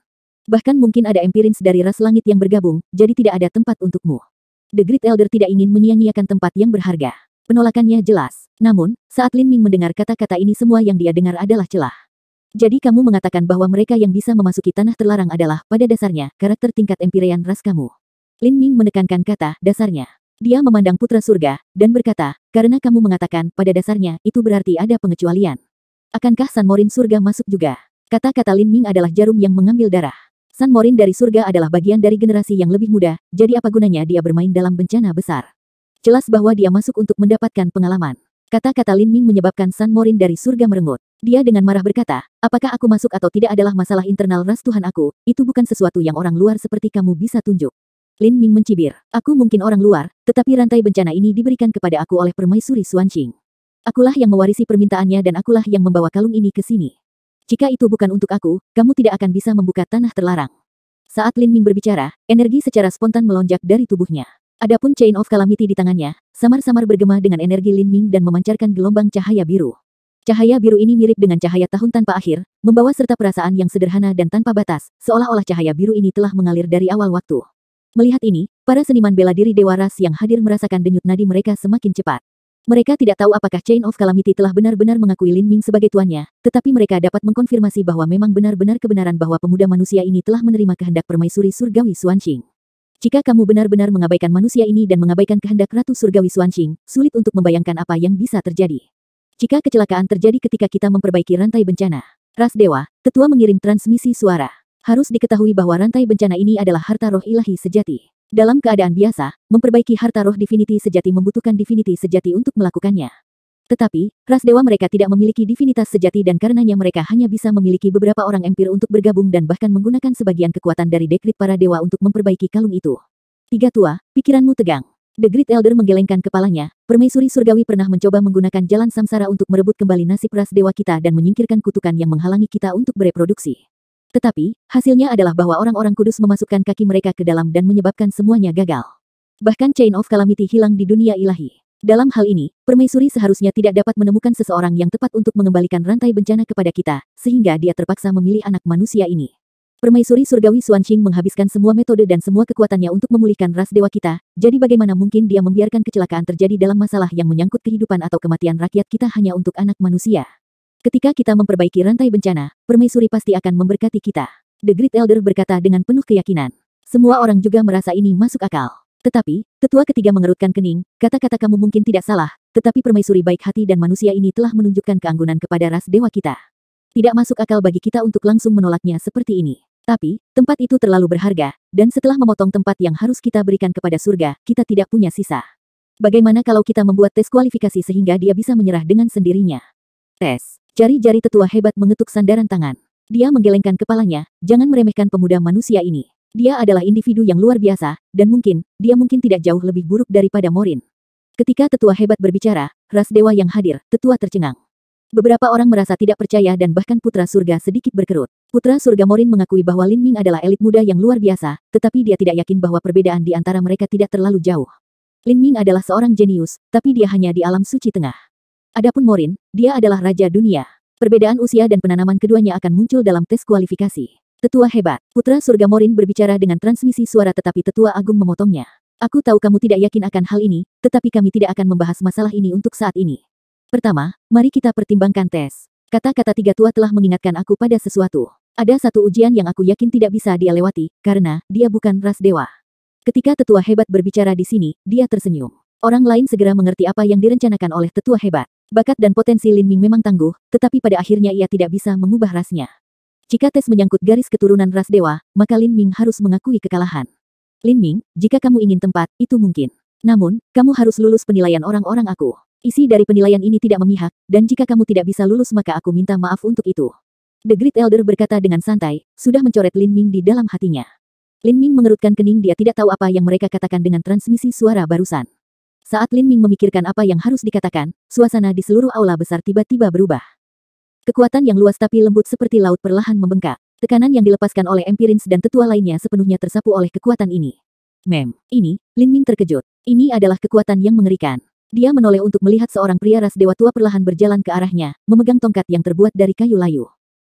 Bahkan mungkin ada Empirins dari ras langit yang bergabung, jadi tidak ada tempat untukmu. The Great Elder tidak ingin menyia-nyiakan tempat yang berharga. Penolakannya jelas. Namun, saat Lin Ming mendengar kata-kata ini semua yang dia dengar adalah celah. Jadi kamu mengatakan bahwa mereka yang bisa memasuki tanah terlarang adalah, pada dasarnya, karakter tingkat Empyrean ras kamu. Lin Ming menekankan kata, dasarnya. Dia memandang putra surga, dan berkata, karena kamu mengatakan, pada dasarnya, itu berarti ada pengecualian. Akankah San Morin surga masuk juga? Kata-kata Lin Ming adalah jarum yang mengambil darah. San Morin dari surga adalah bagian dari generasi yang lebih muda, jadi apa gunanya dia bermain dalam bencana besar? Jelas bahwa dia masuk untuk mendapatkan pengalaman. Kata-kata Lin Ming menyebabkan San Morin dari surga merengut. Dia dengan marah berkata, apakah aku masuk atau tidak adalah masalah internal ras Tuhan aku, itu bukan sesuatu yang orang luar seperti kamu bisa tunjuk. Lin Ming mencibir, aku mungkin orang luar, tetapi rantai bencana ini diberikan kepada aku oleh permaisuri Xuanqing. Akulah yang mewarisi permintaannya dan akulah yang membawa kalung ini ke sini. Jika itu bukan untuk aku, kamu tidak akan bisa membuka tanah terlarang. Saat Lin Ming berbicara, energi secara spontan melonjak dari tubuhnya. Adapun Chain of Calamity di tangannya, samar-samar bergema dengan energi Lin Ming dan memancarkan gelombang cahaya biru. Cahaya biru ini mirip dengan cahaya tahun tanpa akhir, membawa serta perasaan yang sederhana dan tanpa batas, seolah-olah cahaya biru ini telah mengalir dari awal waktu. Melihat ini, para seniman bela diri Dewa Ras yang hadir merasakan denyut nadi mereka semakin cepat. Mereka tidak tahu apakah Chain of Calamity telah benar-benar mengakui Lin Ming sebagai tuannya, tetapi mereka dapat mengkonfirmasi bahwa memang benar-benar kebenaran bahwa pemuda manusia ini telah menerima kehendak permaisuri surgawi Xuanqing. Jika kamu benar-benar mengabaikan manusia ini dan mengabaikan kehendak Ratu Surgawi Xuanqing, sulit untuk membayangkan apa yang bisa terjadi. Jika kecelakaan terjadi ketika kita memperbaiki rantai bencana, ras dewa, tetua mengirim transmisi suara. Harus diketahui bahwa rantai bencana ini adalah harta roh ilahi sejati. Dalam keadaan biasa, memperbaiki harta roh divinity sejati membutuhkan divinity sejati untuk melakukannya. Tetapi, ras dewa mereka tidak memiliki divinitas sejati dan karenanya mereka hanya bisa memiliki beberapa orang empir untuk bergabung dan bahkan menggunakan sebagian kekuatan dari dekrit para dewa untuk memperbaiki kalung itu. Tiga tua, pikiranmu tegang. The Great Elder menggelengkan kepalanya, permaisuri surgawi pernah mencoba menggunakan jalan samsara untuk merebut kembali nasib ras dewa kita dan menyingkirkan kutukan yang menghalangi kita untuk bereproduksi. Tetapi, hasilnya adalah bahwa orang-orang kudus memasukkan kaki mereka ke dalam dan menyebabkan semuanya gagal. Bahkan Chain of Calamity hilang di dunia ilahi. Dalam hal ini, permaisuri seharusnya tidak dapat menemukan seseorang yang tepat untuk mengembalikan rantai bencana kepada kita, sehingga dia terpaksa memilih anak manusia ini. Permaisuri surgawi Xuanqing menghabiskan semua metode dan semua kekuatannya untuk memulihkan ras dewa kita, jadi bagaimana mungkin dia membiarkan kecelakaan terjadi dalam masalah yang menyangkut kehidupan atau kematian rakyat kita hanya untuk anak manusia? Ketika kita memperbaiki rantai bencana, permaisuri pasti akan memberkati kita. The Great Elder berkata dengan penuh keyakinan. Semua orang juga merasa ini masuk akal. Tetapi, tetua ketiga mengerutkan kening, kata-kata kamu mungkin tidak salah, tetapi permaisuri baik hati dan manusia ini telah menunjukkan keanggunan kepada ras dewa kita. Tidak masuk akal bagi kita untuk langsung menolaknya seperti ini. Tapi, tempat itu terlalu berharga, dan setelah memotong tempat yang harus kita berikan kepada surga, kita tidak punya sisa. Bagaimana kalau kita membuat tes kualifikasi sehingga dia bisa menyerah dengan sendirinya? Tes. Jari-jari tetua hebat mengetuk sandaran tangan. Dia menggelengkan kepalanya, jangan meremehkan pemuda manusia ini. Dia adalah individu yang luar biasa, dan mungkin, dia mungkin tidak jauh lebih buruk daripada Morin. Ketika tetua hebat berbicara, ras dewa yang hadir, tetua tercengang. Beberapa orang merasa tidak percaya dan bahkan putra surga sedikit berkerut. Putra surga Morin mengakui bahwa Lin Ming adalah elit muda yang luar biasa, tetapi dia tidak yakin bahwa perbedaan di antara mereka tidak terlalu jauh. Lin Ming adalah seorang jenius, tapi dia hanya di alam suci tengah. Adapun Morin, dia adalah raja dunia. Perbedaan usia dan penanaman keduanya akan muncul dalam tes kualifikasi. Tetua hebat, putra surga Morin berbicara dengan transmisi suara tetapi tetua agung memotongnya. Aku tahu kamu tidak yakin akan hal ini, tetapi kami tidak akan membahas masalah ini untuk saat ini. Pertama, mari kita pertimbangkan tes. Kata-kata tiga tua telah mengingatkan aku pada sesuatu. Ada satu ujian yang aku yakin tidak bisa dia lewati, karena dia bukan ras dewa. Ketika tetua hebat berbicara di sini, dia tersenyum. Orang lain segera mengerti apa yang direncanakan oleh tetua hebat. Bakat dan potensi Lin Ming memang tangguh, tetapi pada akhirnya ia tidak bisa mengubah rasnya. Jika tes menyangkut garis keturunan ras dewa, maka Lin Ming harus mengakui kekalahan. Lin Ming, jika kamu ingin tempat, itu mungkin. Namun, kamu harus lulus penilaian orang-orang aku. Isi dari penilaian ini tidak memihak, dan jika kamu tidak bisa lulus maka aku minta maaf untuk itu. The Great Elder berkata dengan santai, sudah mencoret Lin Ming di dalam hatinya. Lin Ming mengerutkan kening, dia tidak tahu apa yang mereka katakan dengan transmisi suara barusan. Saat Lin Ming memikirkan apa yang harus dikatakan, suasana di seluruh aula besar tiba-tiba berubah. Kekuatan yang luas tapi lembut seperti laut perlahan membengkak. Tekanan yang dilepaskan oleh Empirins dan tetua lainnya sepenuhnya tersapu oleh kekuatan ini. Mem, ini, Lin Ming terkejut. Ini adalah kekuatan yang mengerikan. Dia menoleh untuk melihat seorang pria ras dewa tua perlahan berjalan ke arahnya, memegang tongkat yang terbuat dari kayu layu.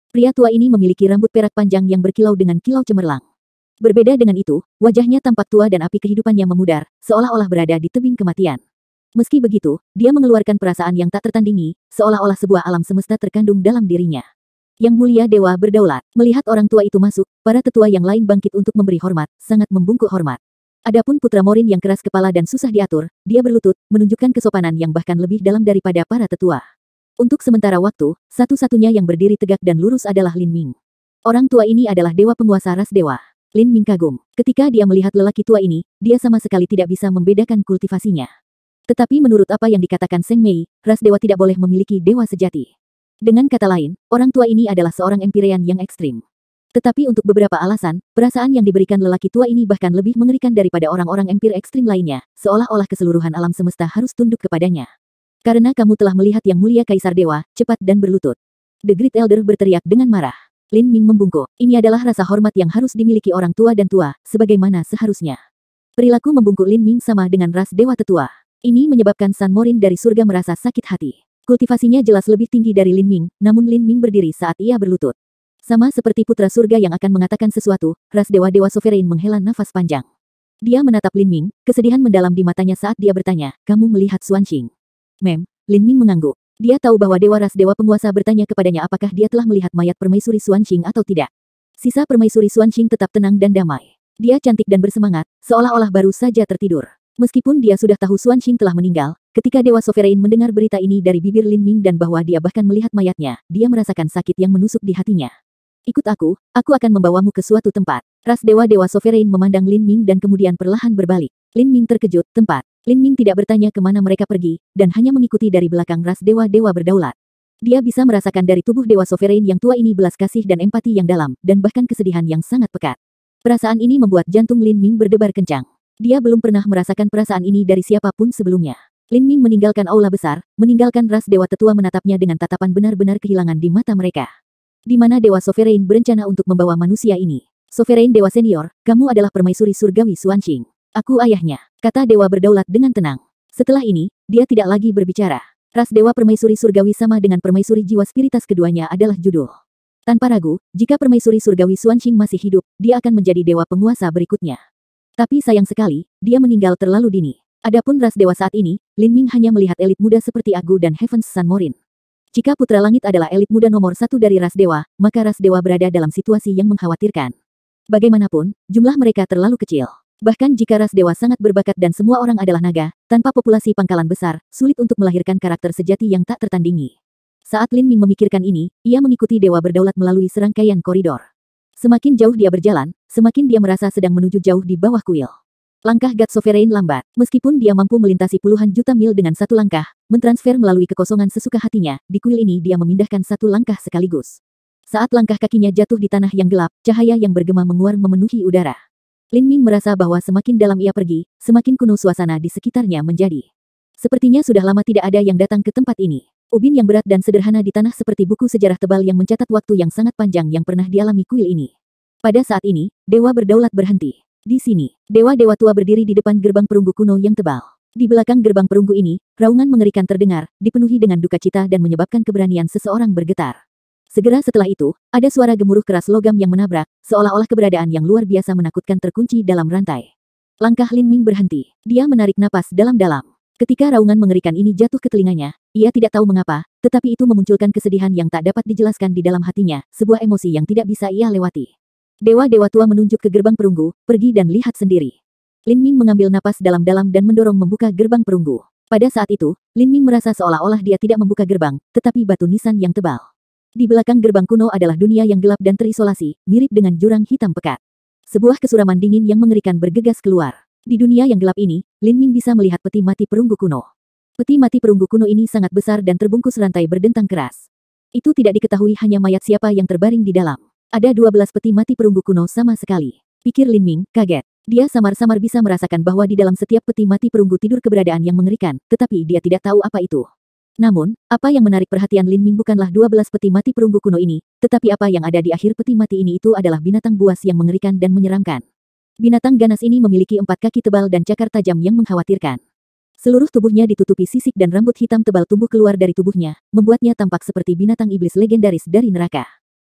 Pria tua ini memiliki rambut perak panjang yang berkilau dengan kilau cemerlang. Berbeda dengan itu, wajahnya tampak tua dan api kehidupannya memudar, seolah-olah berada di tebing kematian. Meski begitu, dia mengeluarkan perasaan yang tak tertandingi, seolah-olah sebuah alam semesta terkandung dalam dirinya. Yang Mulia Dewa Berdaulat, melihat orang tua itu masuk, para tetua yang lain bangkit untuk memberi hormat, sangat membungkuk hormat. Adapun Putra Morin yang keras kepala dan susah diatur, dia berlutut, menunjukkan kesopanan yang bahkan lebih dalam daripada para tetua. Untuk sementara waktu, satu-satunya yang berdiri tegak dan lurus adalah Lin Ming. Orang tua ini adalah dewa penguasa ras dewa. Lin Ming kagum. Ketika dia melihat lelaki tua ini, dia sama sekali tidak bisa membedakan kultivasinya. Tetapi menurut apa yang dikatakan Seng Mei, ras dewa tidak boleh memiliki dewa sejati. Dengan kata lain, orang tua ini adalah seorang empyrean yang ekstrim. Tetapi untuk beberapa alasan, perasaan yang diberikan lelaki tua ini bahkan lebih mengerikan daripada orang-orang empir ekstrim lainnya, seolah-olah keseluruhan alam semesta harus tunduk kepadanya. Karena kamu telah melihat Yang Mulia Kaisar Dewa, cepat dan berlutut. The Great Elder berteriak dengan marah. Lin Ming membungkuk. Ini adalah rasa hormat yang harus dimiliki orang tua dan tua, sebagaimana seharusnya. Perilaku membungkuk Lin Ming sama dengan ras dewa tetua. Ini menyebabkan San Morin dari surga merasa sakit hati. Kultivasinya jelas lebih tinggi dari Lin Ming, namun Lin Ming berdiri saat ia berlutut. Sama seperti putra surga yang akan mengatakan sesuatu, ras dewa-dewa sovereign menghela nafas panjang. Dia menatap Lin Ming, kesedihan mendalam di matanya saat dia bertanya, kamu melihat Xuanqing? Mem, Lin Ming mengangguk. Dia tahu bahwa dewa ras dewa penguasa bertanya kepadanya apakah dia telah melihat mayat permaisuri Xuanqing atau tidak. Sisa permaisuri Xuanqing tetap tenang dan damai. Dia cantik dan bersemangat, seolah-olah baru saja tertidur. Meskipun dia sudah tahu Xuanqing telah meninggal, ketika dewa sovereign mendengar berita ini dari bibir Lin Ming dan bahwa dia bahkan melihat mayatnya, dia merasakan sakit yang menusuk di hatinya. Ikut aku, aku akan membawamu ke suatu tempat. Ras dewa-dewa sovereign memandang Lin Ming dan kemudian perlahan berbalik. Lin Ming terkejut, tempat. Lin Ming tidak bertanya kemana mereka pergi, dan hanya mengikuti dari belakang ras dewa-dewa berdaulat. Dia bisa merasakan dari tubuh dewa sovereign yang tua ini belas kasih dan empati yang dalam, dan bahkan kesedihan yang sangat pekat. Perasaan ini membuat jantung Lin Ming berdebar kencang. Dia belum pernah merasakan perasaan ini dari siapapun sebelumnya. Lin Ming meninggalkan aula besar, meninggalkan ras dewa tetua menatapnya dengan tatapan benar-benar kehilangan di mata mereka. Di mana dewa sovereign berencana untuk membawa manusia ini? Sovereign dewa senior, kamu adalah permaisuri surgawi Xuanqing. Aku ayahnya, kata dewa berdaulat dengan tenang. Setelah ini, dia tidak lagi berbicara. Ras dewa permaisuri surgawi sama dengan permaisuri jiwa spiritas keduanya adalah judul. Tanpa ragu, jika permaisuri surgawi Xuanqing masih hidup, dia akan menjadi dewa penguasa berikutnya. Tapi sayang sekali, dia meninggal terlalu dini. Adapun ras dewa saat ini, Lin Ming hanya melihat elit muda seperti Agu dan Heavens San Morin. Jika Putra Langit adalah elit muda nomor satu dari ras dewa, maka ras dewa berada dalam situasi yang mengkhawatirkan. Bagaimanapun, jumlah mereka terlalu kecil. Bahkan jika ras dewa sangat berbakat dan semua orang adalah naga, tanpa populasi pangkalan besar, sulit untuk melahirkan karakter sejati yang tak tertandingi. Saat Lin Ming memikirkan ini, ia mengikuti dewa berdaulat melalui serangkaian koridor. Semakin jauh dia berjalan, semakin dia merasa sedang menuju jauh di bawah kuil. Langkah God Sovereign lambat, meskipun dia mampu melintasi puluhan juta mil dengan satu langkah, mentransfer melalui kekosongan sesuka hatinya, di kuil ini dia memindahkan satu langkah sekaligus. Saat langkah kakinya jatuh di tanah yang gelap, cahaya yang bergema menguar memenuhi udara. Lin Ming merasa bahwa semakin dalam ia pergi, semakin kuno suasana di sekitarnya menjadi. Sepertinya sudah lama tidak ada yang datang ke tempat ini. Ubin yang berat dan sederhana di tanah seperti buku sejarah tebal yang mencatat waktu yang sangat panjang yang pernah dialami kuil ini. Pada saat ini, dewa berdaulat berhenti. Di sini, dewa-dewa tua berdiri di depan gerbang perunggu kuno yang tebal. Di belakang gerbang perunggu ini, raungan mengerikan terdengar, dipenuhi dengan duka cita dan menyebabkan keberanian seseorang bergetar. Segera setelah itu, ada suara gemuruh keras logam yang menabrak, seolah-olah keberadaan yang luar biasa menakutkan terkunci dalam rantai. Langkah Lin Ming berhenti. Dia menarik napas dalam-dalam. Ketika raungan mengerikan ini jatuh ke telinganya, ia tidak tahu mengapa, tetapi itu memunculkan kesedihan yang tak dapat dijelaskan di dalam hatinya, sebuah emosi yang tidak bisa ia lewati. Dewa-dewa tua menunjuk ke gerbang perunggu, pergi dan lihat sendiri. Lin Ming mengambil napas dalam-dalam dan mendorong membuka gerbang perunggu. Pada saat itu, Lin Ming merasa seolah-olah dia tidak membuka gerbang, tetapi batu nisan yang tebal. Di belakang gerbang kuno adalah dunia yang gelap dan terisolasi, mirip dengan jurang hitam pekat. Sebuah kesuraman dingin yang mengerikan bergegas keluar. Di dunia yang gelap ini, Lin Ming bisa melihat peti mati perunggu kuno. Peti mati perunggu kuno ini sangat besar dan terbungkus rantai berdentang keras. Itu tidak diketahui hanya mayat siapa yang terbaring di dalam. Ada dua belas peti mati perunggu kuno sama sekali. Pikir Lin Ming, kaget. Dia samar-samar bisa merasakan bahwa di dalam setiap peti mati perunggu tidur keberadaan yang mengerikan, tetapi dia tidak tahu apa itu. Namun, apa yang menarik perhatian Lin Ming bukanlah dua belas peti mati perunggu kuno ini, tetapi apa yang ada di akhir peti mati ini itu adalah binatang buas yang mengerikan dan menyeramkan. Binatang ganas ini memiliki empat kaki tebal dan cakar tajam yang mengkhawatirkan. Seluruh tubuhnya ditutupi sisik dan rambut hitam tebal tumbuh keluar dari tubuhnya, membuatnya tampak seperti binatang iblis legendaris dari neraka.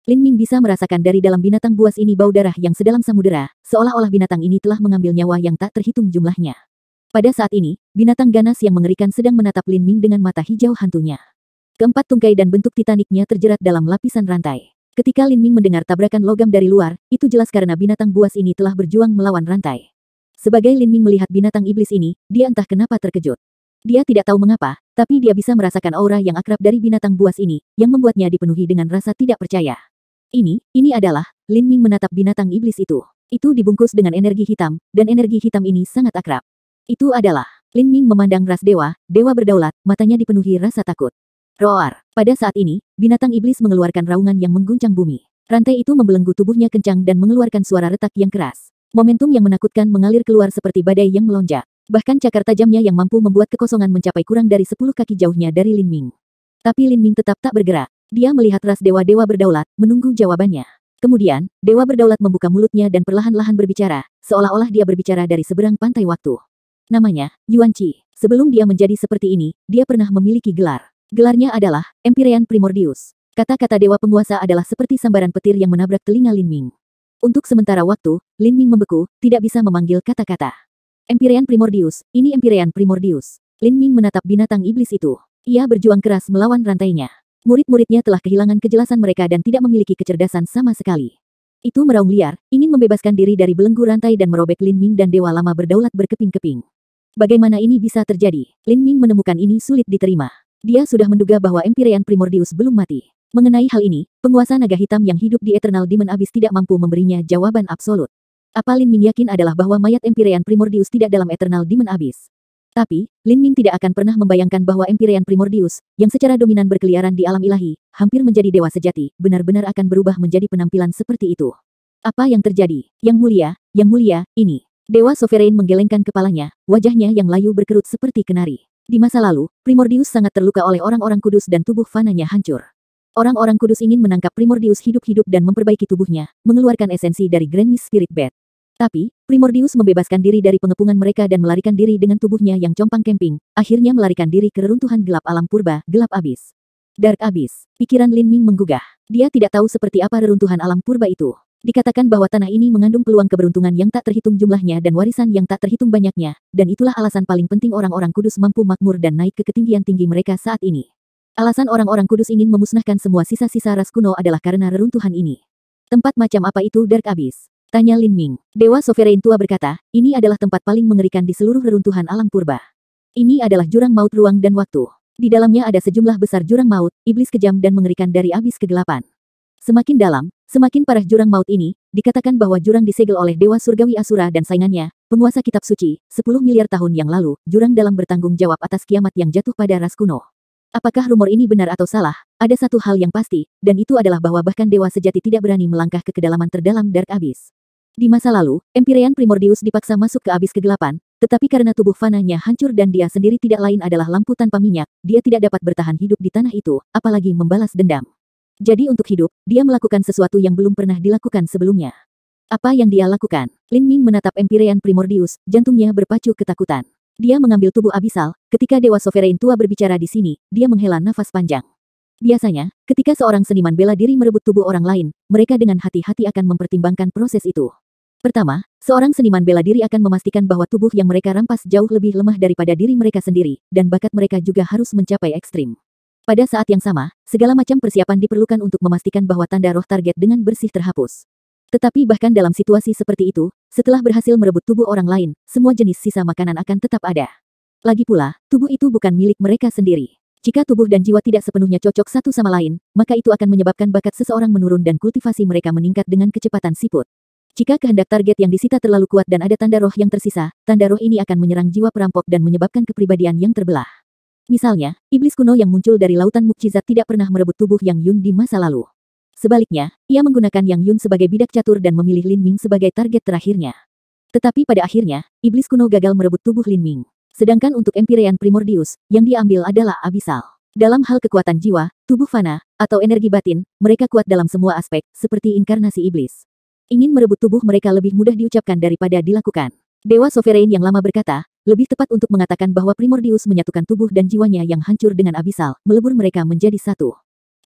Lin Ming bisa merasakan dari dalam binatang buas ini bau darah yang sedalam samudera, seolah-olah binatang ini telah mengambil nyawa yang tak terhitung jumlahnya. Pada saat ini, binatang ganas yang mengerikan sedang menatap Lin Ming dengan mata hijau hantunya. Keempat tungkai dan bentuk titaniknya terjerat dalam lapisan rantai. Ketika Lin Ming mendengar tabrakan logam dari luar, itu jelas karena binatang buas ini telah berjuang melawan rantai. Sebagai Lin Ming melihat binatang iblis ini, dia entah kenapa terkejut. Dia tidak tahu mengapa, tapi dia bisa merasakan aura yang akrab dari binatang buas ini, yang membuatnya dipenuhi dengan rasa tidak percaya. Ini, ini adalah, Lin Ming menatap binatang iblis itu. Itu dibungkus dengan energi hitam, dan energi hitam ini sangat akrab. Itu adalah, Lin Ming memandang ras dewa, dewa berdaulat, matanya dipenuhi rasa takut. Roar. Pada saat ini, binatang iblis mengeluarkan raungan yang mengguncang bumi. Rantai itu membelenggu tubuhnya kencang dan mengeluarkan suara retak yang keras. Momentum yang menakutkan mengalir keluar seperti badai yang melonjak. Bahkan cakar tajamnya yang mampu membuat kekosongan mencapai kurang dari sepuluh kaki jauhnya dari Lin Ming. Tapi Lin Ming tetap tak bergerak. Dia melihat ras dewa-dewa berdaulat, menunggu jawabannya. Kemudian, dewa berdaulat membuka mulutnya dan perlahan-lahan berbicara, seolah-olah dia berbicara dari seberang pantai waktu. Namanya, Yuan Qi. Sebelum dia menjadi seperti ini, dia pernah memiliki gelar. Gelarnya adalah, Empyrean Primordius. Kata-kata dewa penguasa adalah seperti sambaran petir yang menabrak telinga Lin Ming. Untuk sementara waktu, Lin Ming membeku, tidak bisa memanggil kata-kata. Empyrean Primordius, ini Empyrean Primordius. Lin Ming menatap binatang iblis itu. Ia berjuang keras melawan rantainya. Murid-muridnya telah kehilangan kejelasan mereka dan tidak memiliki kecerdasan sama sekali. Itu meraung liar, ingin membebaskan diri dari belenggu rantai dan merobek Lin Ming dan dewa lama berdaulat berkeping-keping. Bagaimana ini bisa terjadi? Lin Ming menemukan ini sulit diterima. Dia sudah menduga bahwa Empyrean Primordius belum mati. Mengenai hal ini, penguasa naga hitam yang hidup di Eternal Demon Abyss tidak mampu memberinya jawaban absolut. Apa Lin Ming yakin adalah bahwa mayat Empyrean Primordius tidak dalam Eternal Demon Abyss? Tapi, Lin Ming tidak akan pernah membayangkan bahwa Empyrean Primordius, yang secara dominan berkeliaran di alam ilahi, hampir menjadi dewa sejati, benar-benar akan berubah menjadi penampilan seperti itu. Apa yang terjadi? Yang mulia, yang mulia, ini. Dewa Sovereign menggelengkan kepalanya, wajahnya yang layu berkerut seperti kenari. Di masa lalu, Primordius sangat terluka oleh orang-orang kudus dan tubuh fananya hancur. Orang-orang kudus ingin menangkap Primordius hidup-hidup dan memperbaiki tubuhnya, mengeluarkan esensi dari Grand Mist Spirit Bed. Tapi, Primordius membebaskan diri dari pengepungan mereka dan melarikan diri dengan tubuhnya yang compang camping, akhirnya melarikan diri ke reruntuhan gelap alam purba, gelap abis. Dark Abyss. Pikiran Lin Ming menggugah. Dia tidak tahu seperti apa reruntuhan alam purba itu. Dikatakan bahwa tanah ini mengandung peluang keberuntungan yang tak terhitung jumlahnya dan warisan yang tak terhitung banyaknya, dan itulah alasan paling penting orang-orang kudus mampu makmur dan naik ke ketinggian tinggi mereka saat ini. Alasan orang-orang kudus ingin memusnahkan semua sisa-sisa ras kuno adalah karena reruntuhan ini. Tempat macam apa itu Dark Abyss? Tanya Lin Ming. Dewa Sovereign tua berkata, ini adalah tempat paling mengerikan di seluruh reruntuhan alam purba. Ini adalah jurang maut ruang dan waktu. Di dalamnya ada sejumlah besar jurang maut, iblis kejam dan mengerikan dari abis kegelapan. Semakin dalam, semakin parah jurang maut ini, dikatakan bahwa jurang disegel oleh Dewa Surgawi Asura dan saingannya, penguasa kitab suci, sepuluh miliar tahun yang lalu, jurang dalam bertanggung jawab atas kiamat yang jatuh pada ras kuno. Apakah rumor ini benar atau salah? Ada satu hal yang pasti, dan itu adalah bahwa bahkan dewa sejati tidak berani melangkah ke kedalaman terdalam Dark Abyss. Di masa lalu, Empyrean Primordius dipaksa masuk ke abis kegelapan, tetapi karena tubuh fananya hancur dan dia sendiri tidak lain adalah lampu tanpa minyak, dia tidak dapat bertahan hidup di tanah itu, apalagi membalas dendam. Jadi untuk hidup, dia melakukan sesuatu yang belum pernah dilakukan sebelumnya. Apa yang dia lakukan? Lin Ming menatap Empyrean Primordius, jantungnya berpacu ketakutan. Dia mengambil tubuh abisal, ketika Dewa Sovereign tua berbicara di sini, dia menghela nafas panjang. Biasanya, ketika seorang seniman bela diri merebut tubuh orang lain, mereka dengan hati-hati akan mempertimbangkan proses itu. Pertama, seorang seniman bela diri akan memastikan bahwa tubuh yang mereka rampas jauh lebih lemah daripada diri mereka sendiri, dan bakat mereka juga harus mencapai ekstrim. Pada saat yang sama, segala macam persiapan diperlukan untuk memastikan bahwa tanda roh target dengan bersih terhapus. Tetapi bahkan dalam situasi seperti itu, setelah berhasil merebut tubuh orang lain, semua jenis sisa makanan akan tetap ada. Lagi pula, tubuh itu bukan milik mereka sendiri. Jika tubuh dan jiwa tidak sepenuhnya cocok satu sama lain, maka itu akan menyebabkan bakat seseorang menurun dan kultivasi mereka meningkat dengan kecepatan siput. Jika kehendak target yang disita terlalu kuat dan ada tanda roh yang tersisa, tanda roh ini akan menyerang jiwa perampok dan menyebabkan kepribadian yang terbelah. Misalnya, iblis kuno yang muncul dari lautan mukjizat tidak pernah merebut tubuh Yang Yun di masa lalu. Sebaliknya, ia menggunakan Yang Yun sebagai bidak catur dan memilih Lin Ming sebagai target terakhirnya. Tetapi pada akhirnya, iblis kuno gagal merebut tubuh Lin Ming. Sedangkan untuk Empyrean Primordius, yang diambil adalah abisal. Dalam hal kekuatan jiwa, tubuh fana, atau energi batin, mereka kuat dalam semua aspek, seperti inkarnasi iblis. Ingin merebut tubuh mereka lebih mudah diucapkan daripada dilakukan. Dewa Sovereign yang lama berkata, lebih tepat untuk mengatakan bahwa Primordius menyatukan tubuh dan jiwanya yang hancur dengan abisal, melebur mereka menjadi satu.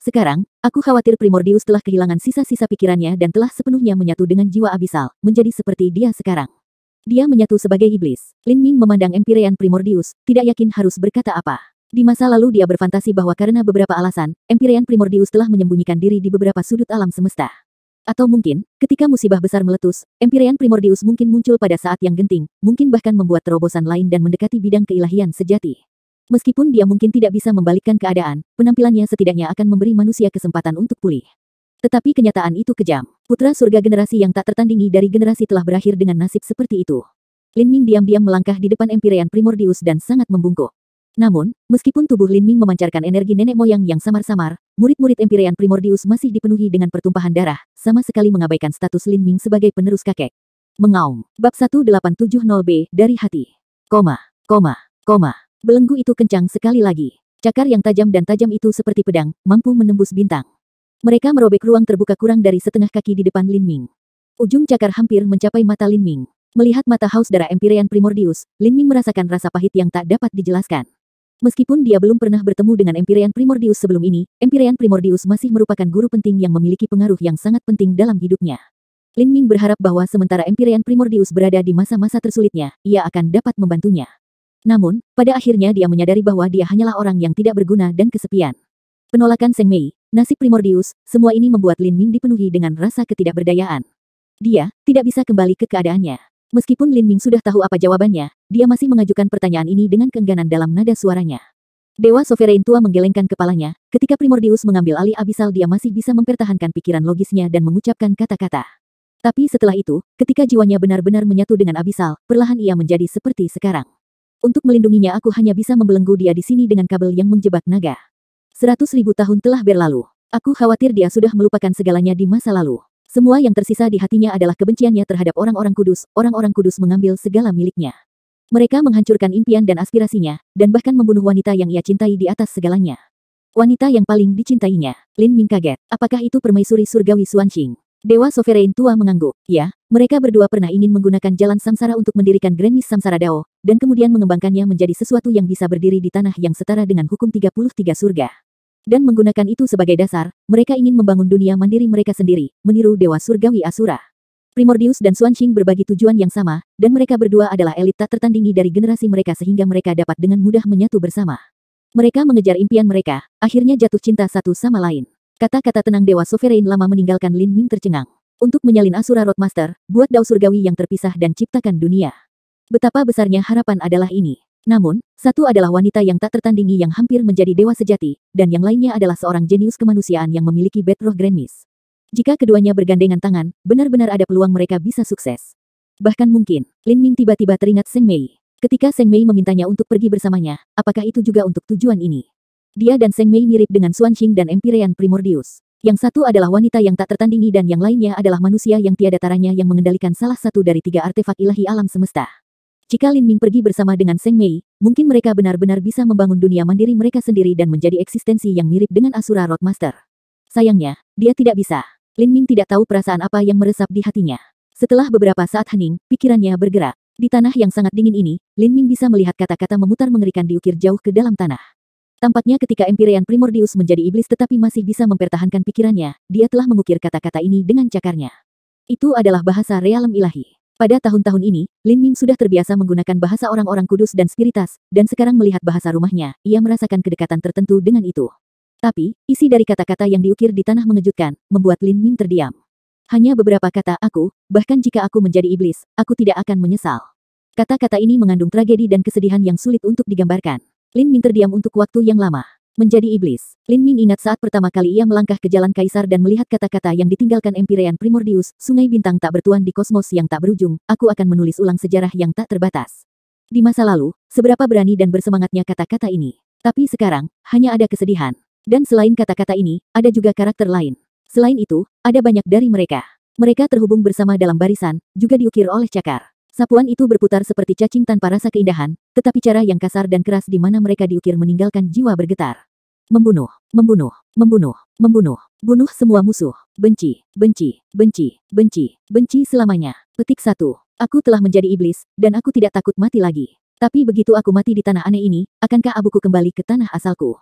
Sekarang, aku khawatir Primordius telah kehilangan sisa-sisa pikirannya dan telah sepenuhnya menyatu dengan jiwa abisal, menjadi seperti dia sekarang. Dia menyatu sebagai iblis. Lin Ming memandang Empyrean Primordius, tidak yakin harus berkata apa. Di masa lalu dia berfantasi bahwa karena beberapa alasan, Empyrean Primordius telah menyembunyikan diri di beberapa sudut alam semesta. Atau mungkin, ketika musibah besar meletus, Empyrean Primordius mungkin muncul pada saat yang genting, mungkin bahkan membuat terobosan lain dan mendekati bidang keilahian sejati. Meskipun dia mungkin tidak bisa membalikkan keadaan, penampilannya setidaknya akan memberi manusia kesempatan untuk pulih. Tetapi kenyataan itu kejam. Putra surga generasi yang tak tertandingi dari generasi telah berakhir dengan nasib seperti itu. Lin Ming diam-diam melangkah di depan Empyrean Primordius dan sangat membungkuk. Namun, meskipun tubuh Lin Ming memancarkan energi nenek moyang yang samar-samar, murid-murid Empyrean Primordius masih dipenuhi dengan pertumpahan darah, sama sekali mengabaikan status Lin Ming sebagai penerus kakek. Mengaum. Bab seribu delapan ratus tujuh puluh B dari hati. Koma, koma, koma. Belenggu itu kencang sekali lagi. Cakar yang tajam dan tajam itu seperti pedang, mampu menembus bintang. Mereka merobek ruang terbuka kurang dari setengah kaki di depan Lin Ming. Ujung cakar hampir mencapai mata Lin Ming. Melihat mata haus darah Empyrean Primordius, Lin Ming merasakan rasa pahit yang tak dapat dijelaskan. Meskipun dia belum pernah bertemu dengan Empyrean Primordius sebelum ini, Empyrean Primordius masih merupakan guru penting yang memiliki pengaruh yang sangat penting dalam hidupnya. Lin Ming berharap bahwa sementara Empyrean Primordius berada di masa-masa tersulitnya, ia akan dapat membantunya. Namun, pada akhirnya dia menyadari bahwa dia hanyalah orang yang tidak berguna dan kesepian. Penolakan Seng Mei, nasib Primordius, semua ini membuat Lin Ming dipenuhi dengan rasa ketidakberdayaan. Dia tidak bisa kembali ke keadaannya. Meskipun Lin Ming sudah tahu apa jawabannya, dia masih mengajukan pertanyaan ini dengan keengganan dalam nada suaranya. Dewa Sovereign tua menggelengkan kepalanya, ketika Primordius mengambil alih abisal dia masih bisa mempertahankan pikiran logisnya dan mengucapkan kata-kata. Tapi setelah itu, ketika jiwanya benar-benar menyatu dengan abisal, perlahan ia menjadi seperti sekarang. Untuk melindunginya aku hanya bisa membelenggu dia di sini dengan kabel yang menjebak naga. Seratus ribu tahun telah berlalu. Aku khawatir dia sudah melupakan segalanya di masa lalu. Semua yang tersisa di hatinya adalah kebenciannya terhadap orang-orang kudus, orang-orang kudus mengambil segala miliknya. Mereka menghancurkan impian dan aspirasinya, dan bahkan membunuh wanita yang ia cintai di atas segalanya. Wanita yang paling dicintainya. Lin Ming kaget. Apakah itu permaisuri surgawi Xuanqing? Dewa Sovereign tua mengangguk. Ya, mereka berdua pernah ingin menggunakan jalan samsara untuk mendirikan Grand Mist Samsara Dao, dan kemudian mengembangkannya menjadi sesuatu yang bisa berdiri di tanah yang setara dengan hukum tiga puluh tiga surga. Dan menggunakan itu sebagai dasar, mereka ingin membangun dunia mandiri mereka sendiri, meniru Dewa Surgawi Asura. Primordius dan Xuanqing berbagi tujuan yang sama, dan mereka berdua adalah elit tak tertandingi dari generasi mereka sehingga mereka dapat dengan mudah menyatu bersama. Mereka mengejar impian mereka, akhirnya jatuh cinta satu sama lain. Kata-kata tenang Dewa Sovereign lama meninggalkan Lin Ming tercengang. Untuk menyalin Asura Roadmaster, buat Dao Surgawi yang terpisah dan ciptakan dunia. Betapa besarnya harapan adalah ini. Namun, satu adalah wanita yang tak tertandingi yang hampir menjadi dewa sejati, dan yang lainnya adalah seorang jenius kemanusiaan yang memiliki bedroh Grand Mist. Jika keduanya bergandengan tangan, benar-benar ada peluang mereka bisa sukses. Bahkan mungkin, Lin Ming tiba-tiba teringat Seng Mei. Ketika Seng Mei memintanya untuk pergi bersamanya, apakah itu juga untuk tujuan ini? Dia dan Seng Mei mirip dengan Xuanqing dan Empyrean Primordius. Yang satu adalah wanita yang tak tertandingi dan yang lainnya adalah manusia yang tiada taranya yang mengendalikan salah satu dari tiga artefak ilahi alam semesta. Jika Lin Ming pergi bersama dengan Seng Mei, mungkin mereka benar-benar bisa membangun dunia mandiri mereka sendiri dan menjadi eksistensi yang mirip dengan Asura Roadmaster. Sayangnya, dia tidak bisa. Lin Ming tidak tahu perasaan apa yang meresap di hatinya. Setelah beberapa saat hening, pikirannya bergerak. Di tanah yang sangat dingin ini, Lin Ming bisa melihat kata-kata memutar mengerikan diukir jauh ke dalam tanah. Tampaknya ketika Empyrean Primordius menjadi iblis tetapi masih bisa mempertahankan pikirannya, dia telah mengukir kata-kata ini dengan cakarnya. Itu adalah bahasa realem ilahi. Pada tahun-tahun ini, Lin Ming sudah terbiasa menggunakan bahasa orang-orang kudus dan spiritas, dan sekarang melihat bahasa rumahnya, ia merasakan kedekatan tertentu dengan itu. Tapi, isi dari kata-kata yang diukir di tanah mengejutkan, membuat Lin Ming terdiam. Hanya beberapa kata aku, bahkan jika aku menjadi iblis, aku tidak akan menyesal. Kata-kata ini mengandung tragedi dan kesedihan yang sulit untuk digambarkan. Lin Ming terdiam untuk waktu yang lama. Menjadi iblis. Lin Ming ingat saat pertama kali ia melangkah ke jalan kaisar dan melihat kata-kata yang ditinggalkan Empyrean Primordius, sungai bintang tak bertuan di kosmos yang tak berujung, aku akan menulis ulang sejarah yang tak terbatas. Di masa lalu, seberapa berani dan bersemangatnya kata-kata ini. Tapi sekarang, hanya ada kesedihan. Dan selain kata-kata ini, ada juga karakter lain. Selain itu, ada banyak dari mereka. Mereka terhubung bersama dalam barisan, juga diukir oleh cakar. Sapuan itu berputar seperti cacing tanpa rasa keindahan, tetapi cara yang kasar dan keras di mana mereka diukir meninggalkan jiwa bergetar. Membunuh, membunuh, membunuh, membunuh, bunuh semua musuh, benci, benci, benci, benci, benci selamanya. Petik satu. Aku telah menjadi iblis, dan aku tidak takut mati lagi. Tapi begitu aku mati di tanah aneh ini, akankah abuku kembali ke tanah asalku?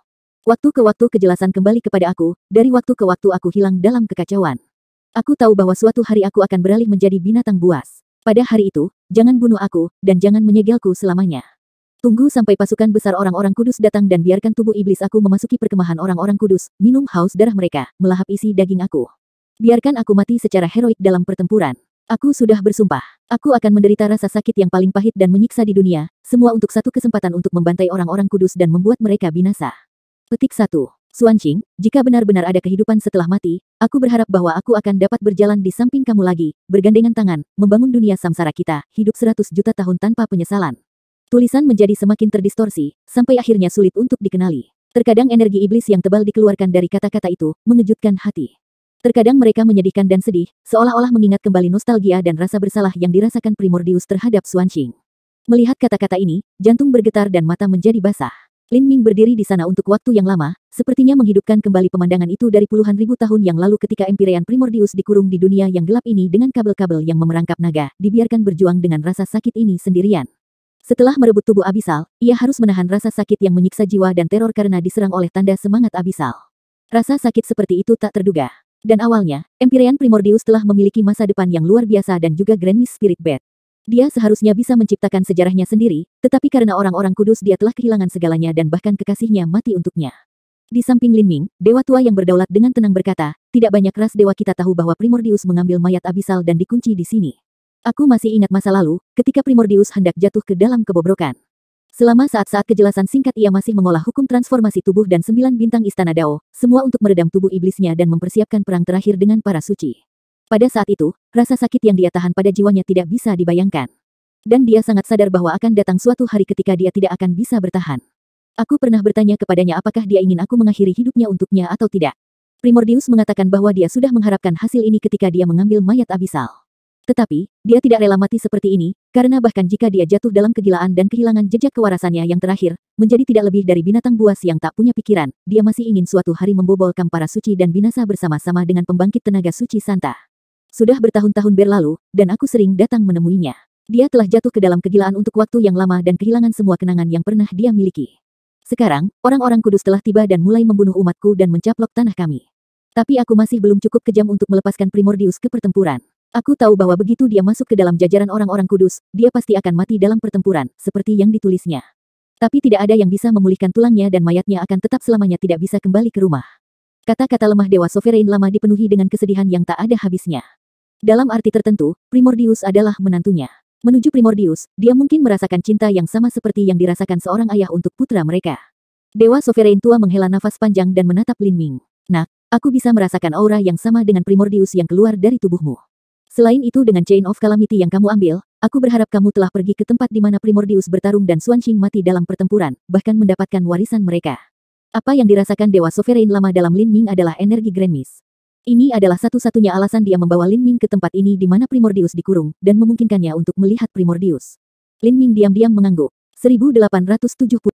Waktu ke waktu kejelasan kembali kepada aku, dari waktu ke waktu aku hilang dalam kekacauan. Aku tahu bahwa suatu hari aku akan beralih menjadi binatang buas. Pada hari itu, jangan bunuh aku, dan jangan menyegelku selamanya. Tunggu sampai pasukan besar orang-orang kudus datang dan biarkan tubuh iblis aku memasuki perkemahan orang-orang kudus, minum haus darah mereka, melahap isi daging aku. Biarkan aku mati secara heroik dalam pertempuran. Aku sudah bersumpah. Aku akan menderita rasa sakit yang paling pahit dan menyiksa di dunia, semua untuk satu kesempatan untuk membantai orang-orang kudus dan membuat mereka binasa. Petik satu. Xuanqing, jika benar-benar ada kehidupan setelah mati, aku berharap bahwa aku akan dapat berjalan di samping kamu lagi, bergandengan tangan, membangun dunia samsara kita, hidup seratus juta tahun tanpa penyesalan. Tulisan menjadi semakin terdistorsi, sampai akhirnya sulit untuk dikenali. Terkadang energi iblis yang tebal dikeluarkan dari kata-kata itu, mengejutkan hati. Terkadang mereka menyedihkan dan sedih, seolah-olah mengingat kembali nostalgia dan rasa bersalah yang dirasakan Primordius terhadap Xuanqing. Melihat kata-kata ini, jantung bergetar dan mata menjadi basah. Lin Ming berdiri di sana untuk waktu yang lama, sepertinya menghidupkan kembali pemandangan itu dari puluhan ribu tahun yang lalu ketika Empyrean Primordius dikurung di dunia yang gelap ini dengan kabel-kabel yang memerangkap naga, dibiarkan berjuang dengan rasa sakit ini sendirian. Setelah merebut tubuh abisal, ia harus menahan rasa sakit yang menyiksa jiwa dan teror karena diserang oleh tanda semangat abisal. Rasa sakit seperti itu tak terduga. Dan awalnya, Empyrean Primordius telah memiliki masa depan yang luar biasa dan juga Grandness Spirit Bed. Dia seharusnya bisa menciptakan sejarahnya sendiri, tetapi karena orang-orang kudus dia telah kehilangan segalanya dan bahkan kekasihnya mati untuknya. Di samping Lin Ming, dewa tua yang berdaulat dengan tenang berkata, tidak banyak ras dewa kita tahu bahwa Primordius mengambil mayat abisal dan dikunci di sini. Aku masih ingat masa lalu, ketika Primordius hendak jatuh ke dalam kebobrokan. Selama saat-saat kejelasan singkat ia masih mengolah hukum transformasi tubuh dan sembilan bintang istana Dao, semua untuk meredam tubuh iblisnya dan mempersiapkan perang terakhir dengan para suci. Pada saat itu, rasa sakit yang dia tahan pada jiwanya tidak bisa dibayangkan. Dan dia sangat sadar bahwa akan datang suatu hari ketika dia tidak akan bisa bertahan. Aku pernah bertanya kepadanya apakah dia ingin aku mengakhiri hidupnya untuknya atau tidak. Primordius mengatakan bahwa dia sudah mengharapkan hasil ini ketika dia mengambil mayat abisal. Tetapi, dia tidak rela mati seperti ini, karena bahkan jika dia jatuh dalam kegilaan dan kehilangan jejak kewarasannya yang terakhir, menjadi tidak lebih dari binatang buas yang tak punya pikiran, dia masih ingin suatu hari membobol kamp para suci dan binasa bersama-sama dengan pembangkit tenaga suci Santa. Sudah bertahun-tahun berlalu, dan aku sering datang menemuinya. Dia telah jatuh ke dalam kegilaan untuk waktu yang lama dan kehilangan semua kenangan yang pernah dia miliki. Sekarang, orang-orang kudus telah tiba dan mulai membunuh umatku dan mencaplok tanah kami. Tapi aku masih belum cukup kejam untuk melepaskan Primordius ke pertempuran. Aku tahu bahwa begitu dia masuk ke dalam jajaran orang-orang kudus, dia pasti akan mati dalam pertempuran, seperti yang ditulisnya. Tapi tidak ada yang bisa memulihkan tulangnya dan mayatnya akan tetap selamanya tidak bisa kembali ke rumah. Kata-kata lemah Dewa Sovereign lama dipenuhi dengan kesedihan yang tak ada habisnya. Dalam arti tertentu, Primordius adalah menantunya. Menuju Primordius, dia mungkin merasakan cinta yang sama seperti yang dirasakan seorang ayah untuk putra mereka. Dewa Sovereign tua menghela nafas panjang dan menatap Lin Ming. Nak, aku bisa merasakan aura yang sama dengan Primordius yang keluar dari tubuhmu. Selain itu dengan Chain of Calamity yang kamu ambil, aku berharap kamu telah pergi ke tempat di mana Primordius bertarung dan Xuanqing mati dalam pertempuran, bahkan mendapatkan warisan mereka. Apa yang dirasakan Dewa Sovereign lama dalam Lin Ming adalah energi Grandness. Ini adalah satu-satunya alasan dia membawa Lin Ming ke tempat ini di mana Primordius dikurung, dan memungkinkannya untuk melihat Primordius. Lin Ming diam-diam mengangguk. seribu delapan ratus tujuh puluh